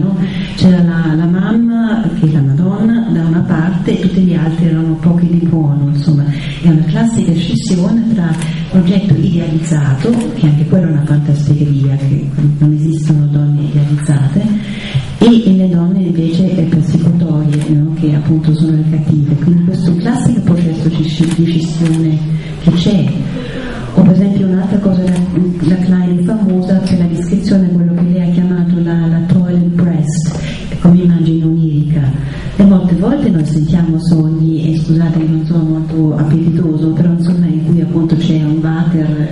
la mamma, che è la Madonna, da una parte, e tutti gli altri erano pochi di buono, insomma, è una classica scissione tra l'oggetto idealizzato, che anche quella è una fantasticheria, che non esistono donne idealizzate, e le donne invece persecutorie, no? Che appunto sono le cattive. Quindi questo classico processo di scissione che c'è. O per esempio un'altra cosa, la Klein famosa per la descrizione di quello che lei ha chiamato la toilet breast, come immagine onirica. E molte volte noi sentiamo sogni, e scusate che non sono molto appetitoso, però insomma in cui appunto c'è un water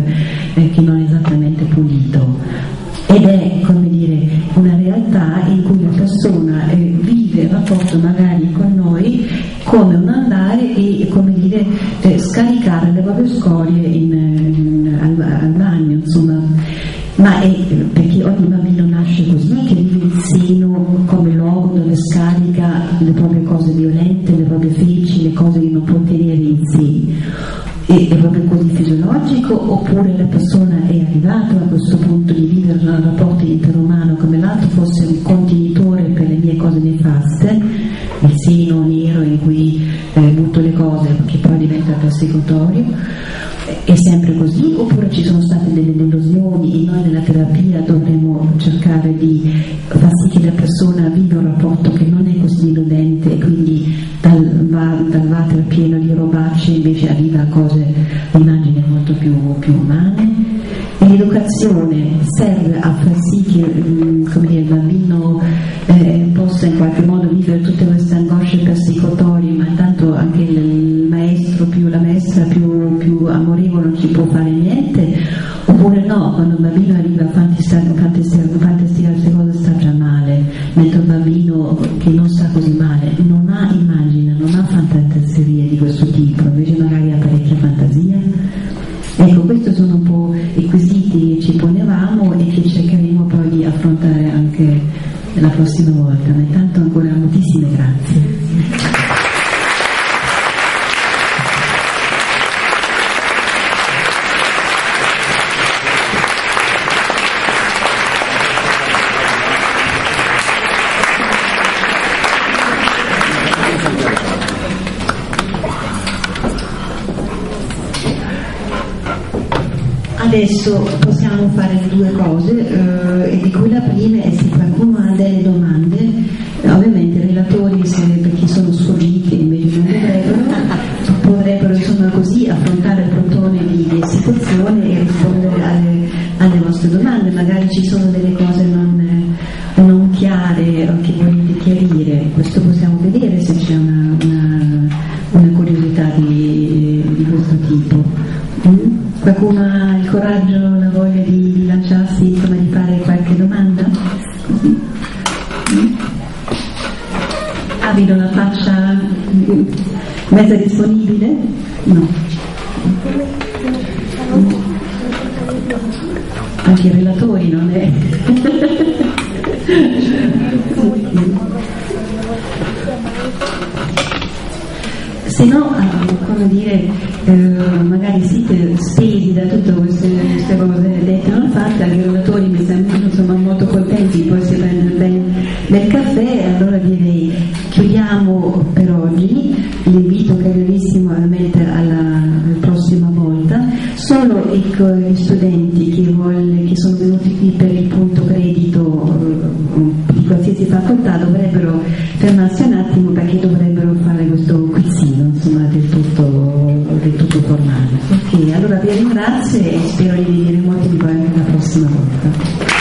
che non è esattamente pulito. Ed è, come dire, una realtà in cui la persona vive il rapporto magari con noi come un andare e, come dire, scaricare le proprie scorie al bagno, insomma. Ma è perché ogni bambino nasce così, che vive il seno come luogo dove scarica le proprie cose violente, le proprie feci, le cose che non può tenere in sé. È proprio così fisiologico, oppure la persona è arrivata a questo punto di vivere un rapporto interumano come l'altro fosse un contenitore per le mie cose nefaste, il seno nero in cui butto le cose che poi diventa persecutorio? È sempre così, oppure ci sono state delle delusioni e noi nella terapia dovremmo cercare di far sì che la persona viva un rapporto che non è così deludente e quindi dal water pieno di robacce invece arriva a cose, immagini molto più umane. E l'educazione serve a far sì che come dire, il bambino possa in qualche modo vivere tutte queste angosce persecutorie, ma intanto anche il maestro la maestra più amorevole non ci può fare niente, oppure no, quando un bambino arriva a fantasticare queste cose sta già male, mentre un bambino che non sta così male non ha immagine, non ha fantasie di questo tipo, invece magari ha parecchia fantasia. Ecco, questi sono un po' i quesiti che ci ponevamo e che cercheremo poi di affrontare anche la prossima volta, ma intanto ancora moltissime grazie. Adesso possiamo fare due cose, e di cui la prima è se qualcuno ha delle domande, ovviamente i relatori, per chi sono sfuggiti invece non potrebbero insomma così affrontare il plotone di situazione e rispondere alle vostre domande. Magari ci sono delle cose non chiare che volete chiarire, questo possiamo vedere se c'è una curiosità di questo tipo. Qualcuno ha il coraggio, la voglia di lanciarsi, insomma, di fare qualche domanda? Vedo la faccia mezza disponibile? No. Anche i relatori non è. Se no, come dire, magari siete spesi da tutte queste cose dette non fatte, anche i relatori mi sembrano insomma molto contenti, poi si prende del caffè, allora direi chiudiamo per oggi, l'invito carissimo ovviamente alla prossima volta, solo gli studenti che sono venuti qui per il punto credito di qualsiasi facoltà dovrebbero fermarsi un attimo perché dovrebbero fare questo quizzino, insomma del tutto formale. Ok, allora vi ringrazio e spero di vedere molti di voi anche la prossima volta.